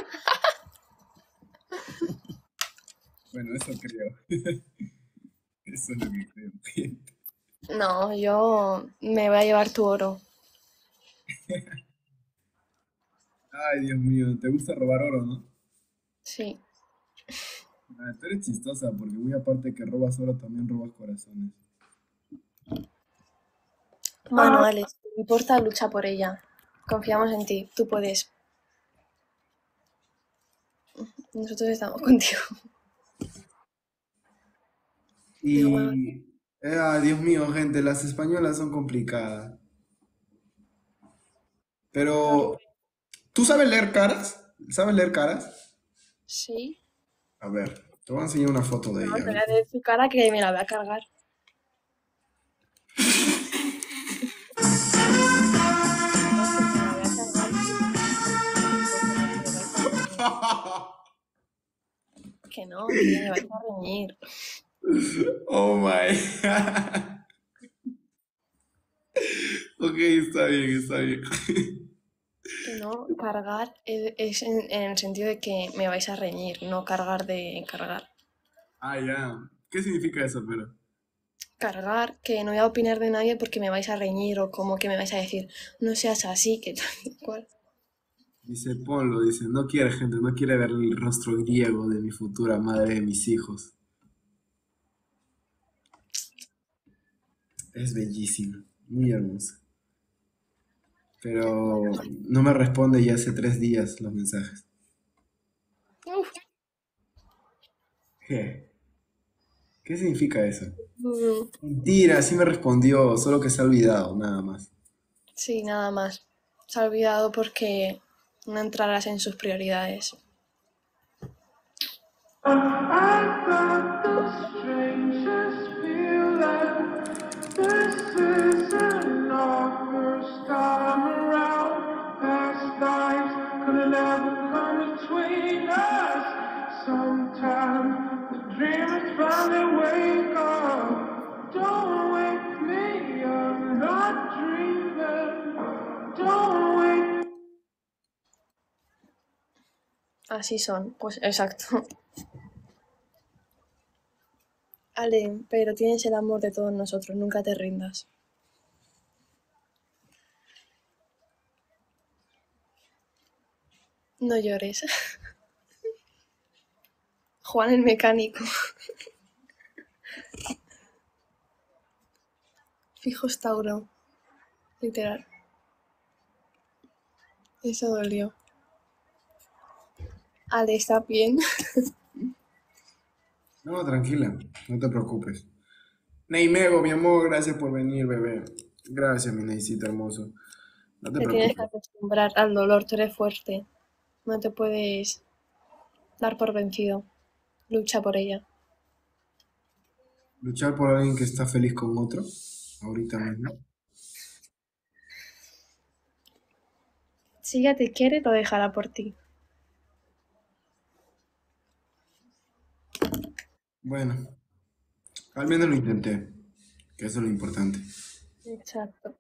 Bueno, eso creo. Eso es lo que creo. No, yo me voy a llevar tu oro. Ay, Dios mío, te gusta robar oro, ¿no? Sí. Ah, tú eres chistosa porque muy aparte que robas oro, también robas corazones. Bueno, Alex, no importa, lucha por ella. Confiamos en ti, tú puedes. Nosotros estamos contigo. Y, Dios mío, gente, las españolas son complicadas. Pero, ¿tú sabes leer caras? ¿Sabes leer caras? Sí. A ver, te voy a enseñar una foto de No, ella. te voy a decir tu cara que me la voy a cargar. Que no, que me vais a reñir. Oh my. Ok, está bien, está bien. Que no, cargar es en el sentido de que me vais a reñir, no cargar de cargar. Ah, ya. ¿Qué significa eso, pero? Cargar, que no voy a opinar de nadie porque me vais a reñir o como que me vais a decir, no seas así, que tal y cual. Dice, ponlo, dice, no quiere gente, no quiere ver el rostro griego de mi futura madre de mis hijos. Es bellísima, muy hermosa. Pero no me responde ya hace 3 días los mensajes. Uf. ¿Qué? ¿Qué significa eso? Mm, Mentira, sí me respondió, solo que se ha olvidado, nada más. sí, nada más. Se ha olvidado porque no entrarás en sus prioridades. The strangest feeling. This is Así son, pues exacto. Ale, pero tienes el amor de todos nosotros, nunca te rindas. No llores. Juan el mecánico. Fijo es Tauro. Literal. Eso dolió. Ale, ¿está bien? No, tranquila, no te preocupes. Neymego, mi amor, gracias por venir, bebé. Gracias, mi Neysito hermoso. No te Te tienes que preocupes. acostumbrar al dolor, tú eres fuerte. No te puedes dar por vencido. Lucha por ella. Luchar por alguien que está feliz con otro, ahorita mismo. Si ella te quiere, lo dejará por ti. Bueno, al menos lo intenté, que eso es lo importante. Exacto.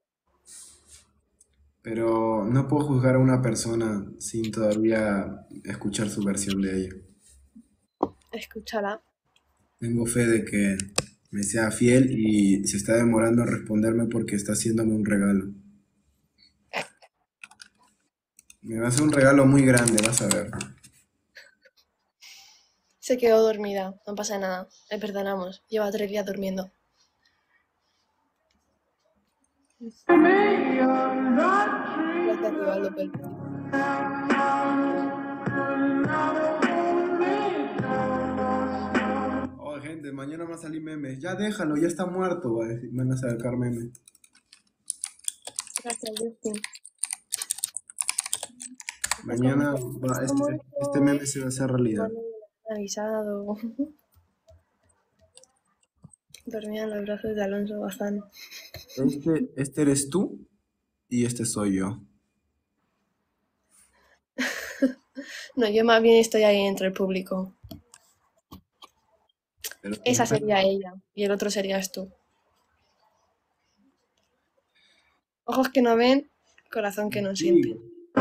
Pero no puedo juzgar a una persona sin todavía escuchar su versión de ella. Escúchala. Tengo fe de que me sea fiel y se está demorando en responderme porque está haciéndome un regalo. Me va a hacer un regalo muy grande, vas a ver. Se quedó dormida, no pasa nada. Le perdonamos. Lleva 3 días durmiendo. Gracias, Rivaldo, por el Oh, gente, mañana va a salir memes. Ya déjalo, ya está muerto, van a sacar memes. Gracias, Justin. Mañana este meme se va a hacer realidad. Avisado. Dormía en los brazos de Alonso Bazán. Este eres tú y este soy yo. No, yo más bien estoy ahí entre el público. Esa sería ella y el otro serías tú. Ojos que no ven, corazón que no siente.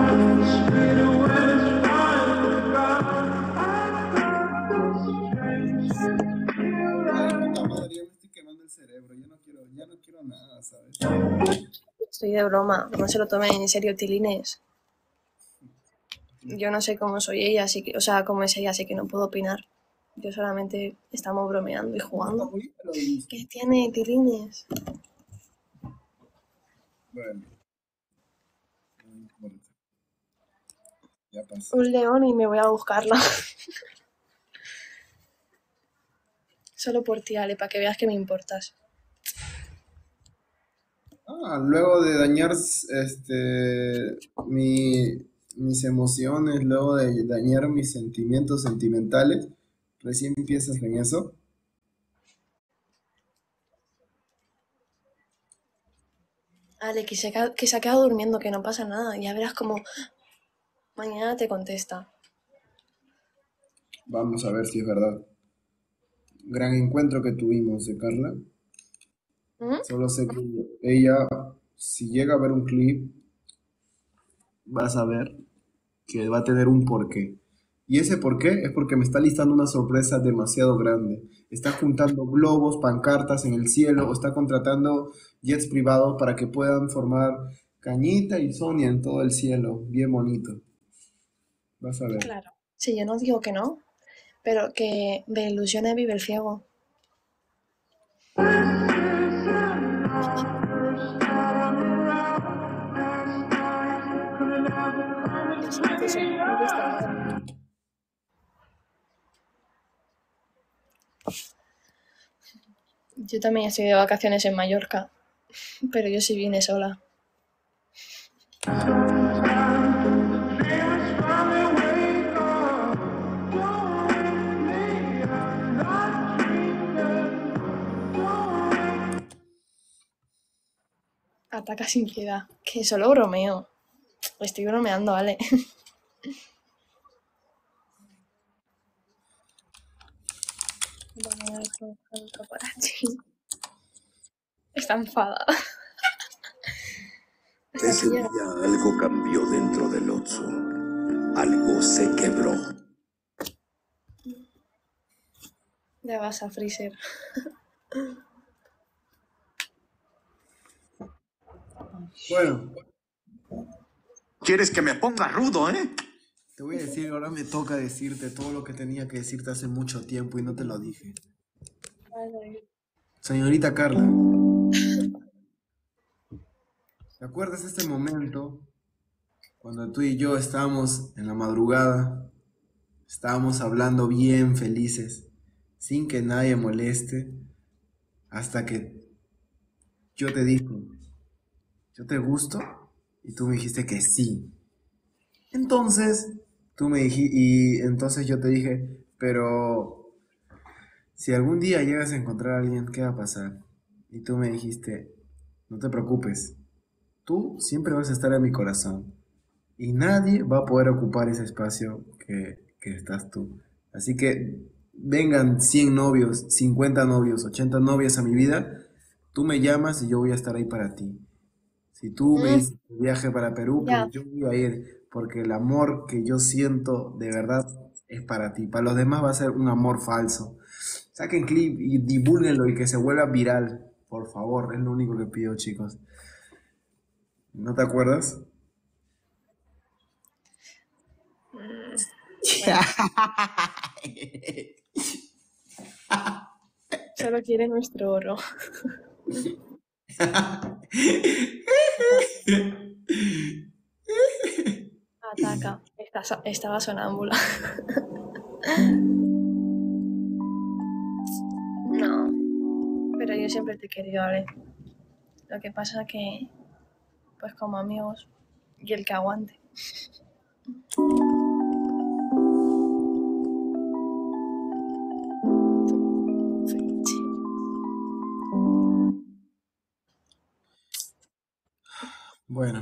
Ya no quiero nada, ¿sabes? Estoy de broma, no se lo tomen en serio, tilines. Yo no sé cómo soy ella, así que, o sea, cómo es ella, así que no puedo opinar. Yo solamente estamos bromeando y jugando. ¿Qué tiene, tilines? Bueno. No importa. Ya pasó. Un león y me voy a buscarla. Solo por ti, Ale, para que veas que me importas. Luego de dañar mis emociones, luego de dañar mis sentimientos sentimentales, recién piensas en eso. Ale, que se ha quedado durmiendo, que no pasa nada. Ya verás como mañana te contesta. Vamos a ver si es verdad. Gran encuentro que tuvimos, Carla. Solo sé que ella, si llega a ver un clip, vas a ver que va a tener un porqué. Y ese porqué es porque me está listando una sorpresa demasiado grande. Está juntando globos, pancartas en el cielo, o está contratando jets privados para que puedan formar Cañita y Sonia en todo el cielo. Bien bonito. Vas a ver. Claro. Sí, yo no digo que no, pero que de ilusiones vive el ciego. Yo también estoy de vacaciones en Mallorca, pero yo sí vine sola. Ataca sin piedad. Que solo bromeo. Estoy bromeando, ¿vale? Está enfadada. Ese día algo cambió dentro del Otso. Algo se quebró. Ya vas a Freezer. Bueno, ¿Quieres que me ponga rudo, eh? te voy a decir, ahora me toca decirte todo lo que tenía que decirte hace mucho tiempo y no te lo dije. Señorita Carla, ¿te acuerdas de este momento cuando tú y yo estábamos en la madrugada? Estábamos hablando bien felices, sin que nadie moleste, hasta que yo te dije, ¿yo te gusto? Y tú me dijiste que sí. Entonces, tú me dijiste, y entonces yo te dije, pero si algún día llegas a encontrar a alguien, ¿qué va a pasar? Y tú me dijiste, no te preocupes, tú siempre vas a estar en mi corazón y nadie va a poder ocupar ese espacio que estás tú. Así que vengan 100 novios, 50 novios, 80 novias a mi vida, tú me llamas y yo voy a estar ahí para ti. Si tú me dices viaje para Perú, Ya. pues yo voy a ir, porque el amor que yo siento de verdad es para ti. Para los demás va a ser un amor falso. Saquen clip y divúlguenlo y que se vuelva viral, por favor. Es lo único que pido, chicos. ¿No te acuerdas? Solo quiere nuestro oro. Ataca. Estaba sonámbula. No. Pero yo siempre te he querido, Ale. Lo que pasa que, pues como amigos, y el que aguante. Bueno.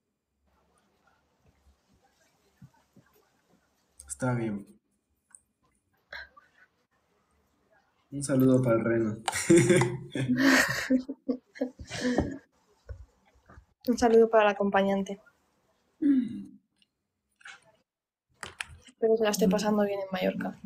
Está bien. Un saludo para el Reno. Un saludo para el acompañante. Espero que la esté pasando bien en Mallorca.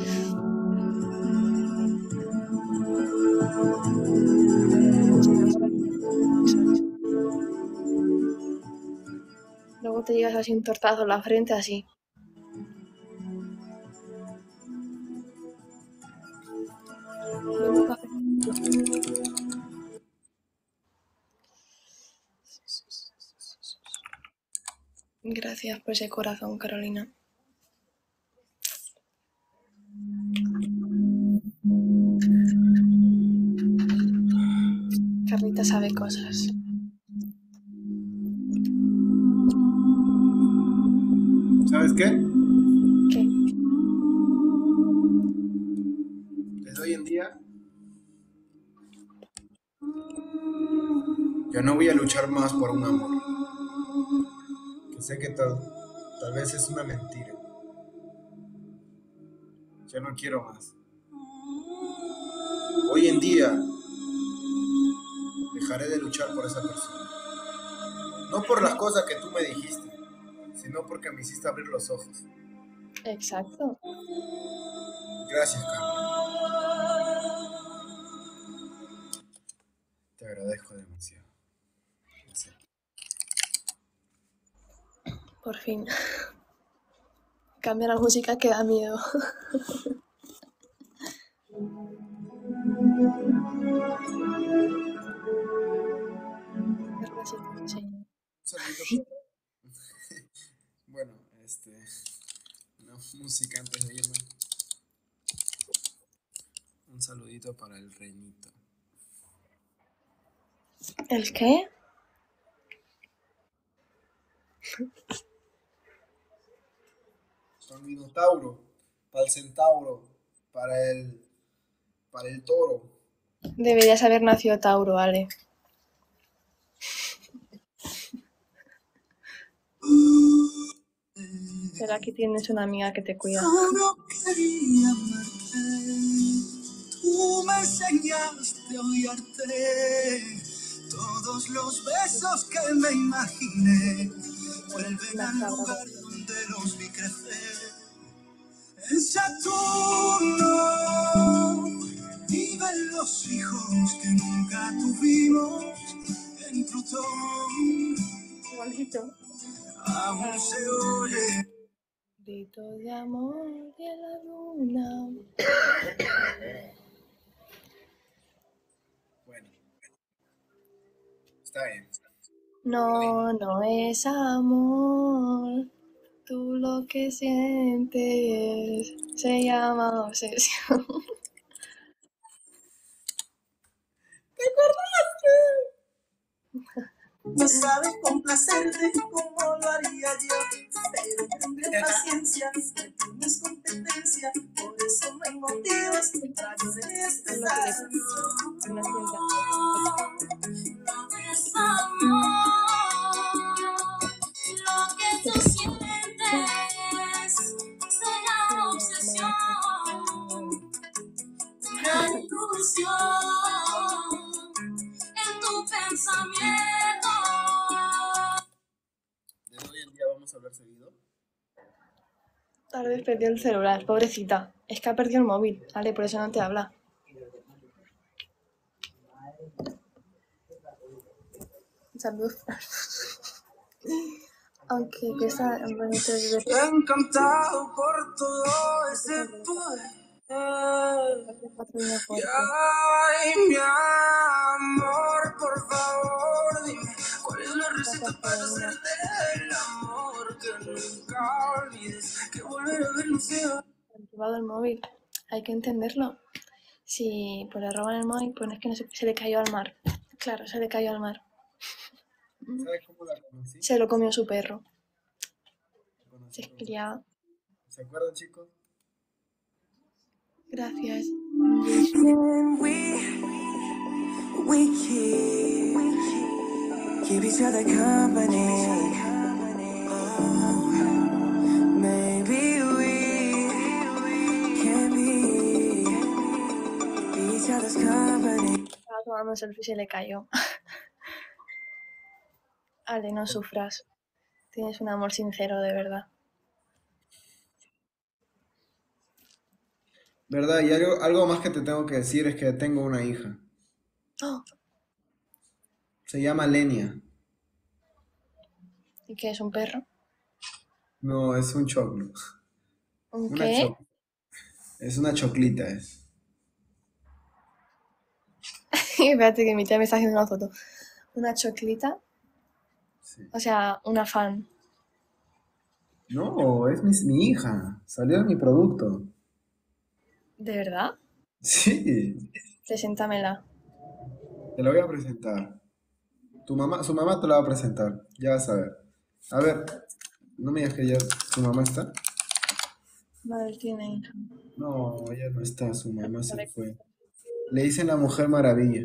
Luego te llegas así un tortazo en la frente, así. Gracias por ese corazón, Carolina. Carlita sabe cosas. ¿Sabes qué? ¿Qué? Desde hoy en día yo no voy a luchar más por un amor. Que sé que tal vez es una mentira. Ya no quiero más. Hoy en día dejaré de luchar por esa persona. No por las cosas que tú me dijiste, sino porque me hiciste abrir los ojos. Exacto. Gracias, Carmen. Te agradezco demasiado. Gracias. Por fin. Cambia la música que da miedo. Bueno, una música antes de irme. Un saludito para el Renito. ¿El qué? Para el Minotauro, para el Centauro, para el Toro. Deberías haber nacido Tauro, Ale. Pero aquí tienes una amiga que te cuida. Solo quería amarte, tú me enseñaste a odiarte. Todos los besos que me imaginé vuelven al lugar donde los vi crecer. En Saturno viven los hijos que nunca tuvimos en Plutón. Bonito. Aún se oye. Gritos de amor de la luna. Bueno, está bien. No, no es amor. Tú lo que sientes se llama obsesión. ¿Te acordaste? No sabes complacerte como lo haría yo, pero tendré paciencia, que tienes competencia, por eso no hay motivos para yo desesperar. No es amor, lo que tú sientes se llama obsesión, una ilusión en tu pensamiento. ¿De hoy en día vamos a hablar seguido? Tal vez perdió el celular, pobrecita. Es que ha perdido el móvil, ¿vale? Por eso no te habla. Salud. Aunque que está en bonito de ver. Encantado por todo ese poder. Ay, mi amor, por favor, dime cuál es la receta para hacerte el amor que nunca olvides, que volver a verlo sea. Han robado el móvil, hay que entenderlo. Si pues le roban el móvil, pues no es que no se le cayó al mar. Claro, se le cayó al mar. ¿Sabes cómo la conocí? Se lo comió su perro. Se es criado. ¿Se acuerdan, chicos? Gracias. We keep each other company. Oh, maybe we can be each other's company. Estaba tomando selfie y se le cayó. Ale, no sufras. Tienes un amor sincero, de verdad. ¿Verdad? Y algo más que te tengo que decir es que tengo una hija. Oh, Se llama Lenia. ¿y qué es un perro? No, es un choclo. ¿Un Una qué? Es una choclita, es. Espérate que mi tía me está haciendo una foto. ¿Una choclita? Sí. O sea, una fan. No, es mi hija. Salió de mi producto. ¿De verdad? Sí, Preséntamela. te la voy a presentar. Su mamá te la va a presentar. Ya vas a ver. A ver, no me digas que ya su mamá está. Vale, tiene hija. No, ya no está, su mamá se fue. Le dicen la Mujer Maravilla.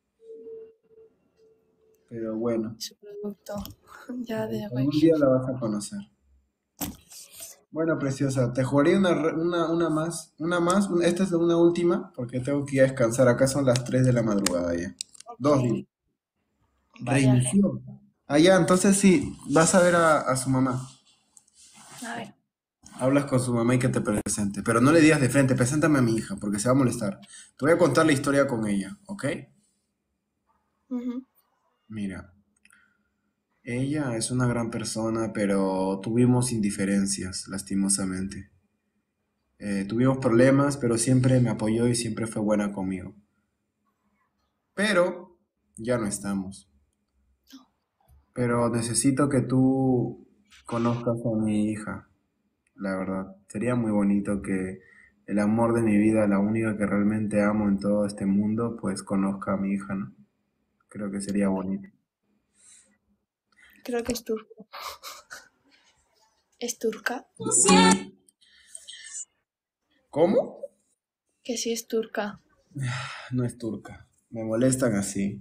Pero bueno, Su producto. Ya de algún día la vas a conocer. Bueno, preciosa, te jugaré una más. Esta es una última, porque tengo que ir a descansar. Acá son las 3 de la madrugada ya. 2 digo. Reinició. Ah, ya, entonces sí, vas a ver a su mamá. A ver. Hablas con su mamá y que te presente. Pero no le digas de frente, preséntame a mi hija, porque se va a molestar. Te voy a contar la historia con ella, ¿ok? Ujú. Mira, ella es una gran persona, pero tuvimos indiferencias, lastimosamente. Tuvimos problemas, pero siempre me apoyó y siempre fue buena conmigo. Pero ya no estamos. Pero necesito que tú conozcas a mi hija, la verdad. Sería muy bonito que el amor de mi vida, la única que realmente amo en todo este mundo, pues conozca a mi hija, ¿no? Creo que sería bonito. Creo que es turco. ¿Es turca? ¿Cómo? Que sí es turca. No es turca. Me molestan así.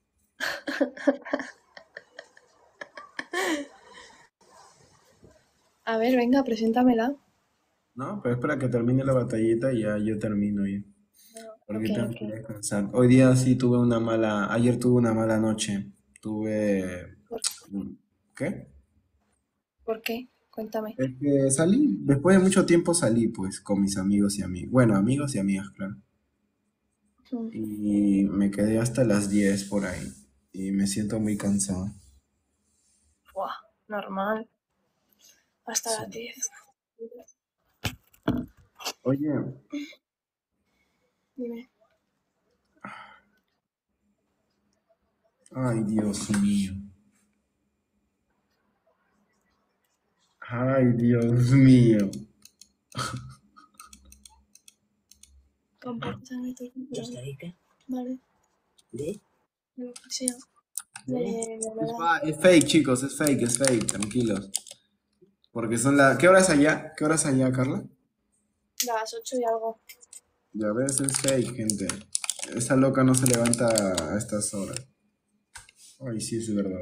A ver, venga, preséntamela. No, pero espera que termine la batallita y ya yo termino ya. Porque Ok, tengo que descansar. Hoy día sí ayer tuve una mala noche. ¿Qué? ¿Por qué? Cuéntame. Es que salí, después de mucho tiempo salí pues con mis amigos y amigas. Bueno, amigos y amigas, claro. y me quedé hasta las 10 por ahí y me siento muy cansado. Buah, normal. Hasta las 10. Oye, Dime. ay Dios mío. Ay Dios mío. Comparte sangre todo. ¿Ya está ahí qué? Vale. ¿De? Sí. Es fake, chicos, es fake, tranquilos. Porque son las... ¿Qué hora es allá? ¿Qué hora es allá, Carla? Las 8 y algo. Ya ves, es fake, gente. Esa loca no se levanta a estas horas. Ay, sí, es verdad.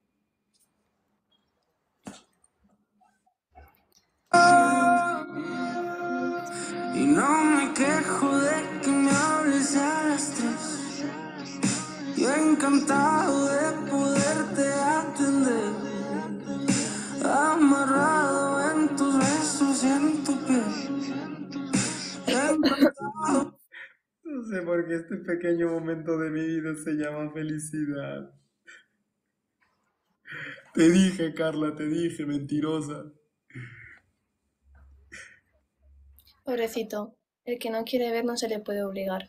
Y no me quejo de que me hables a las 3. Yo encantado de poderte atender, amarrado en tus besos y en tu piel. Encantado. No sé por qué este pequeño momento de mi vida se llama felicidad. Te dije, Carla, te dije, mentirosa. Pobrecito, el que no quiere ver no se le puede obligar.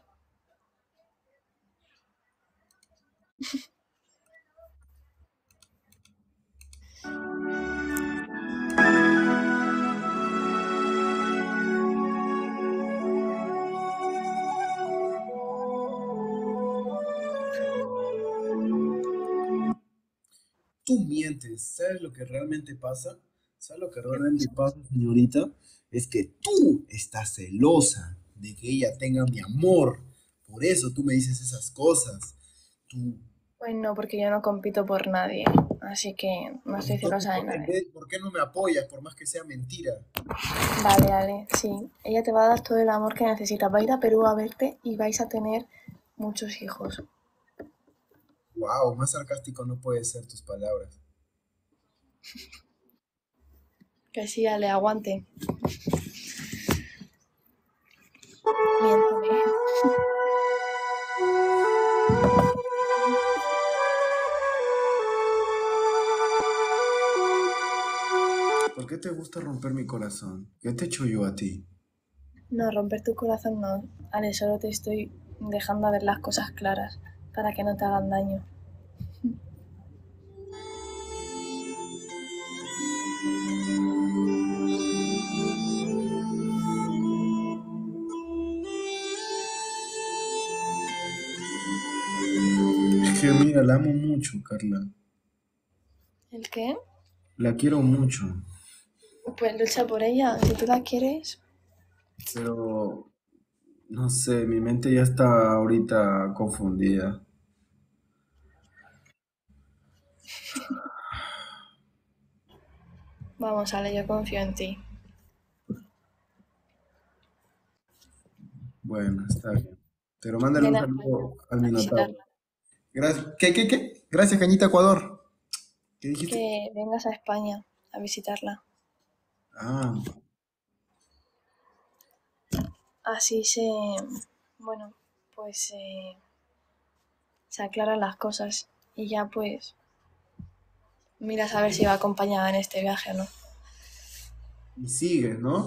Tú mientes, ¿sabes lo que realmente pasa? ¿Sabes lo que realmente pasa, señorita? Es que tú estás celosa de que ella tenga mi amor. Por eso tú me dices esas cosas. Tú... Pues no, porque yo no compito por nadie, así que no estoy celosa de nadie. ¿Por qué no me apoyas, por más que sea mentira? Vale, sí. Ella te va a dar todo el amor que necesitas. Va a ir a Perú a verte y vais a tener muchos hijos. Wow, más sarcástico no puede ser tus palabras. Que sí, Ale, aguante. Miénteme. ¿Por qué te gusta romper mi corazón? ¿Qué te he hecho yo a ti? No, romper tu corazón no. Ale, solo te estoy dejando ver las cosas claras para que no te hagan daño. Es que mira, la amo mucho, Carla. ¿El qué? La quiero mucho. Pues lucha por ella, si tú la quieres. Pero, no sé, mi mente ya está ahorita confundida. Vamos, Ale, yo confío en ti. Bueno, está bien. Pero mándale un saludo al Minotauro. Gracias. ¿Qué? Gracias, Cañita Ecuador. ¿Qué dijiste? Que vengas a España a visitarla. Ah, Así bueno, pues se aclaran las cosas y ya pues miras a ver si va acompañada en este viaje o no. y sigue, ¿no?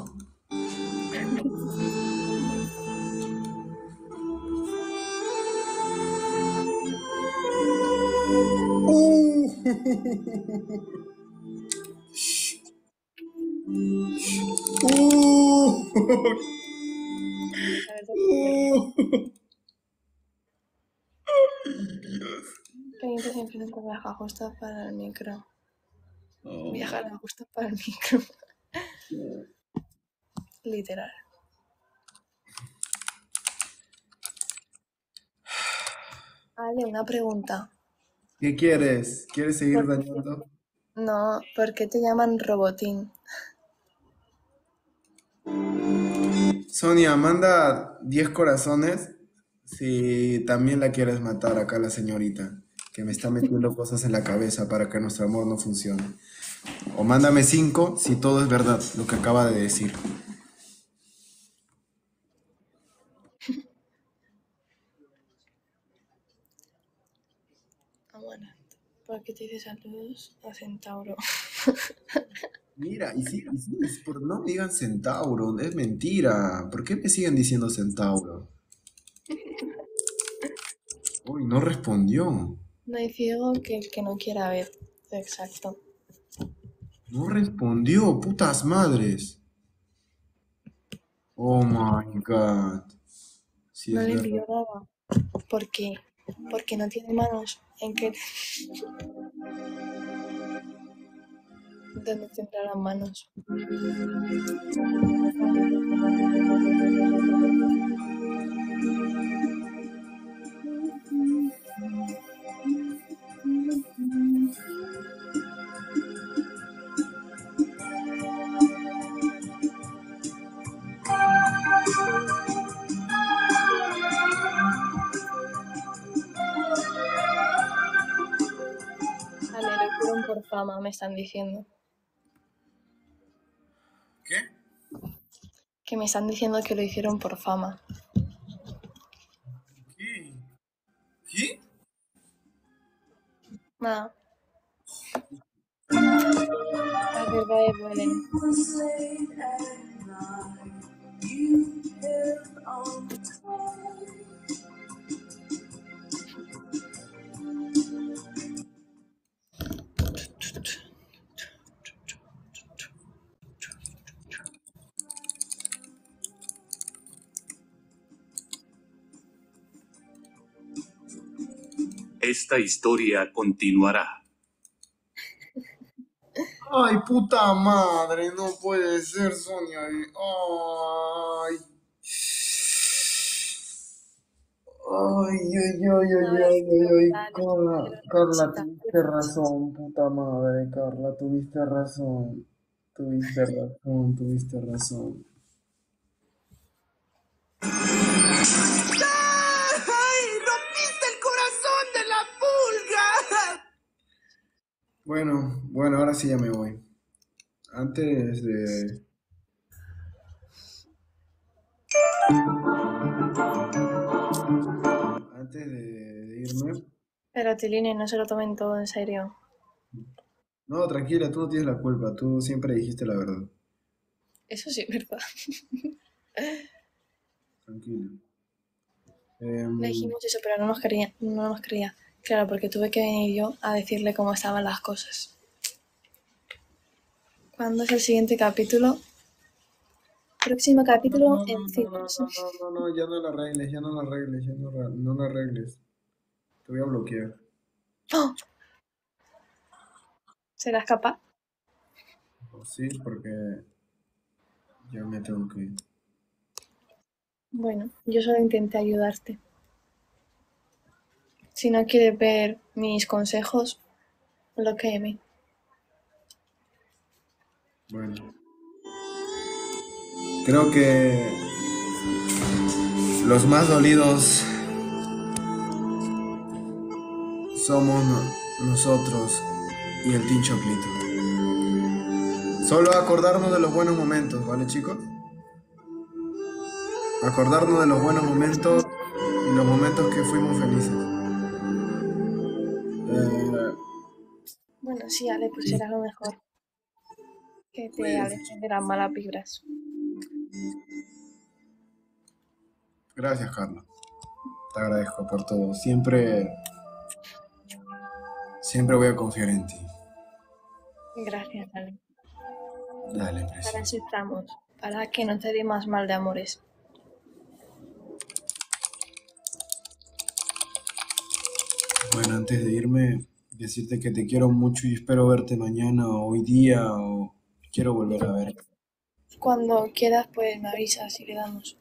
Pendiente siempre nunca viaja justo para el micro. Viajar justo para el micro. Literal. Ale, una pregunta. ¿Qué quieres? ¿Quieres seguir dañando? No, ¿por qué te llaman Robotín? Sonia, manda 10 corazones si también la quieres matar acá la señorita, que me está metiendo cosas en la cabeza para que nuestro amor no funcione. O mándame 5 si todo es verdad, lo que acaba de decir. Amarant. ¿Por qué te dices saludos a Centauro? Mira, y sí, no me digan Centauro, es mentira. ¿Por qué me siguen diciendo Centauro? Uy, no respondió. No hay ciego que no quiera ver. Exacto. No respondió, putas madres. Oh my god. Sí, No es le verdad. envió nada. ¿Por qué? Porque no tiene manos. ¿En qué? ¿Dónde tendrá las manos? Vale, lo hicieron por fama, me están diciendo. ¿Qué? Que me están diciendo que lo hicieron por fama. ¿Qué? ¿Qué? Nada. La verdad es Belén. Esta historia continuará. Ay, puta madre, no puede ser, Sonia. Ay. Ay. Carla, tuviste razón, puta madre, Carla, tuviste razón. Tuviste razón. ¡Ay! ¡Rompiste el corazón de la pulga! Bueno, ahora sí ya me voy. Antes de... irme... Pero Tilini, no se lo tomen todo en serio. No, tranquila, tú no tienes la culpa, tú siempre dijiste la verdad. Eso sí es verdad. Tranquila. Le dijimos eso, pero no nos creía. Claro, porque tuve que venir yo a decirle cómo estaban las cosas. ¿Cuándo es el siguiente capítulo? Próximo capítulo en cines. No, ya no la arregles, no la arregles. Te voy a bloquear. ¡Oh! ¿Serás capaz? Sí, porque ya me tengo que ir. Bueno, yo solo intenté ayudarte. Si no quieres ver mis consejos, bloquéame. Bueno. Creo que los más dolidos somos nosotros y el Team Choclito. Solo acordarnos de los buenos momentos, ¿vale, chicos? Acordarnos de los buenos momentos y los momentos que fuimos felices. Bueno, sí, Ale, pues será lo mejor. Que te alejes de las malas vibras. Gracias, Carla. Te agradezco por todo. Siempre voy a confiar en ti. Gracias, Ale. Dale, Para preciosa. eso estamos. Para que no te dé más mal de amores. Bueno, antes de irme, decirte que te quiero mucho y espero verte mañana o hoy día o quiero volver a verte. Cuando quieras, pues me avisas y le damos.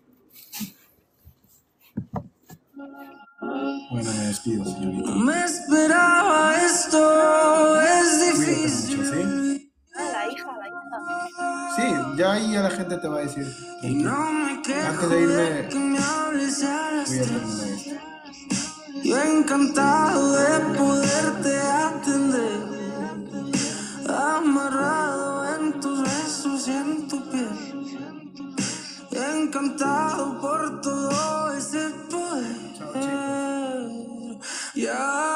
Bueno, me despido, señorita. No me esperaba esto, es Cuídate difícil. mucho, ¿sí? La hija. Sí, ya ahí ya la gente te va a decir. Tranquilo. Antes de irme, cuídate mucho. Yo encantado de poderte atender, amarrado en tus besos y en tu piel, encantado por todo ese poder. Ya